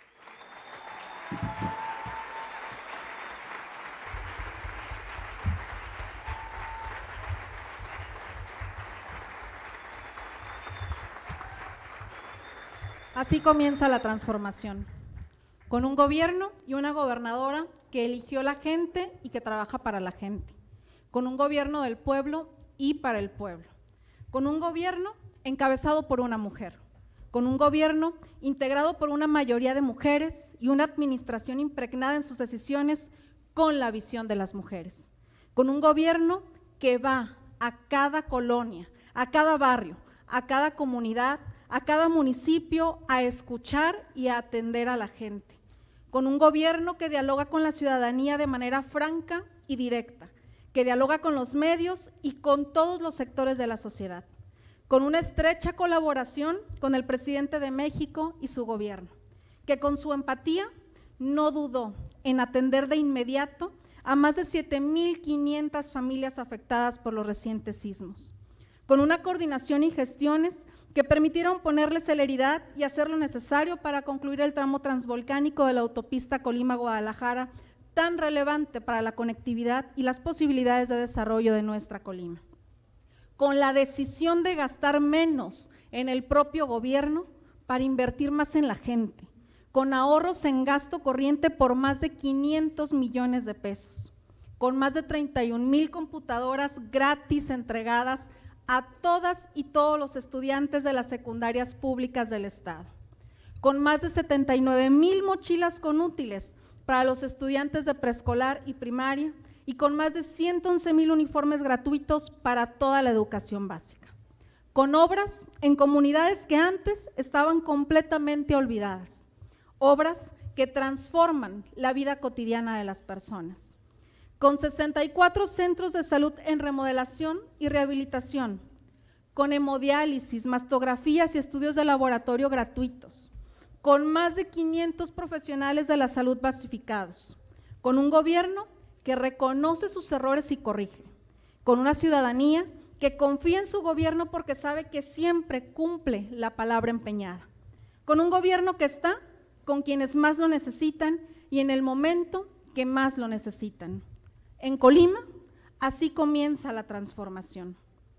Así comienza la transformación, con un gobierno y una gobernadora que eligió la gente y que trabaja para la gente, con un gobierno del pueblo y para el pueblo, con un gobierno encabezado por una mujer, con un gobierno integrado por una mayoría de mujeres y una administración impregnada en sus decisiones con la visión de las mujeres, con un gobierno que va a cada colonia, a cada barrio, a cada comunidad, a cada municipio a escuchar y a atender a la gente, con un gobierno que dialoga con la ciudadanía de manera franca y directa, que dialoga con los medios y con todos los sectores de la sociedad, con una estrecha colaboración con el presidente de México y su gobierno, que con su empatía no dudó en atender de inmediato a más de siete mil quinientas familias afectadas por los recientes sismos, con una coordinación y gestiones que permitieron ponerle celeridad y hacer lo necesario para concluir el tramo transvolcánico de la autopista Colima-Guadalajara, tan relevante para la conectividad y las posibilidades de desarrollo de nuestra Colima. Con la decisión de gastar menos en el propio gobierno para invertir más en la gente, con ahorros en gasto corriente por más de quinientos millones de pesos, con más de treinta y un mil computadoras gratis entregadas a todas y todos los estudiantes de las secundarias públicas del Estado, con más de setenta y nueve mil mochilas con útiles para los estudiantes de preescolar y primaria y con más de ciento once mil uniformes gratuitos para toda la educación básica, con obras en comunidades que antes estaban completamente olvidadas, obras que transforman la vida cotidiana de las personas, con sesenta y cuatro centros de salud en remodelación y rehabilitación, con hemodiálisis, mastografías y estudios de laboratorio gratuitos, con más de quinientos profesionales de la salud basificados, con un gobierno que reconoce sus errores y corrige, con una ciudadanía que confía en su gobierno porque sabe que siempre cumple la palabra empeñada, con un gobierno que está con quienes más lo necesitan y en el momento que más lo necesitan. En Colima, así comienza la transformación.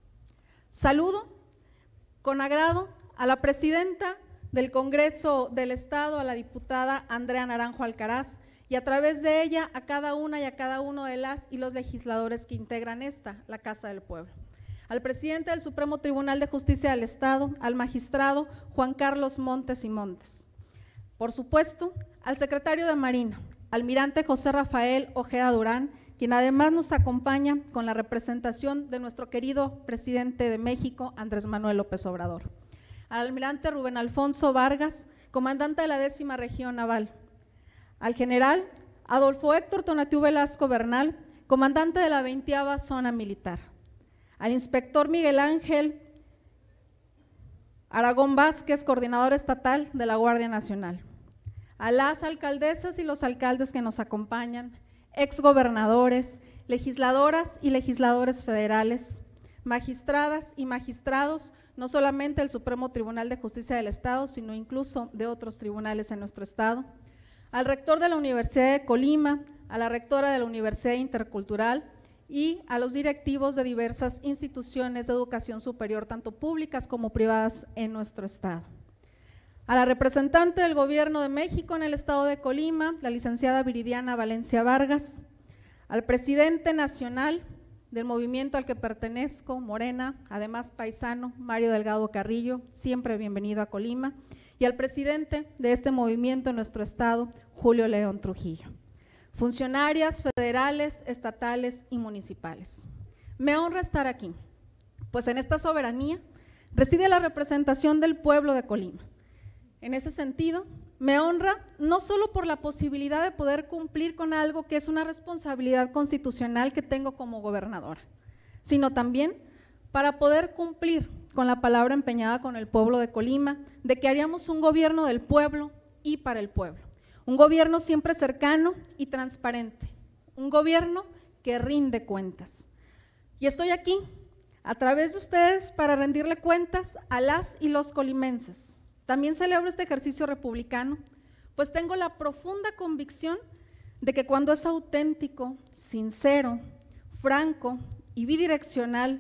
Saludo con agrado a la presidenta del Congreso del Estado, a la diputada Andrea Naranjo Alcaraz, y a través de ella a cada una y a cada uno de las y los legisladores que integran esta, la Casa del Pueblo. Al presidente del Supremo Tribunal de Justicia del Estado, al magistrado Juan Carlos Montes y Montes. Por supuesto, al secretario de Marina, almirante José Rafael Ojeda Durán, quien además nos acompaña con la representación de nuestro querido presidente de México, Andrés Manuel López Obrador. Al almirante Rubén Alfonso Vargas, comandante de la décima región naval. Al general Adolfo Héctor Tonatiuh Velasco Bernal, comandante de la veinteava zona militar. Al inspector Miguel Ángel Aragón Vázquez, coordinador estatal de la Guardia Nacional. A las alcaldesas y los alcaldes que nos acompañan, exgobernadores, legisladoras y legisladores federales, magistradas y magistrados, no solamente del Supremo Tribunal de Justicia del Estado, sino incluso de otros tribunales en nuestro estado, al rector de la Universidad de Colima, a la rectora de la Universidad Intercultural y a los directivos de diversas instituciones de educación superior, tanto públicas como privadas en nuestro estado. A la representante del Gobierno de México en el estado de Colima, la licenciada Viridiana Valencia Vargas, al presidente nacional del movimiento al que pertenezco, Morena, además paisano, Mario Delgado Carrillo, siempre bienvenido a Colima, y al presidente de este movimiento en nuestro estado, Julio León Trujillo. Funcionarias federales, estatales y municipales. Me honra estar aquí, pues en esta soberanía reside la representación del pueblo de Colima. En ese sentido, me honra no solo por la posibilidad de poder cumplir con algo que es una responsabilidad constitucional que tengo como gobernadora, sino también para poder cumplir con la palabra empeñada con el pueblo de Colima, de que haríamos un gobierno del pueblo y para el pueblo, un gobierno siempre cercano y transparente, un gobierno que rinde cuentas. Y estoy aquí a través de ustedes para rendirle cuentas a las y los colimenses. También celebro este ejercicio republicano, pues tengo la profunda convicción de que cuando es auténtico, sincero, franco y bidireccional,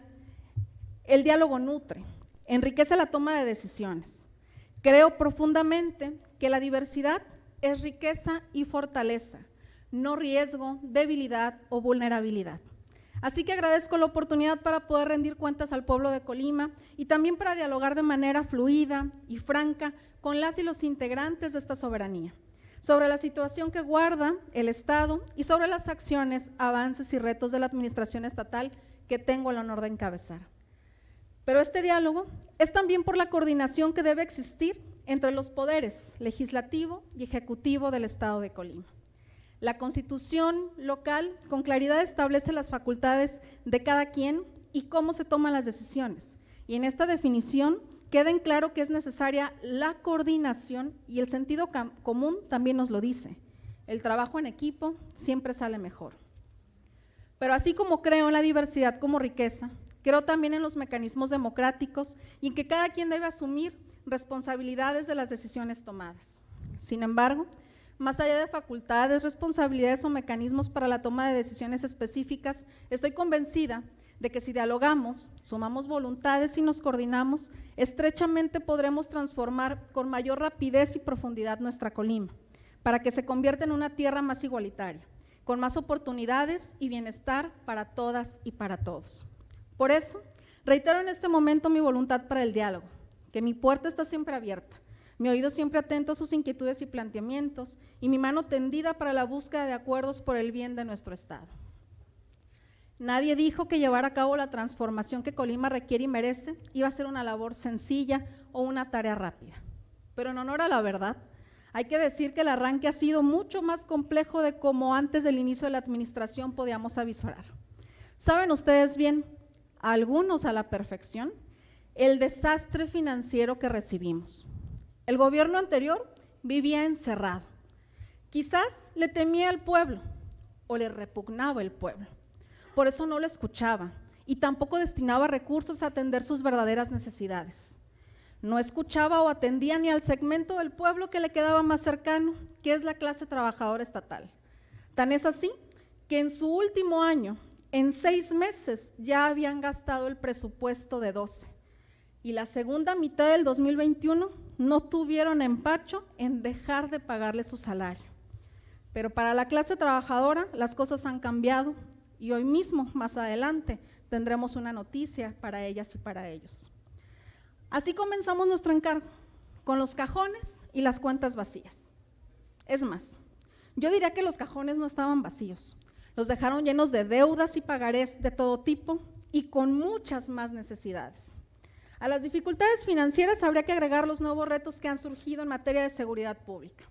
el diálogo nutre, enriquece la toma de decisiones. Creo profundamente que la diversidad es riqueza y fortaleza, no riesgo, debilidad o vulnerabilidad. Así que agradezco la oportunidad para poder rendir cuentas al pueblo de Colima y también para dialogar de manera fluida y franca con las y los integrantes de esta soberanía, sobre la situación que guarda el Estado y sobre las acciones, avances y retos de la administración estatal que tengo el honor de encabezar. Pero este diálogo es también por la coordinación que debe existir entre los poderes legislativo y ejecutivo del Estado de Colima. La Constitución local con claridad establece las facultades de cada quien y cómo se toman las decisiones. Y en esta definición queda en claro que es necesaria la coordinación y el sentido común también nos lo dice. El trabajo en equipo siempre sale mejor. Pero así como creo en la diversidad como riqueza, creo también en los mecanismos democráticos y en que cada quien debe asumir responsabilidades de las decisiones tomadas. Sin embargo, más allá de facultades, responsabilidades o mecanismos para la toma de decisiones específicas, estoy convencida de que si dialogamos, sumamos voluntades y nos coordinamos, estrechamente podremos transformar con mayor rapidez y profundidad nuestra Colima, para que se convierta en una tierra más igualitaria, con más oportunidades y bienestar para todas y para todos. Por eso, reitero en este momento mi voluntad para el diálogo, que mi puerta está siempre abierta, mi oído siempre atento a sus inquietudes y planteamientos y mi mano tendida para la búsqueda de acuerdos por el bien de nuestro Estado. Nadie dijo que llevar a cabo la transformación que Colima requiere y merece iba a ser una labor sencilla o una tarea rápida. Pero en honor a la verdad, hay que decir que el arranque ha sido mucho más complejo de como antes del inicio de la administración podíamos avisar. Saben ustedes bien, algunos a la perfección, el desastre financiero que recibimos. El gobierno anterior vivía encerrado. Quizás le temía al pueblo o le repugnaba el pueblo. Por eso no lo escuchaba y tampoco destinaba recursos a atender sus verdaderas necesidades. No escuchaba o atendía ni al segmento del pueblo que le quedaba más cercano, que es la clase trabajadora estatal. Tan es así que en su último año, en seis meses, ya habían gastado el presupuesto de doce. Y la segunda mitad del dos mil veintiuno no tuvieron empacho en dejar de pagarle su salario. Pero para la clase trabajadora las cosas han cambiado y hoy mismo, más adelante, tendremos una noticia para ellas y para ellos. Así comenzamos nuestro encargo, con los cajones y las cuentas vacías. Es más, yo diría que los cajones no estaban vacíos, los dejaron llenos de deudas y pagarés de todo tipo y con muchas más necesidades. A las dificultades financieras habría que agregar los nuevos retos que han surgido en materia de seguridad pública.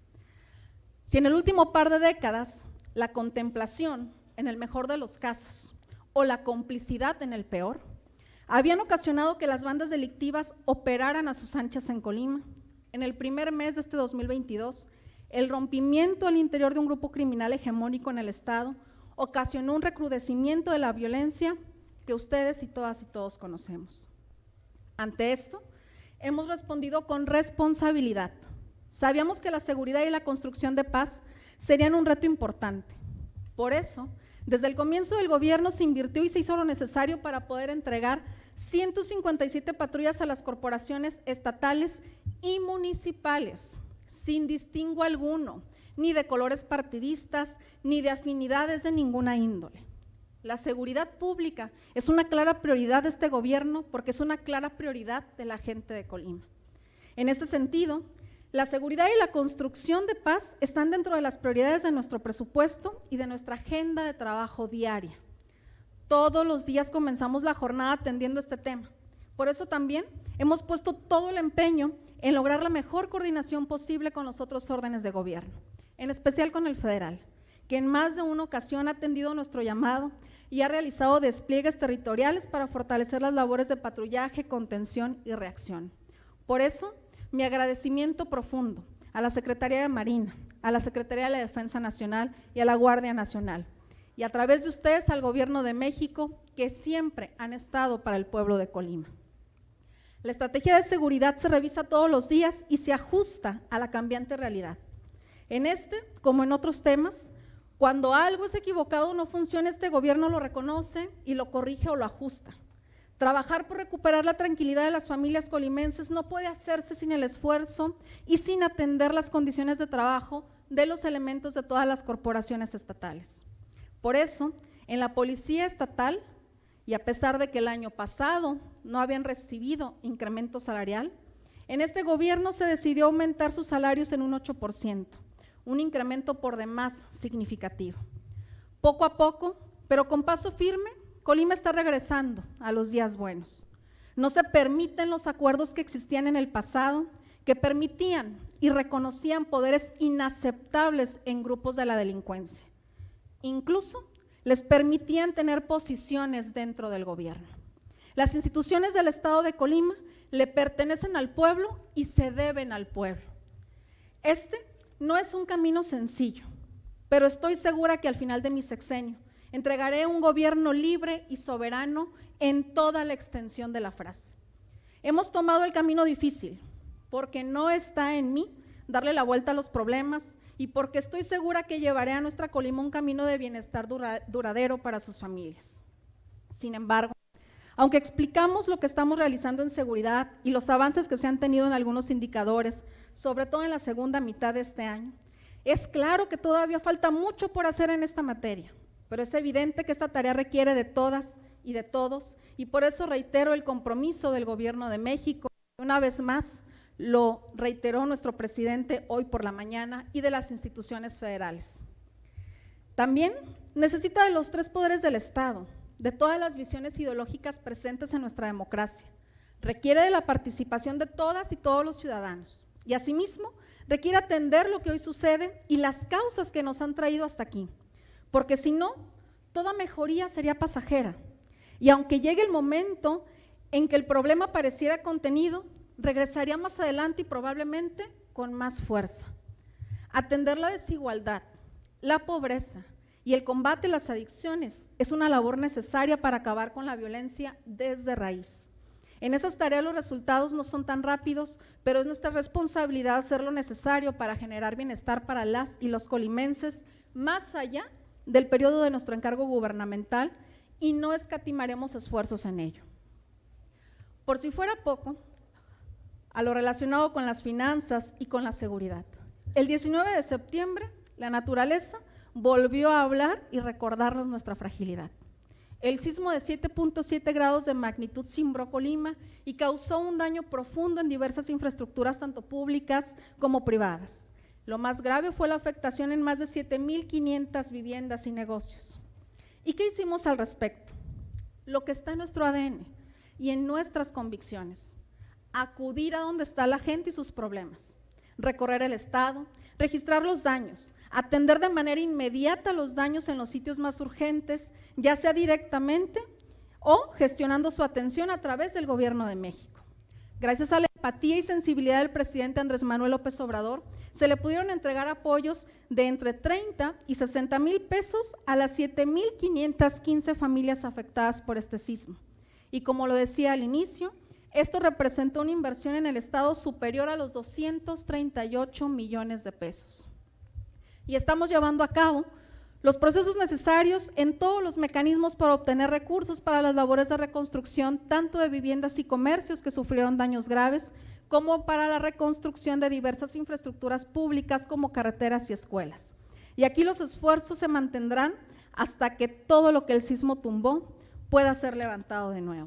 Si en el último par de décadas la contemplación, en el mejor de los casos, o la complicidad en el peor, habían ocasionado que las bandas delictivas operaran a sus anchas en Colima, en el primer mes de este dos mil veintidós, el rompimiento al interior de un grupo criminal hegemónico en el Estado ocasionó un recrudecimiento de la violencia que ustedes y todas y todos conocemos. Ante esto, hemos respondido con responsabilidad. Sabíamos que la seguridad y la construcción de paz serían un reto importante. Por eso, desde el comienzo del gobierno se invirtió y se hizo lo necesario para poder entregar ciento cincuenta y siete patrullas a las corporaciones estatales y municipales, sin distingo alguno, ni de colores partidistas, ni de afinidades de ninguna índole. La seguridad pública es una clara prioridad de este gobierno porque es una clara prioridad de la gente de Colima. En este sentido, la seguridad y la construcción de paz están dentro de las prioridades de nuestro presupuesto y de nuestra agenda de trabajo diaria. Todos los días comenzamos la jornada atendiendo este tema. Por eso también hemos puesto todo el empeño en lograr la mejor coordinación posible con los otros órdenes de gobierno, en especial con el federal, que en más de una ocasión ha atendido nuestro llamado y ha realizado despliegues territoriales para fortalecer las labores de patrullaje, contención y reacción. Por eso, mi agradecimiento profundo a la Secretaría de Marina, a la Secretaría de la Defensa Nacional y a la Guardia Nacional, y a través de ustedes al Gobierno de México, que siempre han estado para el pueblo de Colima. La estrategia de seguridad se revisa todos los días y se ajusta a la cambiante realidad. En este, como en otros temas, cuando algo es equivocado o no funciona, este gobierno lo reconoce y lo corrige o lo ajusta. Trabajar por recuperar la tranquilidad de las familias colimenses no puede hacerse sin el esfuerzo y sin atender las condiciones de trabajo de los elementos de todas las corporaciones estatales. Por eso, en la Policía Estatal, y a pesar de que el año pasado no habían recibido incremento salarial, en este gobierno se decidió aumentar sus salarios en un ocho por ciento, un incremento por demás significativo. Poco a poco, pero con paso firme, Colima está regresando a los días buenos. No se permiten los acuerdos que existían en el pasado, que permitían y reconocían poderes inaceptables en grupos de la delincuencia. Incluso les permitían tener posiciones dentro del gobierno. Las instituciones del Estado de Colima le pertenecen al pueblo y se deben al pueblo. Este no es un camino sencillo, pero estoy segura que al final de mi sexenio entregaré un gobierno libre y soberano en toda la extensión de la frase. Hemos tomado el camino difícil, porque no está en mí darle la vuelta a los problemas y porque estoy segura que llevaré a nuestra Colima un camino de bienestar dura, duradero para sus familias. Sin embargo, aunque explicamos lo que estamos realizando en seguridad y los avances que se han tenido en algunos indicadores, sobre todo en la segunda mitad de este año, es claro que todavía falta mucho por hacer en esta materia, pero es evidente que esta tarea requiere de todas y de todos, y por eso reitero el compromiso del Gobierno de México, una vez más lo reiteró nuestro presidente hoy por la mañana, y de las instituciones federales. También necesita de los tres poderes del Estado, de todas las visiones ideológicas presentes en nuestra democracia, requiere de la participación de todas y todos los ciudadanos, y asimismo requiere atender lo que hoy sucede y las causas que nos han traído hasta aquí, porque si no, toda mejoría sería pasajera, y aunque llegue el momento en que el problema pareciera contenido, regresaría más adelante y probablemente con más fuerza. Atender la desigualdad, la pobreza y el combate a las adicciones es una labor necesaria para acabar con la violencia desde raíz. En esas tareas los resultados no son tan rápidos, pero es nuestra responsabilidad hacer lo necesario para generar bienestar para las y los colimenses más allá del periodo de nuestro encargo gubernamental, y no escatimaremos esfuerzos en ello. Por si fuera poco, a lo relacionado con las finanzas y con la seguridad. El diecinueve de septiembre, la naturaleza volvió a hablar y recordarnos nuestra fragilidad. El sismo de siete punto siete grados de magnitud cimbró Colima y causó un daño profundo en diversas infraestructuras, tanto públicas como privadas. Lo más grave fue la afectación en más de siete mil quinientas viviendas y negocios. ¿Y qué hicimos al respecto? Lo que está en nuestro A D N y en nuestras convicciones: acudir a donde está la gente y sus problemas, recorrer el estado, registrar los daños, atender de manera inmediata los daños en los sitios más urgentes, ya sea directamente o gestionando su atención a través del Gobierno de México. Gracias a la empatía y sensibilidad del presidente Andrés Manuel López Obrador, se le pudieron entregar apoyos de entre treinta y sesenta mil pesos a las siete mil quinientas quince familias afectadas por este sismo. Y como lo decía al inicio, esto representa una inversión en el Estado superior a los doscientos treinta y ocho millones de pesos. Y estamos llevando a cabo los procesos necesarios en todos los mecanismos para obtener recursos para las labores de reconstrucción, tanto de viviendas y comercios que sufrieron daños graves, como para la reconstrucción de diversas infraestructuras públicas como carreteras y escuelas. Y aquí los esfuerzos se mantendrán hasta que todo lo que el sismo tumbó pueda ser levantado de nuevo.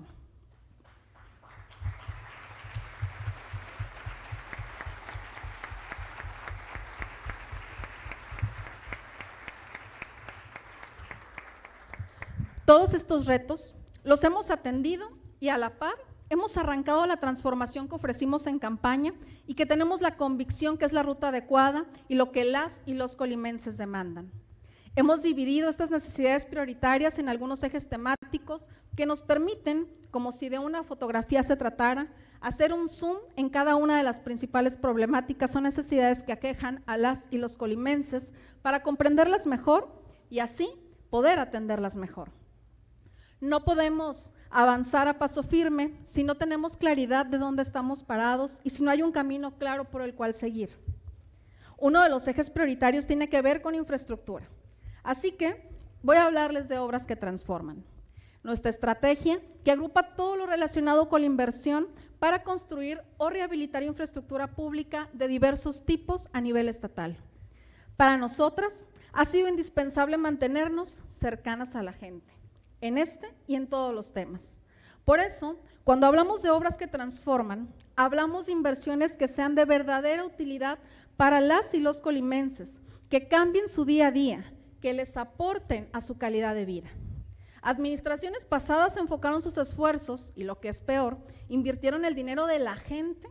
Todos estos retos los hemos atendido y a la par hemos arrancado la transformación que ofrecimos en campaña y que tenemos la convicción que es la ruta adecuada y lo que las y los colimenses demandan. Hemos dividido estas necesidades prioritarias en algunos ejes temáticos que nos permiten, como si de una fotografía se tratara, hacer un zoom en cada una de las principales problemáticas o necesidades que aquejan a las y los colimenses para comprenderlas mejor y así poder atenderlas mejor. No podemos avanzar a paso firme si no tenemos claridad de dónde estamos parados y si no hay un camino claro por el cual seguir. Uno de los ejes prioritarios tiene que ver con infraestructura. Así que voy a hablarles de obras que transforman. Nuestra estrategia, que agrupa todo lo relacionado con la inversión para construir o rehabilitar infraestructura pública de diversos tipos a nivel estatal. Para nosotras ha sido indispensable mantenernos cercanas a la gente, en este y en todos los temas. Por eso, cuando hablamos de obras que transforman, hablamos de inversiones que sean de verdadera utilidad para las y los colimenses, que cambien su día a día, que les aporten a su calidad de vida. Administraciones pasadas enfocaron sus esfuerzos y, lo que es peor, invirtieron el dinero de la gente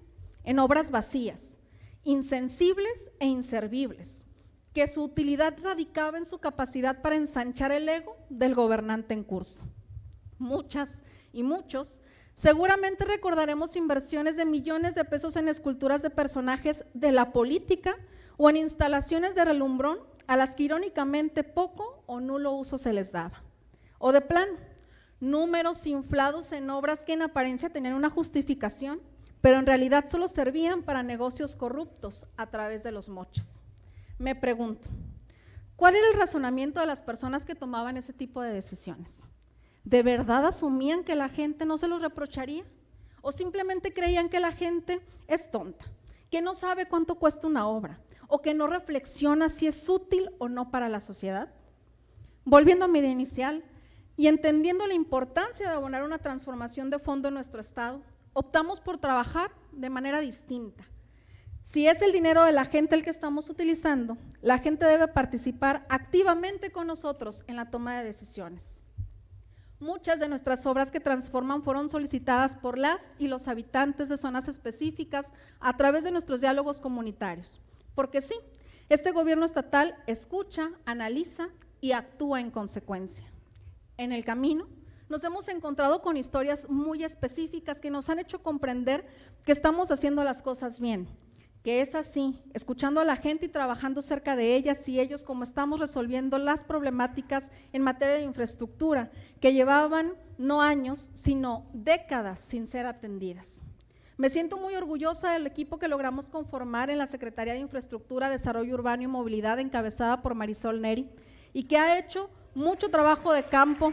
en obras vacías, insensibles e inservibles, que su utilidad radicaba en su capacidad para ensanchar el ego del gobernante en curso. Muchas y muchos seguramente recordaremos inversiones de millones de pesos en esculturas de personajes de la política o en instalaciones de relumbrón a las que irónicamente poco o nulo uso se les daba. O de plano, números inflados en obras que en apariencia tenían una justificación, pero en realidad solo servían para negocios corruptos a través de los moches. Me pregunto, ¿cuál era el razonamiento de las personas que tomaban ese tipo de decisiones? ¿De verdad asumían que la gente no se los reprocharía? ¿O simplemente creían que la gente es tonta, que no sabe cuánto cuesta una obra, o que no reflexiona si es útil o no para la sociedad? Volviendo a mi idea inicial, y entendiendo la importancia de abonar una transformación de fondo en nuestro Estado, optamos por trabajar de manera distinta. Si es el dinero de la gente el que estamos utilizando, la gente debe participar activamente con nosotros en la toma de decisiones. Muchas de nuestras obras que transforman fueron solicitadas por las y los habitantes de zonas específicas a través de nuestros diálogos comunitarios, porque sí, este gobierno estatal escucha, analiza y actúa en consecuencia. En el camino nos hemos encontrado con historias muy específicas que nos han hecho comprender que estamos haciendo las cosas bien, que es así, escuchando a la gente y trabajando cerca de ellas y ellos, como estamos resolviendo las problemáticas en materia de infraestructura que llevaban no años, sino décadas sin ser atendidas. Me siento muy orgullosa del equipo que logramos conformar en la Secretaría de Infraestructura, Desarrollo Urbano y Movilidad, encabezada por Marisol Neri, y que ha hecho mucho trabajo de campo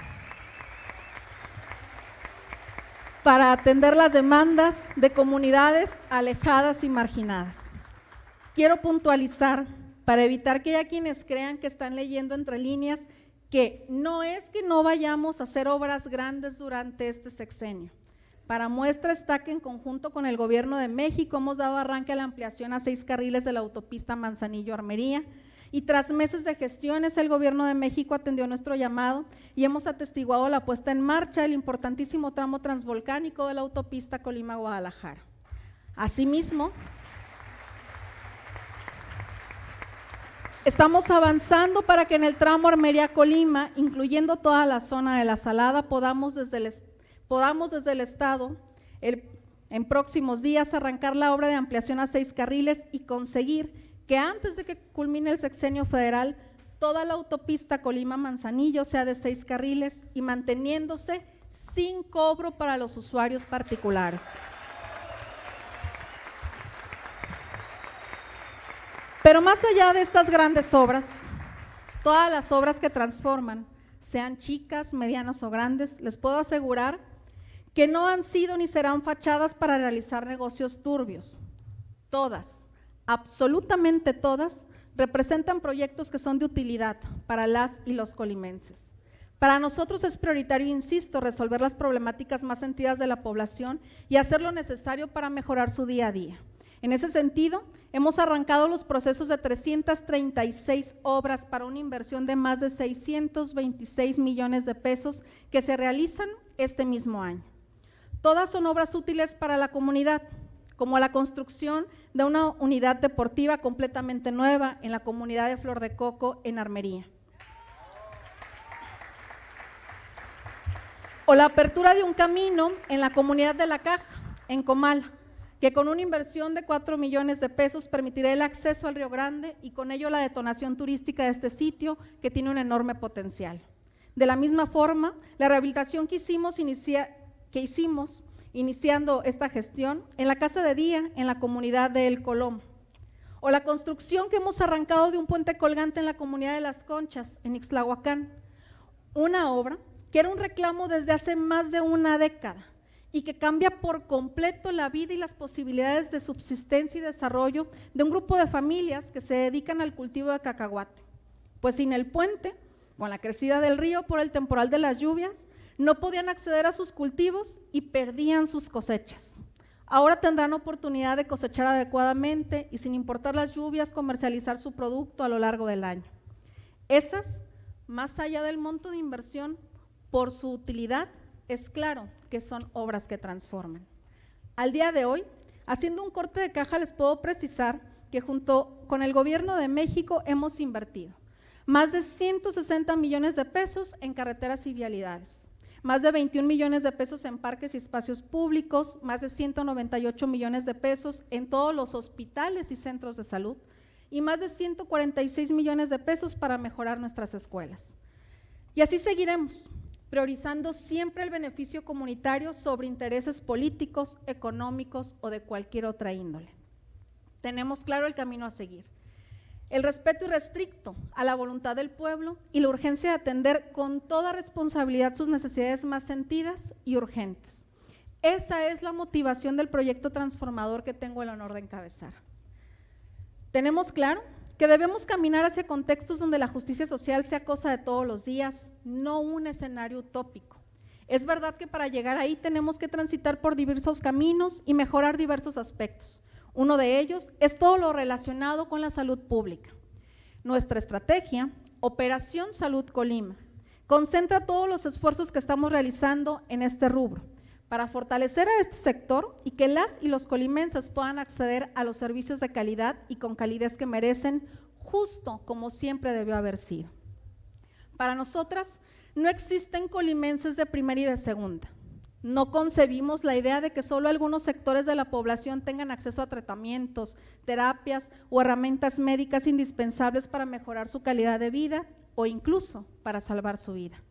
para atender las demandas de comunidades alejadas y marginadas. Quiero puntualizar, para evitar que haya quienes crean que están leyendo entre líneas, que no es que no vayamos a hacer obras grandes durante este sexenio. Para muestra está que en conjunto con el Gobierno de México hemos dado arranque a la ampliación a seis carriles de la autopista Manzanillo-Armería, y tras meses de gestiones el Gobierno de México atendió nuestro llamado y hemos atestiguado la puesta en marcha del importantísimo tramo transvolcánico de la autopista Colima-Guadalajara. Asimismo, estamos avanzando para que en el tramo Armería-Colima, incluyendo toda la zona de La Salada, podamos desde el, podamos desde el Estado el, en próximos días arrancar la obra de ampliación a seis carriles y conseguir que antes de que culmine el sexenio federal, toda la autopista Colima-Manzanillo sea de seis carriles y manteniéndose sin cobro para los usuarios particulares. Pero más allá de estas grandes obras, todas las obras que transforman, sean chicas, medianas o grandes, les puedo asegurar que no han sido ni serán fachadas para realizar negocios turbios. Todas, absolutamente todas, representan proyectos que son de utilidad para las y los colimenses. Para nosotros es prioritario, insisto, resolver las problemáticas más sentidas de la población y hacer lo necesario para mejorar su día a día. En ese sentido, hemos arrancado los procesos de trescientas treinta y seis obras para una inversión de más de seiscientos veintiséis millones de pesos que se realizan este mismo año. Todas son obras útiles para la comunidad, como la construcción de una unidad deportiva completamente nueva en la comunidad de Flor de Coco en Armería, o la apertura de un camino en la comunidad de La Caja, en Comala, que con una inversión de cuatro millones de pesos permitirá el acceso al Río Grande y con ello la detonación turística de este sitio que tiene un enorme potencial. De la misma forma, la rehabilitación que hicimos, inicia, que hicimos iniciando esta gestión en la Casa de Día en la comunidad de El Colom, o la construcción que hemos arrancado de un puente colgante en la comunidad de Las Conchas, en Ixtlahuacán, una obra que era un reclamo desde hace más de una década y que cambia por completo la vida y las posibilidades de subsistencia y desarrollo de un grupo de familias que se dedican al cultivo de cacahuate, pues sin el puente, con la crecida del río por el temporal de las lluvias, no podían acceder a sus cultivos y perdían sus cosechas. Ahora tendrán oportunidad de cosechar adecuadamente y sin importar las lluvias, comercializar su producto a lo largo del año. Esas, más allá del monto de inversión, por su utilidad, es claro que son obras que transforman. Al día de hoy, Haciendo un corte de caja, les puedo precisar que junto con el Gobierno de México hemos invertido más de ciento sesenta millones de pesos en carreteras y vialidades, más de veintiún millones de pesos en parques y espacios públicos, más de ciento noventa y ocho millones de pesos en todos los hospitales y centros de salud y más de ciento cuarenta y seis millones de pesos para mejorar nuestras escuelas. Y así seguiremos, priorizando siempre el beneficio comunitario sobre intereses políticos, económicos o de cualquier otra índole. Tenemos claro el camino a seguir, el respeto irrestricto a la voluntad del pueblo y la urgencia de atender con toda responsabilidad sus necesidades más sentidas y urgentes. Esa es la motivación del proyecto transformador que tengo el honor de encabezar. Tenemos claro que debemos caminar hacia contextos donde la justicia social sea cosa de todos los días, no un escenario utópico. Es verdad que para llegar ahí tenemos que transitar por diversos caminos y mejorar diversos aspectos. Uno de ellos es todo lo relacionado con la salud pública. Nuestra estrategia, Operación Salud Colima, concentra todos los esfuerzos que estamos realizando en este rubro para fortalecer a este sector y que las y los colimenses puedan acceder a los servicios de calidad y con calidez que merecen, justo como siempre debió haber sido. Para nosotras no existen colimenses de primera y de segunda. No concebimos la idea de que solo algunos sectores de la población tengan acceso a tratamientos, terapias o herramientas médicas indispensables para mejorar su calidad de vida o incluso para salvar su vida.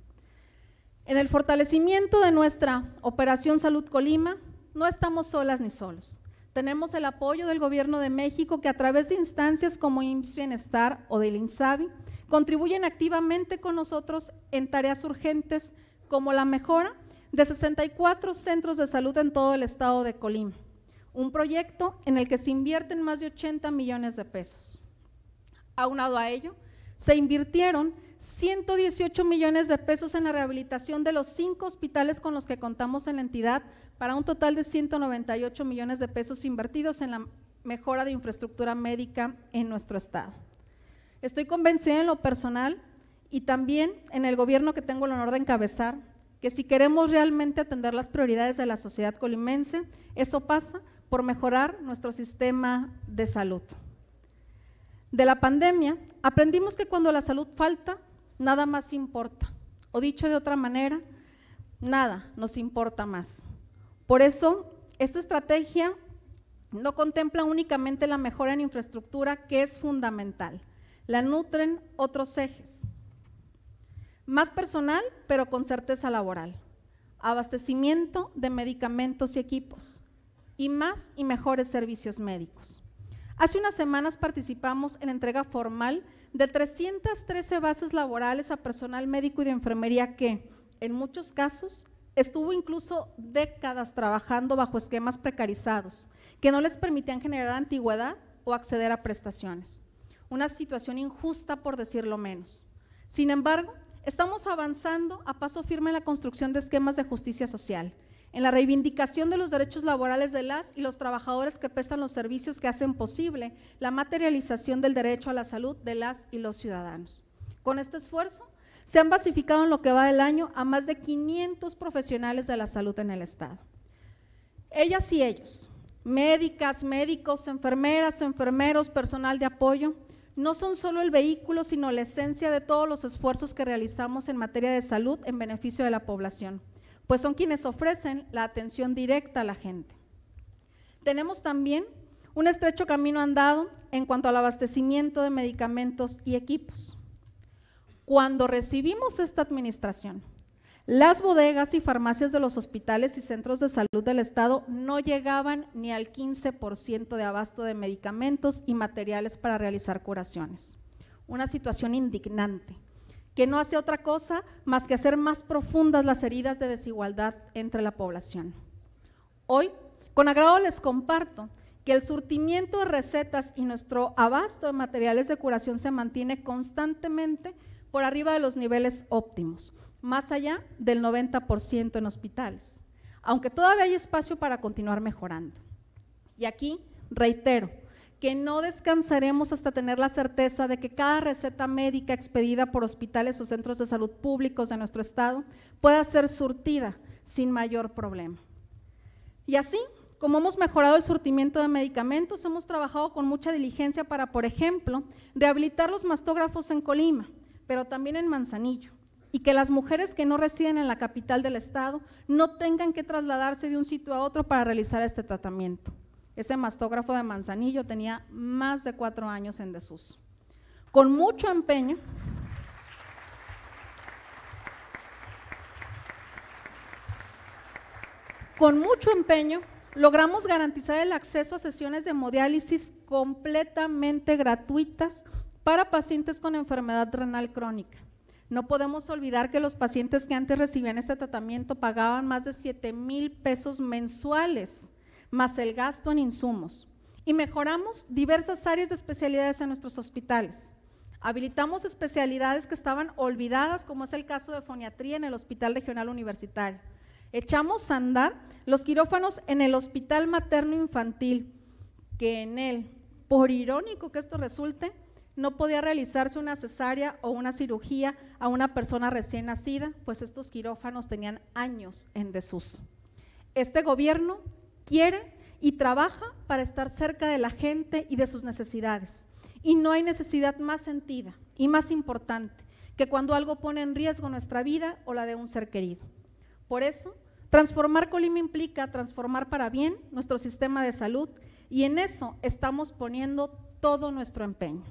En el fortalecimiento de nuestra Operación Salud Colima, no estamos solas ni solos. Tenemos el apoyo del Gobierno de México que a través de instancias como I M S S Bienestar o del INSABI contribuyen activamente con nosotros en tareas urgentes como la mejora de sesenta y cuatro centros de salud en todo el estado de Colima, un proyecto en el que se invierten más de ochenta millones de pesos. Aunado a ello, se invirtieron ciento dieciocho millones de pesos en la rehabilitación de los cinco hospitales con los que contamos en la entidad, para un total de ciento noventa y ocho millones de pesos invertidos en la mejora de infraestructura médica en nuestro estado. Estoy convencida en lo personal y también en el gobierno que tengo el honor de encabezar, que si queremos realmente atender las prioridades de la sociedad colimense, eso pasa por mejorar nuestro sistema de salud. De la pandemia, aprendimos que cuando la salud falta, nada más importa, o dicho de otra manera, nada nos importa más. Por eso, esta estrategia no contempla únicamente la mejora en infraestructura, que es fundamental, la nutren otros ejes. Más personal, pero con certeza laboral, abastecimiento de medicamentos y equipos, y más y mejores servicios médicos. Hace unas semanas participamos en la entrega formal de trescientas trece bases laborales a personal médico y de enfermería que, en muchos casos, estuvo incluso décadas trabajando bajo esquemas precarizados, que no les permitían generar antigüedad o acceder a prestaciones. Una situación injusta, por decirlo menos. Sin embargo, estamos avanzando a paso firme en la construcción de esquemas de justicia social, en la reivindicación de los derechos laborales de las y los trabajadores que prestan los servicios que hacen posible la materialización del derecho a la salud de las y los ciudadanos. Con este esfuerzo, se han basificado en lo que va del año a más de quinientos profesionales de la salud en el estado. Ellas y ellos, médicas, médicos, enfermeras, enfermeros, personal de apoyo, no son solo el vehículo, sino la esencia de todos los esfuerzos que realizamos en materia de salud en beneficio de la población, pues son quienes ofrecen la atención directa a la gente. Tenemos también un estrecho camino andado en cuanto al abastecimiento de medicamentos y equipos. Cuando recibimos esta administración, las bodegas y farmacias de los hospitales y centros de salud del estado no llegaban ni al quince por ciento de abasto de medicamentos y materiales para realizar curaciones. Una situación indignante, que no hace otra cosa más que hacer más profundas las heridas de desigualdad entre la población. Hoy, con agrado les comparto que el surtimiento de recetas y nuestro abasto de materiales de curación se mantiene constantemente por arriba de los niveles óptimos, más allá del noventa por ciento en hospitales, aunque todavía hay espacio para continuar mejorando. Y aquí reitero que no descansaremos hasta tener la certeza de que cada receta médica expedida por hospitales o centros de salud públicos de nuestro estado pueda ser surtida sin mayor problema. Y así, como hemos mejorado el surtimiento de medicamentos, hemos trabajado con mucha diligencia para, por ejemplo, rehabilitar los mastógrafos en Colima, pero también en Manzanillo, y que las mujeres que no residen en la capital del estado no tengan que trasladarse de un sitio a otro para realizar este tratamiento. Ese mastógrafo de Manzanillo tenía más de cuatro años en desuso. Con mucho empeño, con mucho empeño, logramos garantizar el acceso a sesiones de hemodiálisis completamente gratuitas para pacientes con enfermedad renal crónica. No podemos olvidar que los pacientes que antes recibían este tratamiento pagaban más de siete mil pesos mensuales, más el gasto en insumos. Y mejoramos diversas áreas de especialidades en nuestros hospitales. Habilitamos especialidades que estaban olvidadas, como es el caso de foniatría en el Hospital Regional Universitario. Echamos a andar los quirófanos en el Hospital Materno Infantil, que en él, por irónico que esto resulte, no podía realizarse una cesárea o una cirugía a una persona recién nacida, pues estos quirófanos tenían años en desuso. Este gobierno quiere y trabaja para estar cerca de la gente y de sus necesidades. Y no hay necesidad más sentida y más importante que cuando algo pone en riesgo nuestra vida o la de un ser querido. Por eso, transformar Colima implica transformar para bien nuestro sistema de salud y en eso estamos poniendo todo nuestro empeño.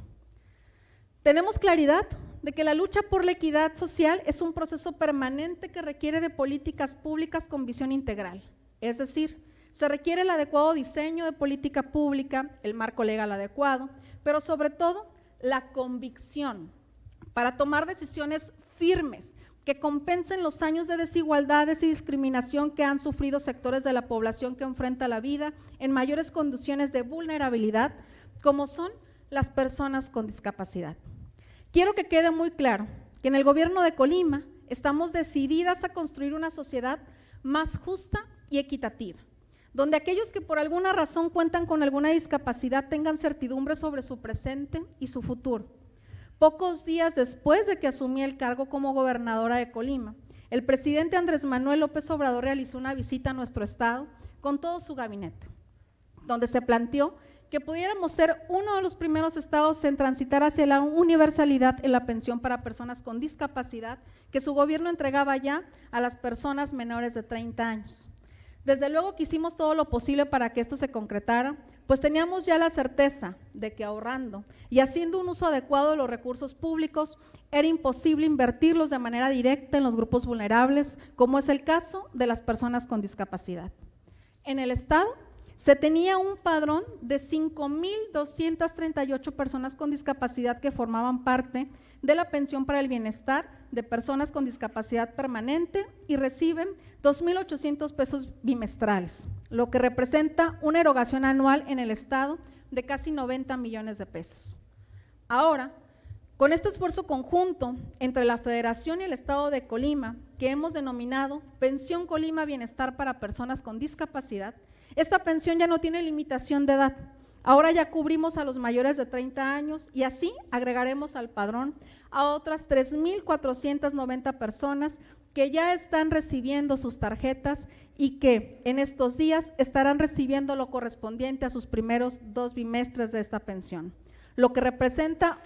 Tenemos claridad de que la lucha por la equidad social es un proceso permanente que requiere de políticas públicas con visión integral, es decir, se requiere el adecuado diseño de política pública, el marco legal adecuado, pero sobre todo la convicción para tomar decisiones firmes que compensen los años de desigualdades y discriminación que han sufrido sectores de la población que enfrenta la vida en mayores condiciones de vulnerabilidad, como son las personas con discapacidad. Quiero que quede muy claro que en el gobierno de Colima estamos decididas a construir una sociedad más justa y equitativa, donde aquellos que por alguna razón cuentan con alguna discapacidad tengan certidumbre sobre su presente y su futuro. Pocos días después de que asumí el cargo como gobernadora de Colima, el presidente Andrés Manuel López Obrador realizó una visita a nuestro estado con todo su gabinete, donde se planteó que pudiéramos ser uno de los primeros estados en transitar hacia la universalidad en la pensión para personas con discapacidad que su gobierno entregaba ya a las personas menores de treinta años. Desde luego que hicimos todo lo posible para que esto se concretara, pues teníamos ya la certeza de que ahorrando y haciendo un uso adecuado de los recursos públicos era imposible invertirlos de manera directa en los grupos vulnerables, como es el caso de las personas con discapacidad. En el estado se tenía un padrón de cinco mil doscientas treinta y ocho personas con discapacidad que formaban parte de la pensión para el bienestar de personas con discapacidad permanente y reciben dos mil ochocientos pesos bimestrales, lo que representa una erogación anual en el estado de casi noventa millones de pesos. Ahora, con este esfuerzo conjunto entre la Federación y el Estado de Colima, que hemos denominado Pensión Colima Bienestar para Personas con Discapacidad, esta pensión ya no tiene limitación de edad. Ahora ya cubrimos a los mayores de treinta años y así agregaremos al padrón a otras tres mil cuatrocientas noventa personas que ya están recibiendo sus tarjetas y que en estos días estarán recibiendo lo correspondiente a sus primeros dos bimestres de esta pensión, lo que representa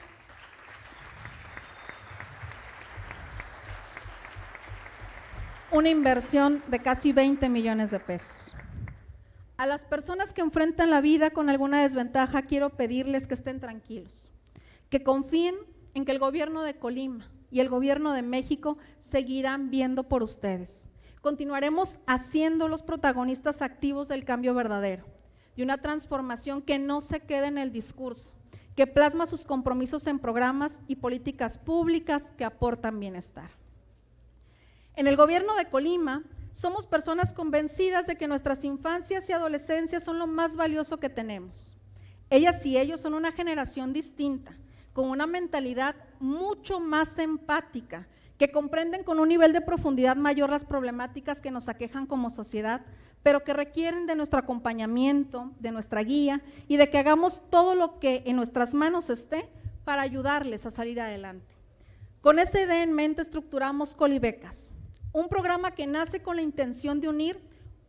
una inversión de casi veinte millones de pesos. A las personas que enfrentan la vida con alguna desventaja, quiero pedirles que estén tranquilos, que confíen en que el gobierno de Colima y el gobierno de México seguirán viendo por ustedes. Continuaremos haciendo los protagonistas activos del cambio verdadero, de una transformación que no se quede en el discurso, que plasma sus compromisos en programas y políticas públicas que aportan bienestar. En el gobierno de Colima, somos personas convencidas de que nuestras infancias y adolescencias son lo más valioso que tenemos. Ellas y ellos son una generación distinta, con una mentalidad mucho más empática, que comprenden con un nivel de profundidad mayor las problemáticas que nos aquejan como sociedad, pero que requieren de nuestro acompañamiento, de nuestra guía y de que hagamos todo lo que en nuestras manos esté para ayudarles a salir adelante. Con esa idea en mente estructuramos Colibecas, un programa que nace con la intención de unir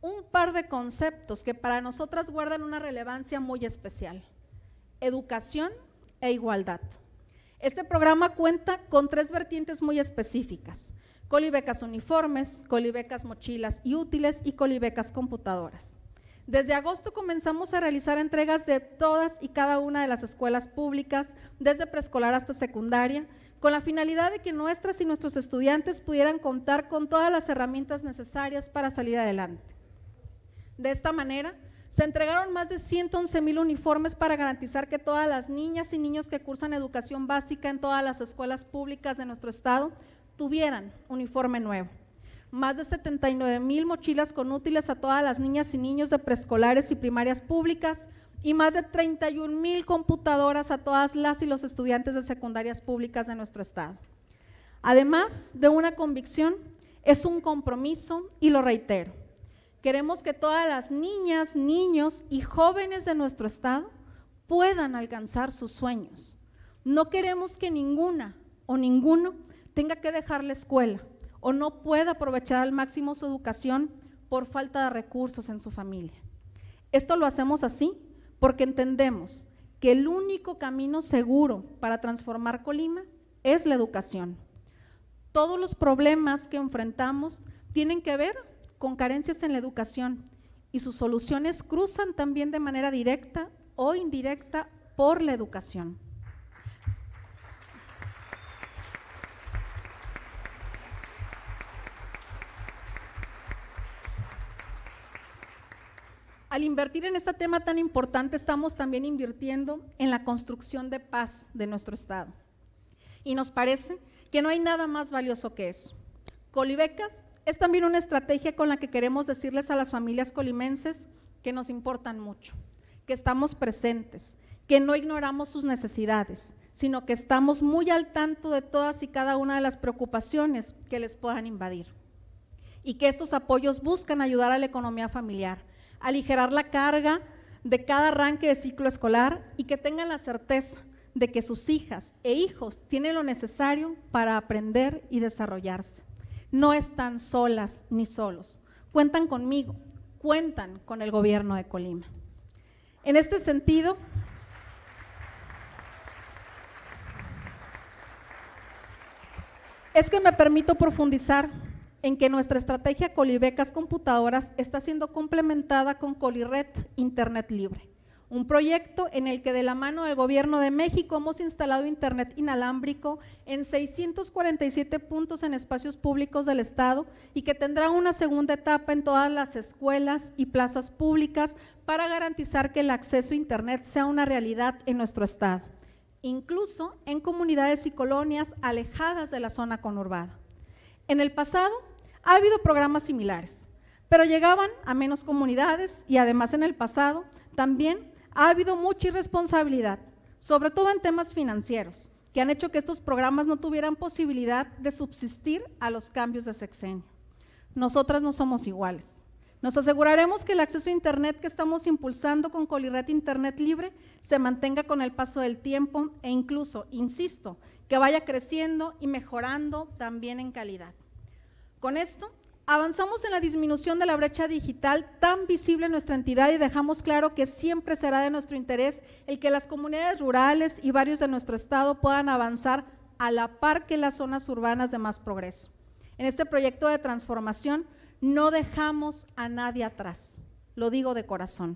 un par de conceptos que para nosotras guardan una relevancia muy especial: educación e igualdad. Este programa cuenta con tres vertientes muy específicas: colibecas uniformes, colibecas mochilas y útiles y colibecas computadoras. Desde agosto comenzamos a realizar entregas de todas y cada una de las escuelas públicas, desde preescolar hasta secundaria, con la finalidad de que nuestras y nuestros estudiantes pudieran contar con todas las herramientas necesarias para salir adelante. De esta manera, se entregaron más de ciento once mil uniformes para garantizar que todas las niñas y niños que cursan educación básica en todas las escuelas públicas de nuestro estado tuvieran uniforme nuevo. Más de setenta y nueve mil mochilas con útiles a todas las niñas y niños de preescolares y primarias públicas y más de treinta y un mil computadoras a todas las y los estudiantes de secundarias públicas de nuestro estado. Además de una convicción, es un compromiso y lo reitero. Queremos que todas las niñas, niños y jóvenes de nuestro estado puedan alcanzar sus sueños. No queremos que ninguna o ninguno tenga que dejar la escuela o no pueda aprovechar al máximo su educación por falta de recursos en su familia. Esto lo hacemos así porque entendemos que el único camino seguro para transformar Colima es la educación. Todos los problemas que enfrentamos tienen que ver con carencias en la educación y sus soluciones cruzan también de manera directa o indirecta por la educación. Al invertir en este tema tan importante, estamos también invirtiendo en la construcción de paz de nuestro estado. Y nos parece que no hay nada más valioso que eso. Colibecas es también una estrategia con la que queremos decirles a las familias colimenses que nos importan mucho, que estamos presentes, que no ignoramos sus necesidades, sino que estamos muy al tanto de todas y cada una de las preocupaciones que les puedan invadir. Y que estos apoyos buscan ayudar a la economía familiar, aligerar la carga de cada arranque de ciclo escolar y que tengan la certeza de que sus hijas e hijos tienen lo necesario para aprender y desarrollarse. No están solas ni solos, cuentan conmigo, cuentan con el gobierno de Colima. En este sentido, es que me permito profundizar en que nuestra estrategia Colibecas Computadoras está siendo complementada con Colired Internet Libre, un proyecto en el que de la mano del Gobierno de México hemos instalado internet inalámbrico en seiscientos cuarenta y siete puntos en espacios públicos del estado y que tendrá una segunda etapa en todas las escuelas y plazas públicas para garantizar que el acceso a internet sea una realidad en nuestro estado, incluso en comunidades y colonias alejadas de la zona conurbada. En el pasado ha habido programas similares, pero llegaban a menos comunidades y además en el pasado también ha habido mucha irresponsabilidad, sobre todo en temas financieros, que han hecho que estos programas no tuvieran posibilidad de subsistir a los cambios de sexenio. Nosotras no somos iguales. Nos aseguraremos que el acceso a internet que estamos impulsando con Colired Internet Libre se mantenga con el paso del tiempo e incluso, insisto, que vaya creciendo y mejorando también en calidad. Con esto, avanzamos en la disminución de la brecha digital tan visible en nuestra entidad y dejamos claro que siempre será de nuestro interés el que las comunidades rurales y barrios de nuestro estado puedan avanzar a la par que las zonas urbanas de más progreso. En este proyecto de transformación no dejamos a nadie atrás, lo digo de corazón.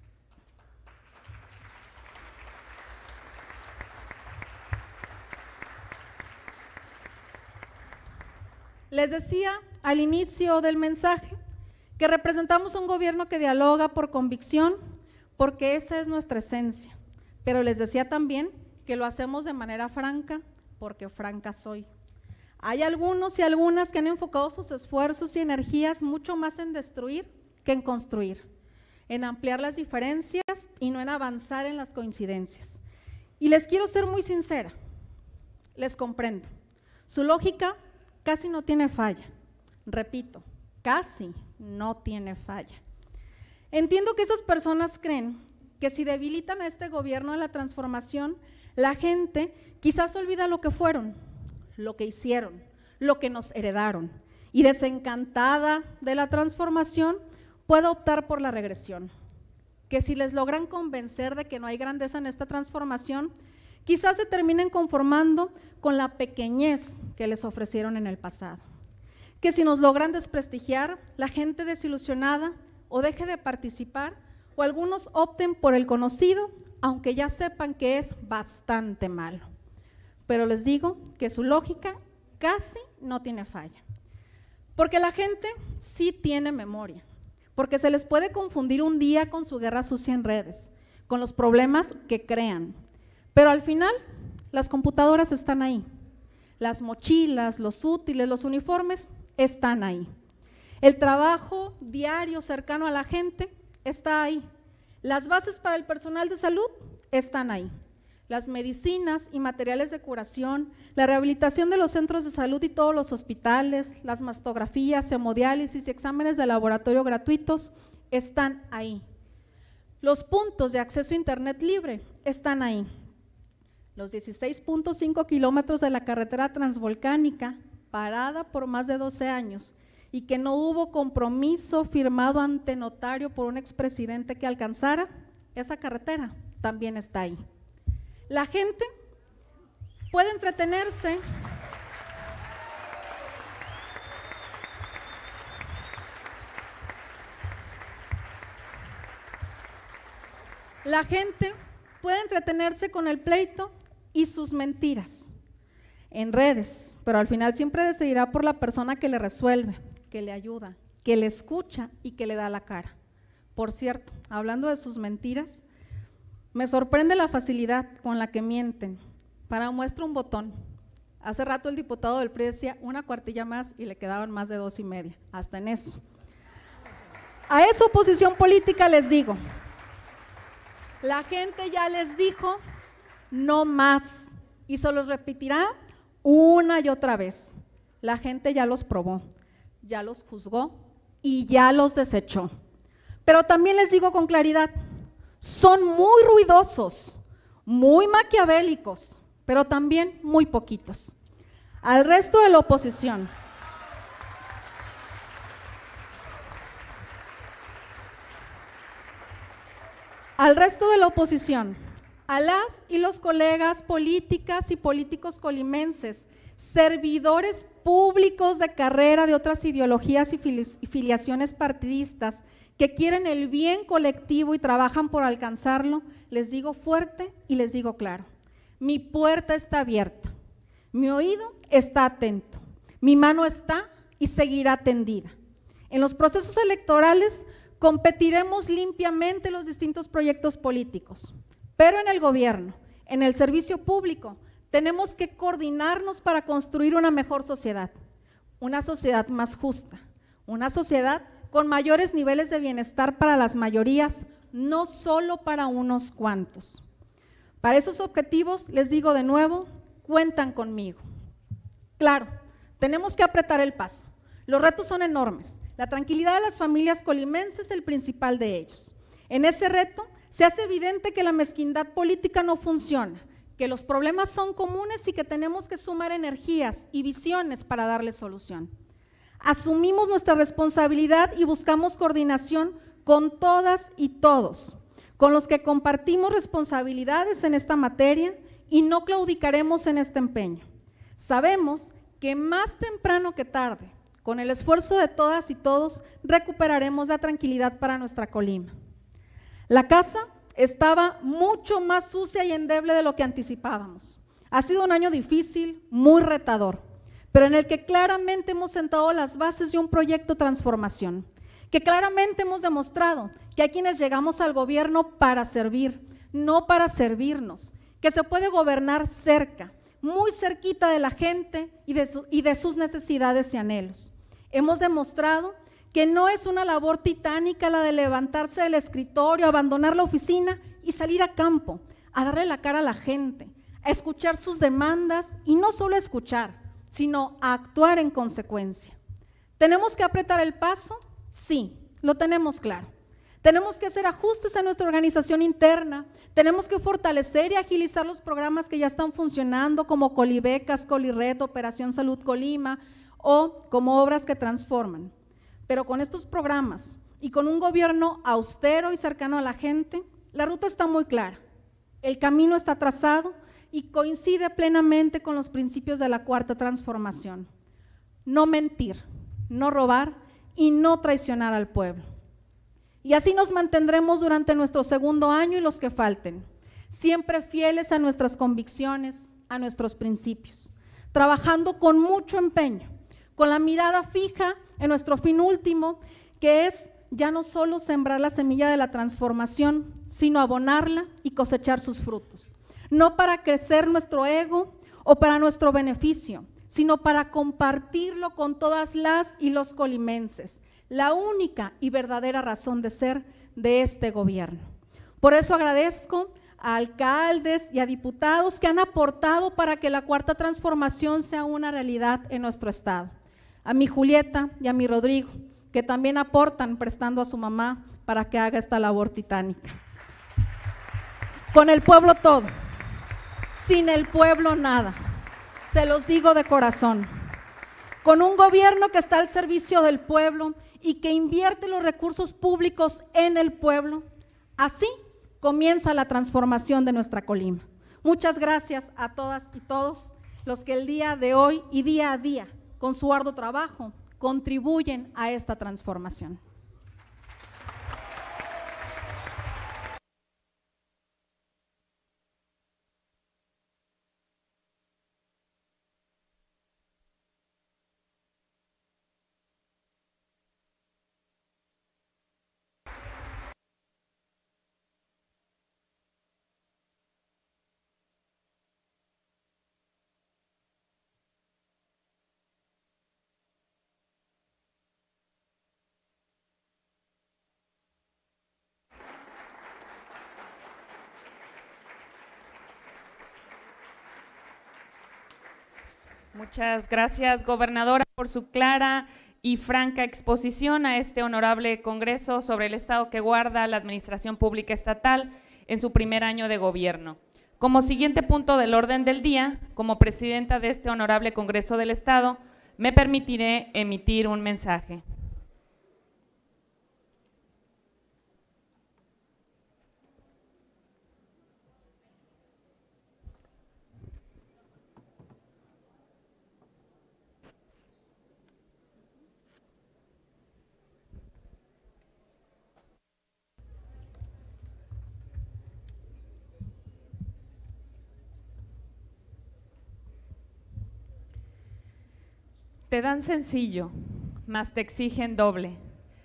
Les decía al inicio del mensaje que representamos un gobierno que dialoga por convicción, porque esa es nuestra esencia, pero les decía también que lo hacemos de manera franca, porque franca soy. Hay algunos y algunas que han enfocado sus esfuerzos y energías mucho más en destruir que en construir, en ampliar las diferencias y no en avanzar en las coincidencias. Y les quiero ser muy sincera, les comprendo, su lógica casi no tiene falla, repito, casi no tiene falla. Entiendo que esas personas creen que si debilitan a este gobierno de la transformación, la gente quizás olvida lo que fueron, lo que hicieron, lo que nos heredaron, y desencantada de la transformación, pueda optar por la regresión, que si les logran convencer de que no hay grandeza en esta transformación, quizás se terminen conformando con la pequeñez que les ofrecieron en el pasado. Que si nos logran desprestigiar, la gente desilusionada o deje de participar, o algunos opten por el conocido, aunque ya sepan que es bastante malo. Pero les digo que su lógica casi no tiene falla. Porque la gente sí tiene memoria, porque se les puede confundir un día con su guerra sucia en redes, con los problemas que crean. Pero al final, las computadoras están ahí, las mochilas, los útiles, los uniformes están ahí. El trabajo diario cercano a la gente está ahí. Las bases para el personal de salud están ahí. Las medicinas y materiales de curación, la rehabilitación de los centros de salud y todos los hospitales, las mastografías, hemodiálisis y exámenes de laboratorio gratuitos están ahí. Los puntos de acceso a internet libre están ahí. Los dieciséis punto cinco kilómetros de la carretera transvolcánica, parada por más de doce años, y que no hubo compromiso firmado ante notario por un expresidente que alcanzara, esa carretera también está ahí. La gente puede entretenerse la gente puede entretenerse con el pleito y sus mentiras en redes, pero al final siempre decidirá por la persona que le resuelve, que le ayuda, que le escucha y que le da la cara. Por cierto, hablando de sus mentiras, me sorprende la facilidad con la que mienten. Para muestra un botón. Hace rato el diputado del P R I decía una cuartilla más y le quedaban más de dos y media, hasta en eso. A esa oposición política les digo, la gente ya les dijo no más y se los repetirá una y otra vez. La gente ya los probó, ya los juzgó y ya los desechó. Pero también les digo con claridad, son muy ruidosos, muy maquiavélicos, pero también muy poquitos. Al resto de la oposición, al resto de la oposición, a las y los colegas políticas y políticos colimenses, servidores públicos de carrera de otras ideologías y filiaciones partidistas que quieren el bien colectivo y trabajan por alcanzarlo, les digo fuerte y les digo claro, mi puerta está abierta, mi oído está atento, mi mano está y seguirá tendida. En los procesos electorales competiremos limpiamente los distintos proyectos políticos, pero en el gobierno, en el servicio público, tenemos que coordinarnos para construir una mejor sociedad, una sociedad más justa, una sociedad con mayores niveles de bienestar para las mayorías, no solo para unos cuantos. Para esos objetivos, les digo de nuevo, cuentan conmigo. Claro, tenemos que apretar el paso, los retos son enormes, la tranquilidad de las familias colimenses es el principal de ellos. En ese reto se hace evidente que la mezquindad política no funciona, que los problemas son comunes y que tenemos que sumar energías y visiones para darle solución. Asumimos nuestra responsabilidad y buscamos coordinación con todas y todos, con los que compartimos responsabilidades en esta materia y no claudicaremos en este empeño. Sabemos que más temprano que tarde, con el esfuerzo de todas y todos, recuperaremos la tranquilidad para nuestra Colima. La casa estaba mucho más sucia y endeble de lo que anticipábamos. Ha sido un año difícil, muy retador, pero en el que claramente hemos sentado las bases de un proyecto de transformación, que claramente hemos demostrado que hay quienes llegamos al gobierno para servir, no para servirnos, que se puede gobernar cerca, muy cerquita de la gente y de, su, y de sus necesidades y anhelos. Hemos demostrado que no es una labor titánica la de levantarse del escritorio, abandonar la oficina y salir a campo, a darle la cara a la gente, a escuchar sus demandas y no solo a escuchar, sino a actuar en consecuencia. ¿Tenemos que apretar el paso? Sí, lo tenemos claro. Tenemos que hacer ajustes en nuestra organización interna, tenemos que fortalecer y agilizar los programas que ya están funcionando como Colibecas, Colired, Operación Salud Colima o como Obras que Transforman. Pero con estos programas y con un gobierno austero y cercano a la gente, la ruta está muy clara, el camino está trazado y coincide plenamente con los principios de la Cuarta Transformación. No mentir, no robar y no traicionar al pueblo. Y así nos mantendremos durante nuestro segundo año y los que falten, siempre fieles a nuestras convicciones, a nuestros principios, trabajando con mucho empeño, con la mirada fija en nuestro fin último, que es ya no solo sembrar la semilla de la transformación, sino abonarla y cosechar sus frutos, no para crecer nuestro ego o para nuestro beneficio, sino para compartirlo con todas las y los colimenses, la única y verdadera razón de ser de este gobierno. Por eso agradezco a alcaldes y a diputados que han aportado para que la Cuarta Transformación sea una realidad en nuestro estado. A mi Julieta y a mi Rodrigo, que también aportan prestando a su mamá para que haga esta labor titánica. Con el pueblo todo, sin el pueblo nada, se los digo de corazón. Con un gobierno que está al servicio del pueblo y que invierte los recursos públicos en el pueblo, así comienza la transformación de nuestra Colima. Muchas gracias a todas y todos los que el día de hoy y día a día, con su arduo trabajo, contribuyen a esta transformación. Muchas gracias, gobernadora, por su clara y franca exposición a este honorable Congreso sobre el estado que guarda la Administración Pública Estatal en su primer año de gobierno. Como siguiente punto del orden del día, como presidenta de este honorable Congreso del Estado, me permitiré emitir un mensaje. Te dan sencillo, mas te exigen doble.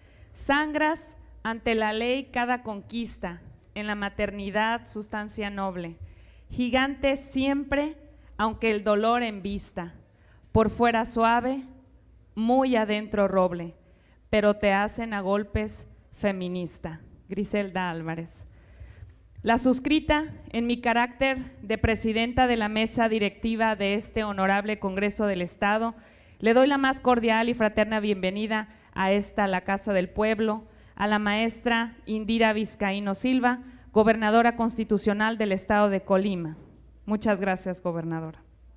Sangras ante la ley cada conquista, en la maternidad sustancia noble. Gigante siempre, aunque el dolor en vista. Por fuera suave, muy adentro roble, pero te hacen a golpes feminista. Griselda Álvarez. La suscrita en mi carácter de presidenta de la mesa directiva de este honorable Congreso del Estado, le doy la más cordial y fraterna bienvenida a esta, la Casa del Pueblo, a la maestra Indira Vizcaíno Silva, gobernadora constitucional del Estado de Colima. Muchas gracias, gobernadora.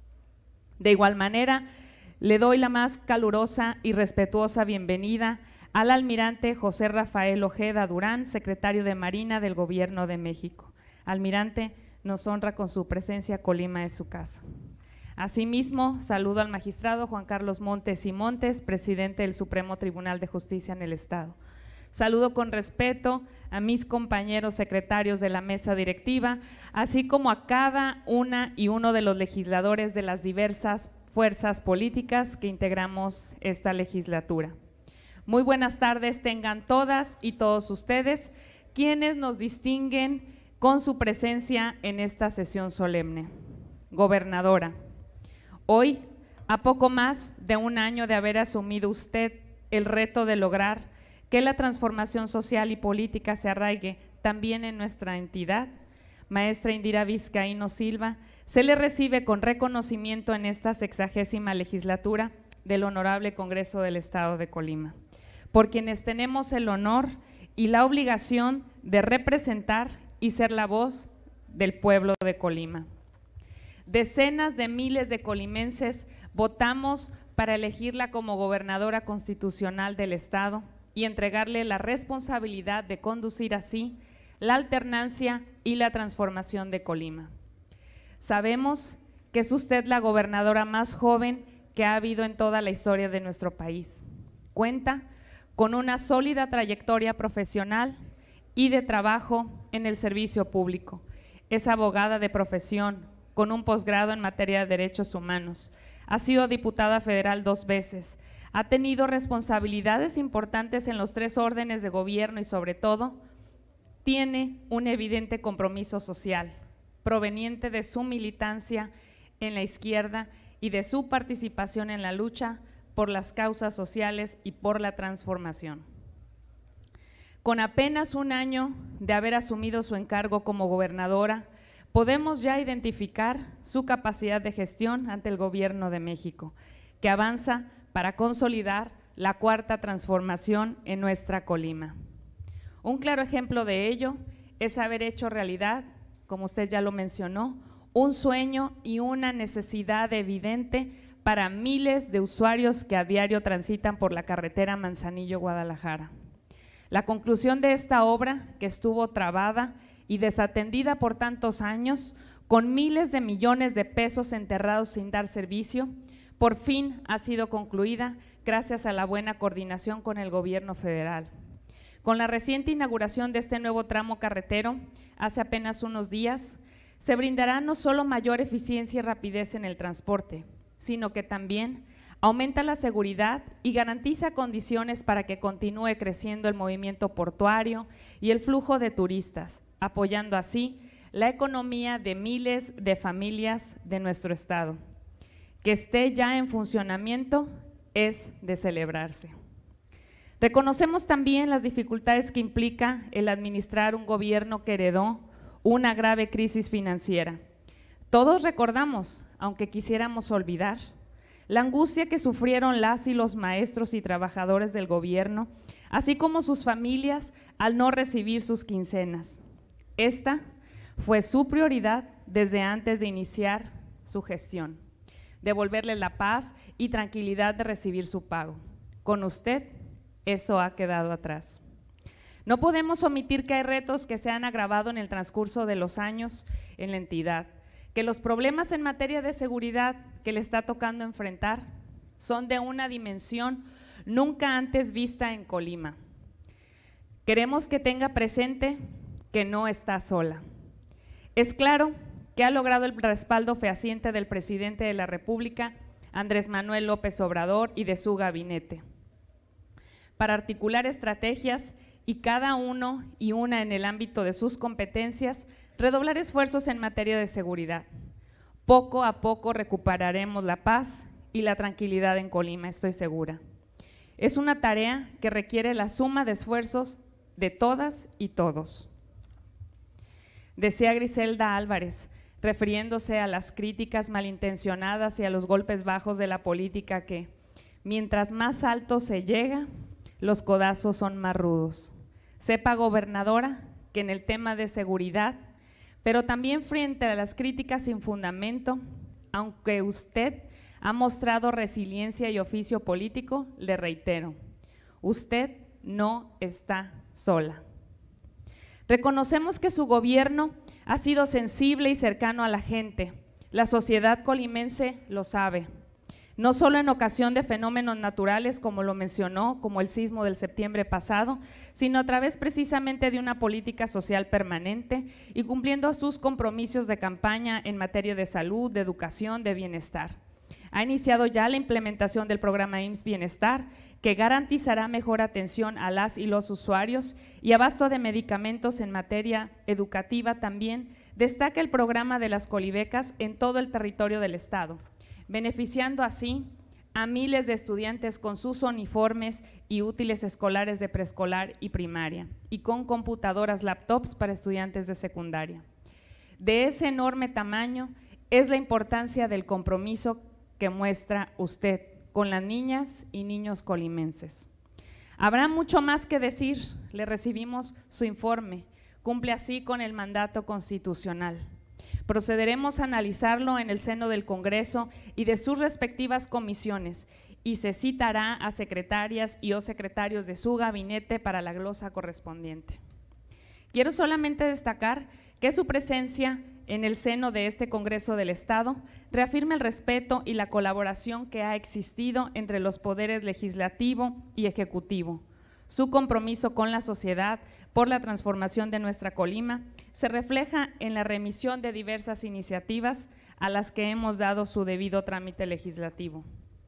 De igual manera, le doy la más calurosa y respetuosa bienvenida al almirante José Rafael Ojeda Durán, secretario de Marina del Gobierno de México. Almirante, nos honra con su presencia, Colima es su casa. Asimismo, saludo al magistrado Juan Carlos Montes y Montes, presidente del Supremo Tribunal de Justicia en el Estado. Saludo con respeto a mis compañeros secretarios de la mesa directiva, así como a cada una y uno de los legisladores de las diversas fuerzas políticas que integramos esta legislatura. Muy buenas tardes tengan todas y todos ustedes, quienes nos distinguen con su presencia en esta sesión solemne. Gobernadora, hoy, a poco más de un año de haber asumido usted el reto de lograr que la transformación social y política se arraigue también en nuestra entidad, maestra Indira Vizcaíno Silva, se le recibe con reconocimiento en esta sexagésima legislatura del Honorable Congreso del Estado de Colima, por quienes tenemos el honor y la obligación de representar y ser la voz del pueblo de Colima. Decenas de miles de colimenses votamos para elegirla como gobernadora constitucional del Estado y entregarle la responsabilidad de conducir así la alternancia y la transformación de Colima. Sabemos que es usted la gobernadora más joven que ha habido en toda la historia de nuestro país. Cuenta con una sólida trayectoria profesional y de trabajo en el servicio público. Es abogada de profesión, con un posgrado en materia de derechos humanos. Ha sido diputada federal dos veces. Ha tenido responsabilidades importantes en los tres órdenes de gobierno y, sobre todo, tiene un evidente compromiso social, proveniente de su militancia en la izquierda y de su participación en la lucha por las causas sociales y por la transformación. Con apenas un año de haber asumido su encargo como gobernadora, podemos ya identificar su capacidad de gestión ante el Gobierno de México, que avanza para consolidar la cuarta transformación en nuestra Colima. Un claro ejemplo de ello es haber hecho realidad, como usted ya lo mencionó, un sueño y una necesidad evidente para miles de usuarios que a diario transitan por la carretera Manzanillo-Guadalajara. La conclusión de esta obra, que estuvo trabada y desatendida por tantos años, con miles de millones de pesos enterrados sin dar servicio, por fin ha sido concluida gracias a la buena coordinación con el gobierno federal. Con la reciente inauguración de este nuevo tramo carretero, hace apenas unos días, se brindará no solo mayor eficiencia y rapidez en el transporte, sino que también aumenta la seguridad y garantiza condiciones para que continúe creciendo el movimiento portuario y el flujo de turistas, apoyando así la economía de miles de familias de nuestro estado. Que esté ya en funcionamiento es de celebrarse. Reconocemos también las dificultades que implica el administrar un gobierno que heredó una grave crisis financiera. Todos recordamos, aunque quisiéramos olvidar, la angustia que sufrieron las y los maestros y trabajadores del gobierno, así como sus familias al no recibir sus quincenas. Esta fue su prioridad desde antes de iniciar su gestión, devolverles la paz y tranquilidad de recibir su pago. Con usted, eso ha quedado atrás. No podemos omitir que hay retos que se han agravado en el transcurso de los años en la entidad, que los problemas en materia de seguridad que le está tocando enfrentar son de una dimensión nunca antes vista en Colima. Queremos que tenga presente que no está sola. Es claro que ha logrado el respaldo fehaciente del presidente de la República, Andrés Manuel López Obrador, y de su gabinete, para articular estrategias y cada uno y una en el ámbito de sus competencias, redoblar esfuerzos en materia de seguridad. Poco a poco recuperaremos la paz y la tranquilidad en Colima, estoy segura. Es una tarea que requiere la suma de esfuerzos de todas y todos. Decía Griselda Álvarez, refiriéndose a las críticas malintencionadas y a los golpes bajos de la política, que mientras más alto se llega, los codazos son más rudos. Sepa, gobernadora, que en el tema de seguridad, pero también frente a las críticas sin fundamento, aunque usted ha mostrado resiliencia y oficio político, le reitero, usted no está sola. Reconocemos que su gobierno ha sido sensible y cercano a la gente. La sociedad colimense lo sabe, no solo en ocasión de fenómenos naturales, como lo mencionó, como el sismo del septiembre pasado, sino a través precisamente de una política social permanente y cumpliendo sus compromisos de campaña en materia de salud, de educación, de bienestar. Ha iniciado ya la implementación del programa I M S S Bienestar, que garantizará mejor atención a las y los usuarios y abasto de medicamentos. En materia educativa también destaca el programa de las colibecas en todo el territorio del estado, beneficiando así a miles de estudiantes con sus uniformes y útiles escolares de preescolar y primaria, y con computadoras laptops para estudiantes de secundaria. De ese enorme tamaño es la importancia del compromiso que muestra usted con las niñas y niños colimenses. Habrá mucho más que decir, le recibimos su informe, cumple así con el mandato constitucional. Procederemos a analizarlo en el seno del Congreso y de sus respectivas comisiones, y se citará a secretarias y o secretarios de su gabinete para la glosa correspondiente. Quiero solamente destacar que su presencia en el seno de este Congreso del Estado reafirma el respeto y la colaboración que ha existido entre los poderes legislativo y ejecutivo. Su compromiso con la sociedad por la transformación de nuestra Colima se refleja en la remisión de diversas iniciativas a las que hemos dado su debido trámite legislativo.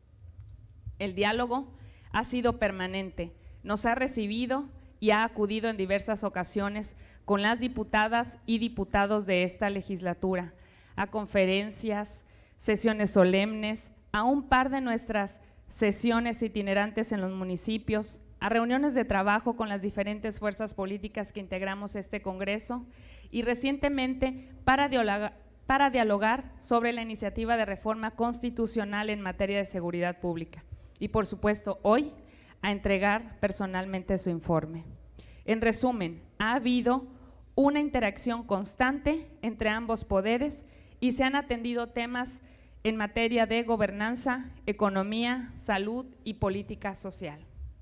El diálogo ha sido permanente, nos ha recibido y ha acudido en diversas ocasiones con las diputadas y diputados de esta legislatura, a conferencias, sesiones solemnes, a un par de nuestras sesiones itinerantes en los municipios, a reuniones de trabajo con las diferentes fuerzas políticas que integramos este Congreso y recientemente para dialogar, para dialogar sobre la iniciativa de reforma constitucional en materia de seguridad pública y, por supuesto, hoy a entregar personalmente su informe. En resumen, ha habido una interacción constante entre ambos poderes y se han atendido temas en materia de gobernanza, economía, salud y política social.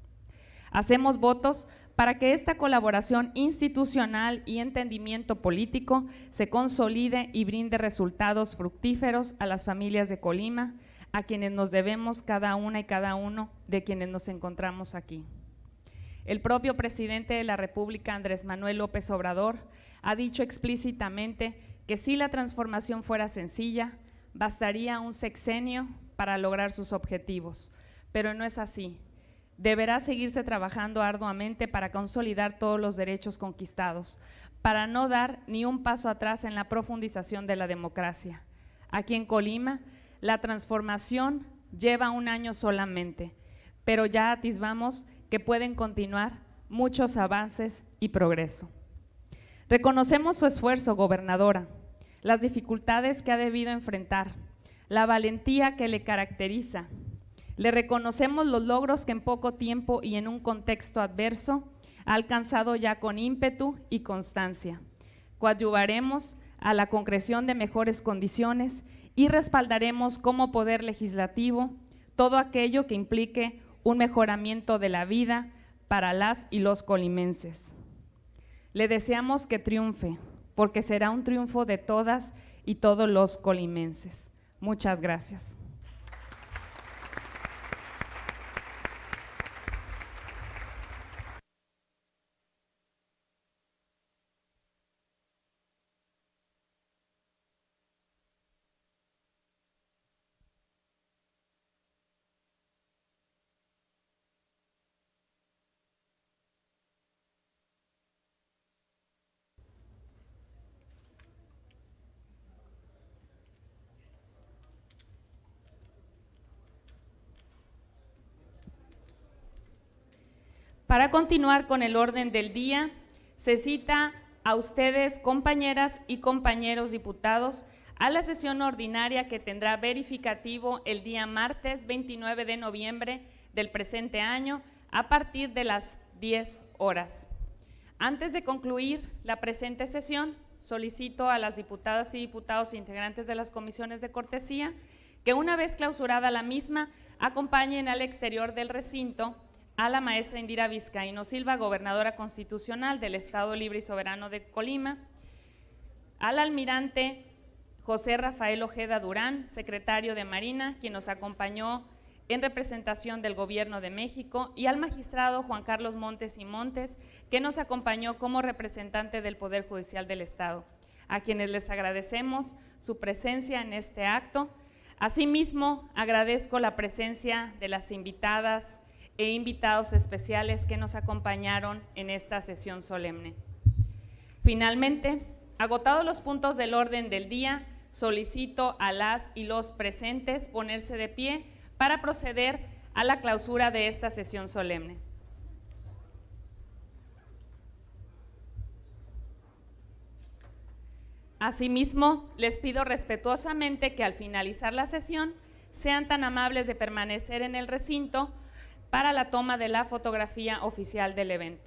Hacemos votos para que esta colaboración institucional y entendimiento político se consolide y brinde resultados fructíferos a las familias de Colima, a quienes nos debemos cada una y cada uno de quienes nos encontramos aquí. El propio presidente de la República, Andrés Manuel López Obrador, ha dicho explícitamente que si la transformación fuera sencilla, bastaría un sexenio para lograr sus objetivos, pero no es así. Deberá seguirse trabajando arduamente para consolidar todos los derechos conquistados, para no dar ni un paso atrás en la profundización de la democracia. Aquí en Colima, la transformación lleva un año solamente, pero ya atisbamos que pueden continuar muchos avances y progreso. Reconocemos su esfuerzo, gobernadora, las dificultades que ha debido enfrentar, la valentía que le caracteriza. Le reconocemos los logros que en poco tiempo y en un contexto adverso ha alcanzado ya con ímpetu y constancia. Coadyuvaremos a la concreción de mejores condiciones y respaldaremos como poder legislativo todo aquello que implique un mejoramiento de la vida para las y los colimenses. Le deseamos que triunfe, porque será un triunfo de todas y todos los colimenses. Muchas gracias. Para continuar con el orden del día, se cita a ustedes, compañeras y compañeros diputados, a la sesión ordinaria que tendrá verificativo el día martes veintinueve de noviembre del presente año a partir de las diez horas. Antes de concluir la presente sesión, solicito a las diputadas y diputados integrantes de las comisiones de cortesía que, una vez clausurada la misma, acompañen al exterior del recinto a la maestra Indira Vizcaíno Silva, gobernadora constitucional del Estado Libre y Soberano de Colima, al almirante José Rafael Ojeda Durán, secretario de Marina, quien nos acompañó en representación del Gobierno de México, y al magistrado Juan Carlos Montes y Montes, que nos acompañó como representante del Poder Judicial del Estado, a quienes les agradecemos su presencia en este acto. Asimismo, agradezco la presencia de las invitadas e invitados especiales que nos acompañaron en esta sesión solemne. Finalmente, agotados los puntos del orden del día, solicito a las y los presentes ponerse de pie para proceder a la clausura de esta sesión solemne. Asimismo, les pido respetuosamente que al finalizar la sesión sean tan amables de permanecer en el recinto para la toma de la fotografía oficial del evento.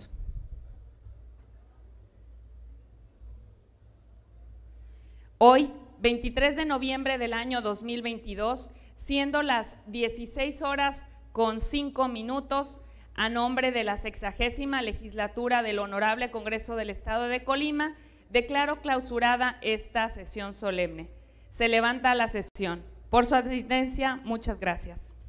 Hoy, veintitrés de noviembre del año dos mil veintidós, siendo las dieciséis horas con cinco minutos, a nombre de la sexagésima legislatura del Honorable Congreso del Estado de Colima, declaro clausurada esta sesión solemne. Se levanta la sesión. Por su asistencia, muchas gracias.